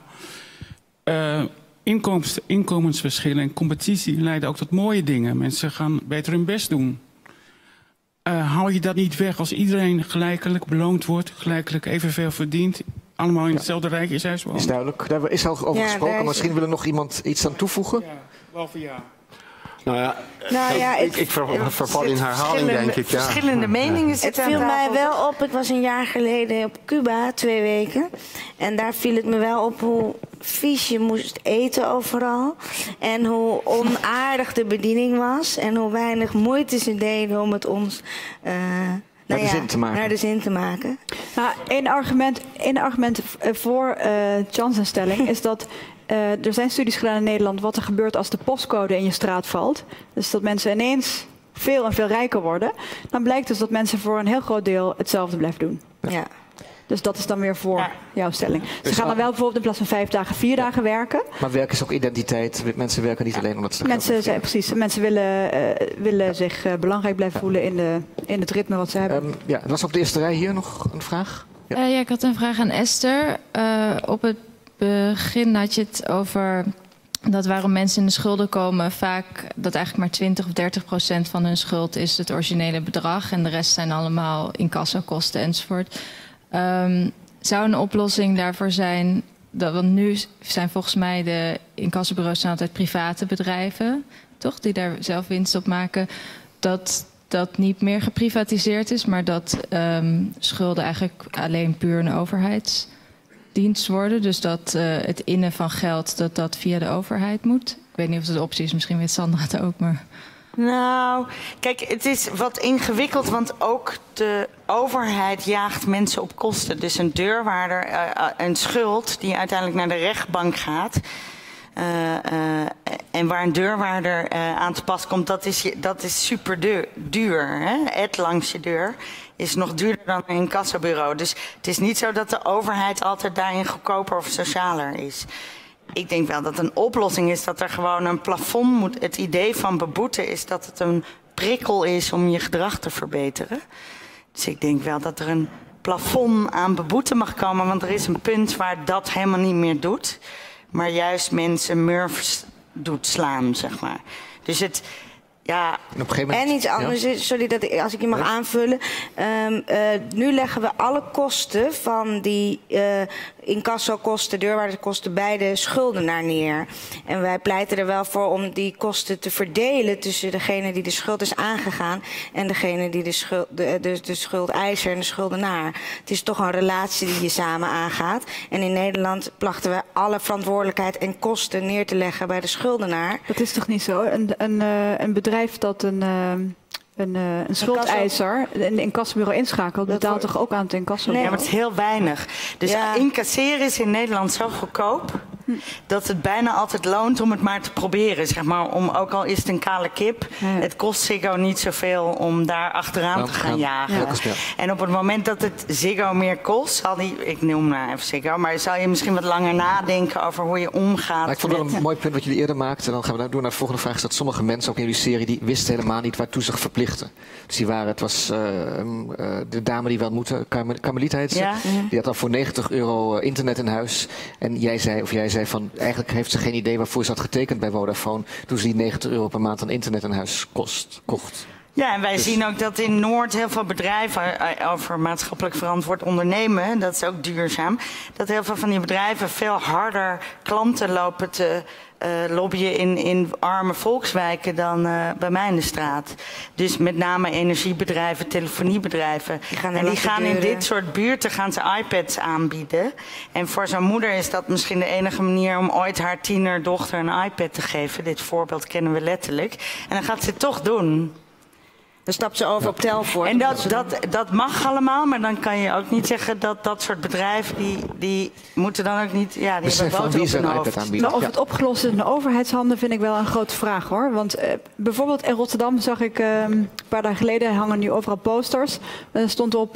Inkomensverschillen en competitie leiden ook tot mooie dingen. Mensen gaan beter hun best doen. Haal je dat niet weg als iedereen gelijkelijk beloond wordt, gelijkelijk evenveel verdient, allemaal in hetzelfde rijtjeshuis wonen? Is duidelijk. Daar is al over gesproken. Misschien wil er nog iemand iets aan toevoegen. Ja, behalve ja. Nou ja, ik verval in herhaling, denk ik. Ja. Verschillende meningen zitten. Het viel mij wel op, ik was een jaar geleden op Cuba, 2 weken. En daar viel het me wel op hoe vies je moest eten overal. En hoe onaardig de bediening was. En hoe weinig moeite ze deden om het ons naar de zin te maken. Nou, één argument voor John's stelling is dat er zijn studies gedaan in Nederland wat er gebeurt als de postcode in je straat valt. Dus dat mensen ineens veel en veel rijker worden. Dan blijkt dus dat mensen voor een heel groot deel hetzelfde blijven doen. Ja. Dus dat is dan weer voor jouw stelling. Ze gaan dan wel bijvoorbeeld in plaats van 5 dagen 4 dagen werken. Maar werk is ook identiteit. Mensen werken niet alleen omdat ze Mensen willen zich belangrijk blijven voelen in het ritme wat ze hebben. Er was op de eerste rij hier nog een vraag. Ja, ik had een vraag aan Esther. Op het begin had je het over dat waarom mensen in de schulden komen, vaak dat eigenlijk maar 20 of 30% van hun schuld is het originele bedrag en de rest zijn allemaal incassokosten enzovoort. Zou een oplossing daarvoor zijn, want nu zijn volgens mij de incassobureaus zijn altijd private bedrijven, toch, die daar zelf winst op maken, dat dat niet meer geprivatiseerd is, maar dat schulden eigenlijk alleen puur een overheidsdienst worden. Dus dat het innen van geld, dat via de overheid moet. Ik weet niet of dat de optie is, misschien weet Sandra het ook, maar... Nou, kijk, het is wat ingewikkeld, want ook de overheid jaagt mensen op kosten. Dus een deurwaarder, een schuld die uiteindelijk naar de rechtbank gaat... en waar een deurwaarder aan te pas komt, dat is super duur. Hè? Ed langs je deur is nog duurder dan een incassobureau. Dus het is niet zo dat de overheid altijd daarin goedkoper of socialer is. Ik denk wel dat een oplossing is dat er gewoon een plafond moet. Het idee van beboeten is dat het een prikkel is om je gedrag te verbeteren. Dus ik denk wel dat er een plafond aan beboeten mag komen, want er is een punt waar dat helemaal niet meer doet. Maar juist mensen murfs doet slaan, zeg maar. Dus het, ja... En iets anders, sorry als ik je mag aanvullen. Nu leggen we alle kosten van die incassokosten, deurwaarderskosten bij de schuldenaar neer. En wij pleiten er wel voor om die kosten te verdelen tussen degene die de schuld is aangegaan en degene die de schuldeiser en de schuldenaar. Het is toch een relatie die je samen aangaat. En in Nederland plachten we alle verantwoordelijkheid en kosten neer te leggen bij de schuldenaar. Dat is toch niet zo? Een bedrijf dat een schuldeiser een incassobureau inschakelt, betaalt toch ook aan het incassobureau? Nee, maar het is heel weinig. Dus incasseren is in Nederland zo goedkoop dat het bijna altijd loont om het maar te proberen. Zeg maar, ook al is het een kale kip, het kost Ziggo niet zoveel om daar achteraan te gaan jagen. Ja. En op het moment dat het Ziggo meer kost, zal ik noem nou even Ziggo, maar zal je misschien wat langer nadenken over hoe je omgaat. Maar ik vond wel een mooi punt wat jullie eerder maakten. En dan gaan we door naar de volgende vraag. Is dat sommige mensen, ook in jullie serie, die wisten helemaal niet waartoe zich verplichten. Dus het was de dame die wel moeten, Carmelita heet ze. Die had dan voor €90 internet in huis. En jij zei van, eigenlijk heeft ze geen idee waarvoor ze had getekend bij Vodafone toen ze die €90 per maand aan internet in huis kocht. Ja, en wij zien ook dat in Noord heel veel bedrijven over maatschappelijk verantwoord ondernemen, dat is ook duurzaam, dat heel veel van die bedrijven veel harder klanten lopen te lobbyen in arme volkswijken dan bij mij in de straat. Dus met name energiebedrijven, telefoniebedrijven. Die gaan in dit soort buurten gaan ze iPads aanbieden. En voor zo'n moeder is dat misschien de enige manier om ooit haar tienerdochter een iPad te geven. Dit voorbeeld kennen we letterlijk. En dan gaat ze het toch doen. Dan stapt ze over op Telfort. En dat mag allemaal, maar dan kan je ook niet zeggen dat soort bedrijven, die moeten dan ook niet... Ja, die hebben boter op hun hoofd. Nou, of het opgelost is in de overheidshanden vind ik wel een grote vraag, hoor. Want bijvoorbeeld in Rotterdam zag ik een paar dagen geleden hangen nu overal posters. Er stond op...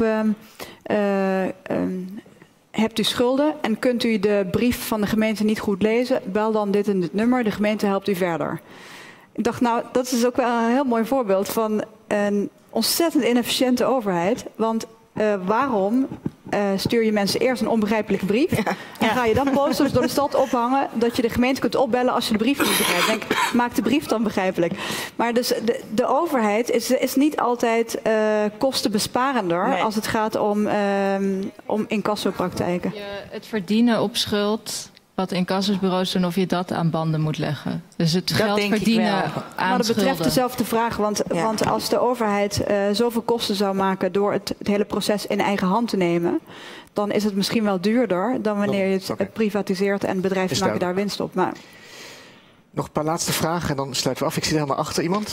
hebt u schulden en kunt u de brief van de gemeente niet goed lezen? Bel dan dit en dit nummer, de gemeente helpt u verder. Ik dacht, nou, dat is ook wel een heel mooi voorbeeld van een ontzettend inefficiënte overheid. Want waarom stuur je mensen eerst een onbegrijpelijke brief en ga je dan posters door de stad ophangen dat je de gemeente kunt opbellen als je de brief niet begrijpt? Denk, maak de brief dan begrijpelijk. Maar dus de overheid is niet altijd kostenbesparender als het gaat om incassopraktijken. Het verdienen op schuld, wat incassobureaus doen, of je dat aan banden moet leggen. Dus het geld verdienen aan maar dat betreft dezelfde vraag. Want als de overheid zoveel kosten zou maken door het hele proces in eigen hand te nemen, dan is het misschien wel duurder dan wanneer je het privatiseert en bedrijven maken daar winst op. Maar... Nog een paar laatste vragen en dan sluiten we af. Ik zie er helemaal achter iemand.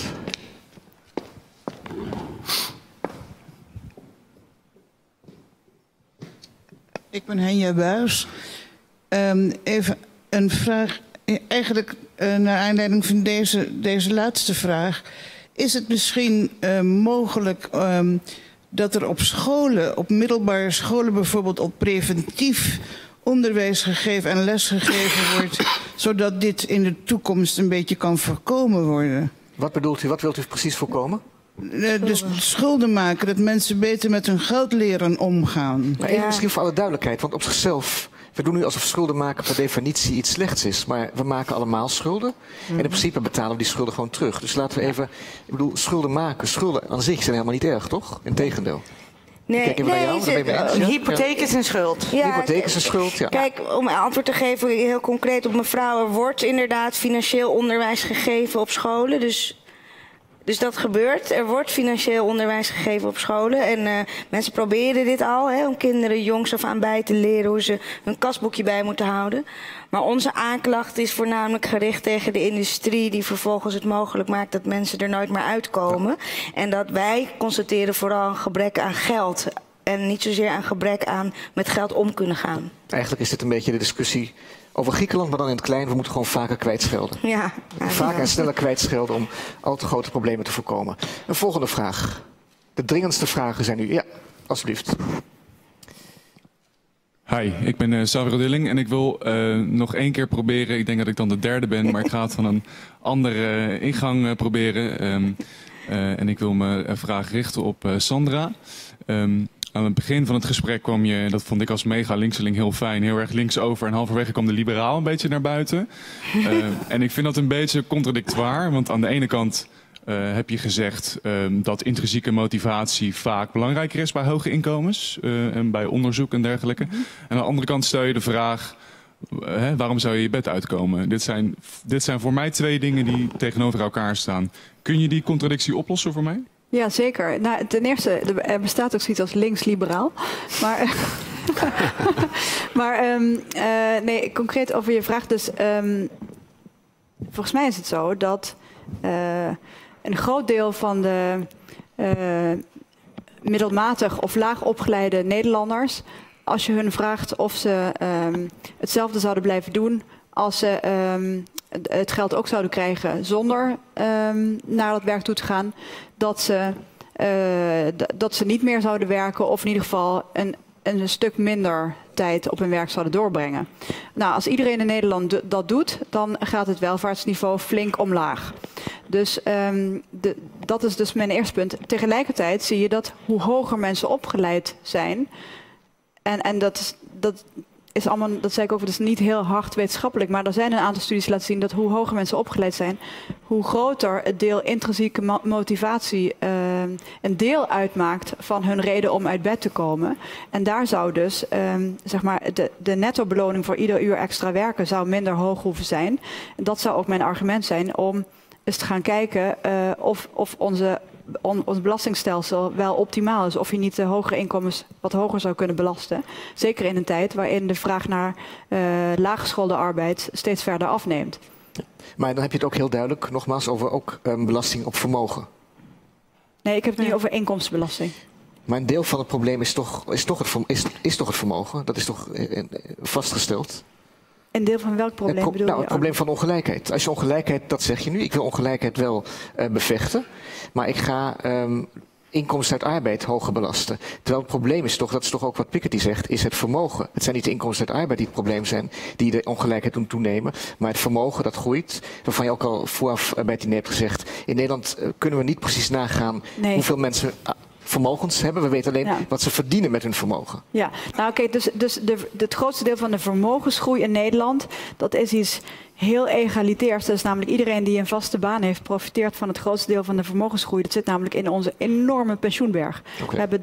Ik ben Henja Buijs. Even een vraag, eigenlijk naar aanleiding van deze laatste vraag. Is het misschien mogelijk dat er op scholen, op middelbare scholen bijvoorbeeld, op preventief onderwijs gegeven en lesgegeven wordt, zodat dit in de toekomst een beetje kan voorkomen worden. Wat bedoelt u? Wat wilt u precies voorkomen? Dus schulden maken, dat mensen beter met hun geld leren omgaan. Maar even misschien voor alle duidelijkheid, want op zichzelf, we doen nu alsof schulden maken per definitie iets slechts is. Maar we maken allemaal schulden. En in principe betalen we die schulden gewoon terug. Dus laten we even, ik bedoel, schulden maken. Schulden aan zich zijn helemaal niet erg, toch? Integendeel. Nee, een hypotheek is een schuld. Ja, hypotheek is een schuld, ja. Kijk, om antwoord te geven heel concreet op mevrouw, er wordt inderdaad financieel onderwijs gegeven op scholen. Dus dat gebeurt. Er wordt financieel onderwijs gegeven op scholen. En mensen proberen dit al, om kinderen jongs af aan bij te leren hoe ze hun kasboekje bij moeten houden. Maar onze aanklacht is voornamelijk gericht tegen de industrie die vervolgens het mogelijk maakt dat mensen er nooit meer uitkomen. En dat wij constateren vooral een gebrek aan geld. En niet zozeer aan gebrek aan met geld om kunnen gaan. Eigenlijk is dit een beetje de discussie over Griekenland, maar dan in het klein. We moeten gewoon vaker kwijtschelden. Ja. Vaker en sneller kwijtschelden om al te grote problemen te voorkomen. Een volgende vraag. De dringendste vragen zijn nu. Ja, alsjeblieft. Hi, ik ben Savro Dilling en ik wil nog 1 keer proberen. Ik denk dat ik dan de derde ben, maar ik ga het van een andere ingang proberen. En ik wil mijn vraag richten op Sandra. Aan het begin van het gesprek kwam je, dat vond ik als mega linkseling heel fijn, heel erg links over. En halverwege kwam de liberaal een beetje naar buiten. En ik vind dat een beetje contradictoir, want aan de ene kant heb je gezegd dat intrinsieke motivatie vaak belangrijker is bij hoge inkomens en bij onderzoek en dergelijke. En aan de andere kant stel je de vraag, waarom zou je je bed uitkomen? Dit zijn voor mij 2 dingen die tegenover elkaar staan. Kun je die contradictie oplossen voor mij? Ja, zeker. Nou, ten eerste, er bestaat ook zoiets als links-liberaal. Maar, nee, concreet over je vraag. Dus volgens mij is het zo dat een groot deel van de middelmatig of laag opgeleide Nederlanders, als je hun vraagt of ze hetzelfde zouden blijven doen als ze het geld ook zouden krijgen zonder naar dat werk toe te gaan, dat ze niet meer zouden werken of in ieder geval een stuk minder tijd op hun werk zouden doorbrengen. Nou, als iedereen in Nederland dat doet, dan gaat het welvaartsniveau flink omlaag. Dus dat is dus mijn eerste punt. Tegelijkertijd zie je dat hoe hoger mensen opgeleid zijn, en dat is allemaal, dat zei ik ook, dat is niet heel hard wetenschappelijk, maar er zijn een aantal studies laten zien dat hoe hoger mensen opgeleid zijn, hoe groter het deel intrinsieke motivatie een deel uitmaakt van hun reden om uit bed te komen. En daar zou dus zeg maar de netto beloning voor ieder uur extra werken zou minder hoog hoeven zijn. En dat zou ook mijn argument zijn om eens te gaan kijken of ons belastingstelsel wel optimaal is. Of je niet de hogere inkomens wat hoger zou kunnen belasten. Zeker in een tijd waarin de vraag naar laaggeschoolde arbeid steeds verder afneemt. Maar dan heb je het ook heel duidelijk, nogmaals, over ook belasting op vermogen. Nee, ik heb het niet over inkomstenbelasting. Maar een deel van het probleem is toch het vermogen? Dat is toch vastgesteld? Een deel van welk probleem bedoel je? Nou, het probleem van ongelijkheid. Als je ongelijkheid, dat zeg je nu, ik wil ongelijkheid wel bevechten, maar ik ga inkomsten uit arbeid hoger belasten. Terwijl het probleem is toch, dat is toch ook wat Piketty zegt, is het vermogen. Het zijn niet de inkomsten uit arbeid die het probleem zijn, die de ongelijkheid doen toenemen, maar het vermogen dat groeit, waarvan je ook al vooraf bij het diner hebt gezegd, in Nederland kunnen we niet precies nagaan hoeveel mensen vermogens hebben. We weten alleen wat ze verdienen met hun vermogen. Ja, nou oké, dus het grootste deel van de vermogensgroei in Nederland, dat is iets heel egalitairs. Dat is namelijk iedereen die een vaste baan heeft, profiteert van het grootste deel van de vermogensgroei. Dat zit namelijk in onze enorme pensioenberg. Okay. We hebben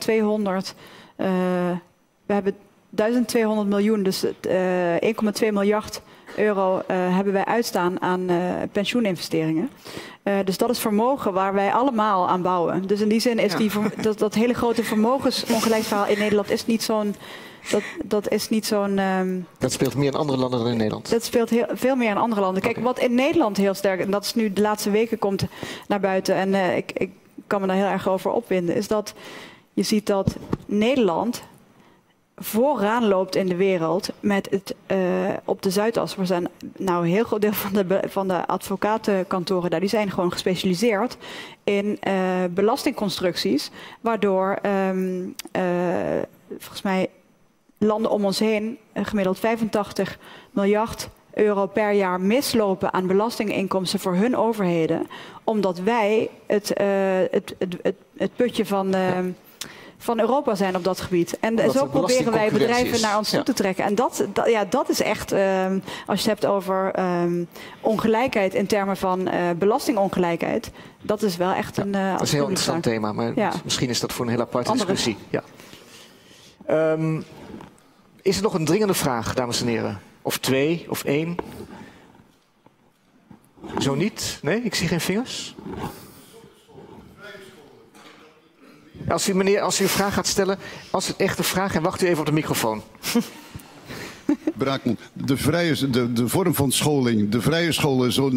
1200 miljoen, dus 1,2 miljard euro hebben wij uitstaan aan pensioeninvesteringen. Dus dat is vermogen waar wij allemaal aan bouwen. Dus in die zin is dat hele grote vermogensongelijkheidsverhaal in Nederland is niet zo'n... Dat is niet zo'n... Dat speelt meer in andere landen dan in Nederland? Dat speelt veel meer in andere landen. Kijk, wat in Nederland heel sterk, en dat is nu de laatste weken komt naar buiten, en ik kan me daar heel erg over opwinden, is dat je ziet dat Nederland vooraan loopt in de wereld met het op de Zuidas. We zijn nou een heel groot deel van de advocatenkantoren daar, die zijn gewoon gespecialiseerd in belastingconstructies, waardoor volgens mij landen om ons heen gemiddeld 85 miljard euro per jaar mislopen aan belastinginkomsten voor hun overheden, omdat wij het putje van Europa zijn op dat gebied. En zo proberen wij bedrijven naar ons toe te trekken. En dat is echt, als je het hebt over ongelijkheid in termen van belastingongelijkheid, dat is wel echt een dat is een heel interessant thema, maar misschien is dat voor een hele aparte discussie. Ja. Is er nog een dringende vraag, dames en heren? Of 2 of 1? Zo niet? Nee, ik zie geen vingers. Als u een vraag gaat stellen, als het echt een vraag, en wacht u even op de microfoon. Braakman, de vorm van scholing, de vrije scholen, zo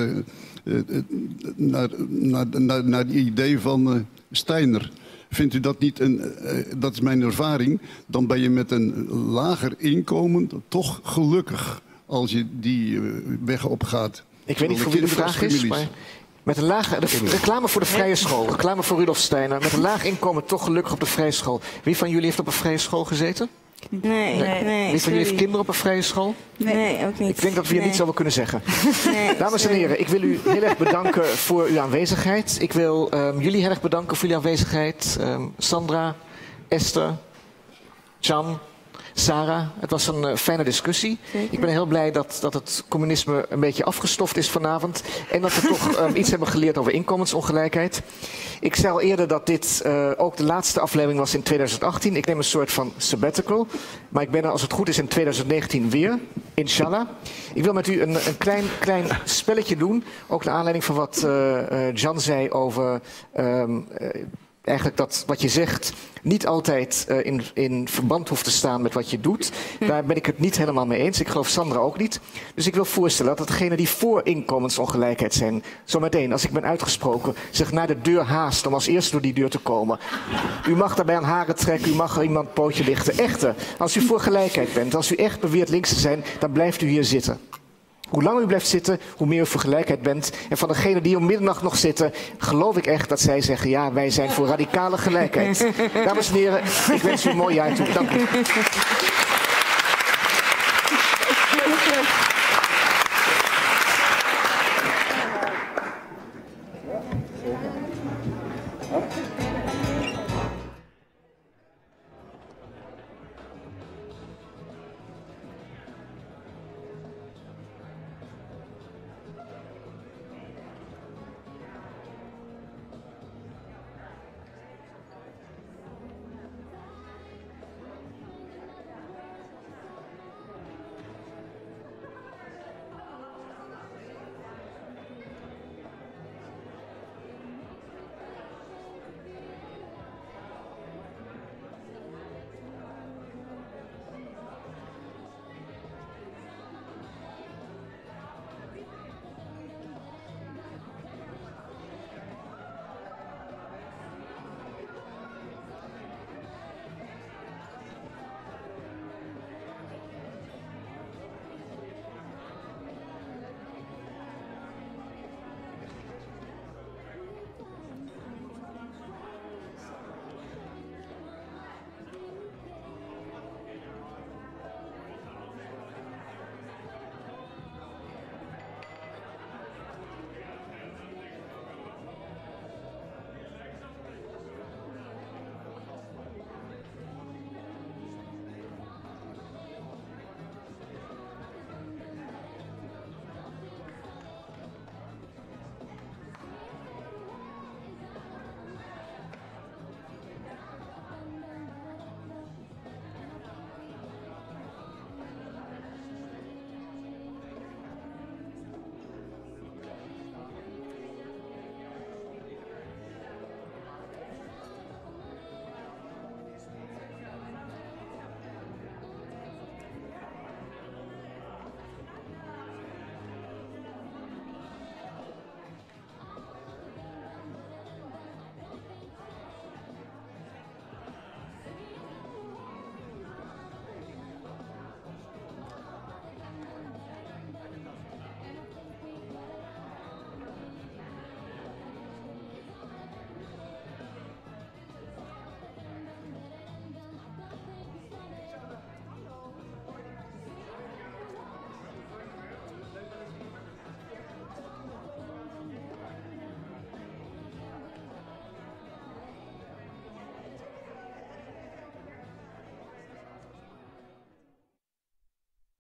naar het idee van Steiner. Vindt u dat niet dat is mijn ervaring, dan ben je met een lager inkomen toch gelukkig als je die weg opgaat. Ik weet niet voor wie de vraag is, maar met een lage reclame voor de vrije school, reclame voor Rudolf Steiner, met een laag inkomen toch gelukkig op de vrije school. Wie van jullie heeft op een vrije school gezeten? Nee. Wie van jullie heeft kinderen op een vrije school? Nee, ook niet. Ik denk dat we hier niet zouden kunnen zeggen. Dames en heren, ik wil u heel erg bedanken voor uw aanwezigheid. Ik wil jullie heel erg bedanken voor jullie aanwezigheid. Sandra, Esther, Can, Sarah, het was een fijne discussie. Zeker. Ik ben heel blij dat het communisme een beetje afgestoft is vanavond. En dat we toch iets hebben geleerd over inkomensongelijkheid. Ik zei al eerder dat dit ook de laatste aflevering was in 2018. Ik neem een soort van sabbatical. Maar ik ben er, als het goed is, in 2019 weer. Inshallah. Ik wil met u een klein spelletje doen. Ook naar aanleiding van wat Jan zei over eigenlijk dat wat je zegt niet altijd in verband hoeft te staan met wat je doet. Daar ben ik het niet helemaal mee eens. Ik geloof Sandra ook niet. Dus ik wil voorstellen dat degenen die voor inkomensongelijkheid zijn, zometeen als ik ben uitgesproken, zich naar de deur haast om als eerste door die deur te komen. U mag daarbij aan haren trekken, u mag er iemand een pootje lichten. Echte, als u voor gelijkheid bent, als u echt beweert links te zijn, dan blijft u hier zitten. Hoe langer u blijft zitten, hoe meer u voor gelijkheid bent. En van degenen die om middernacht nog zitten, geloof ik echt dat zij zeggen, ja, wij zijn voor radicale gelijkheid. Dames en heren, ik wens u een mooi jaar toe. Dank u.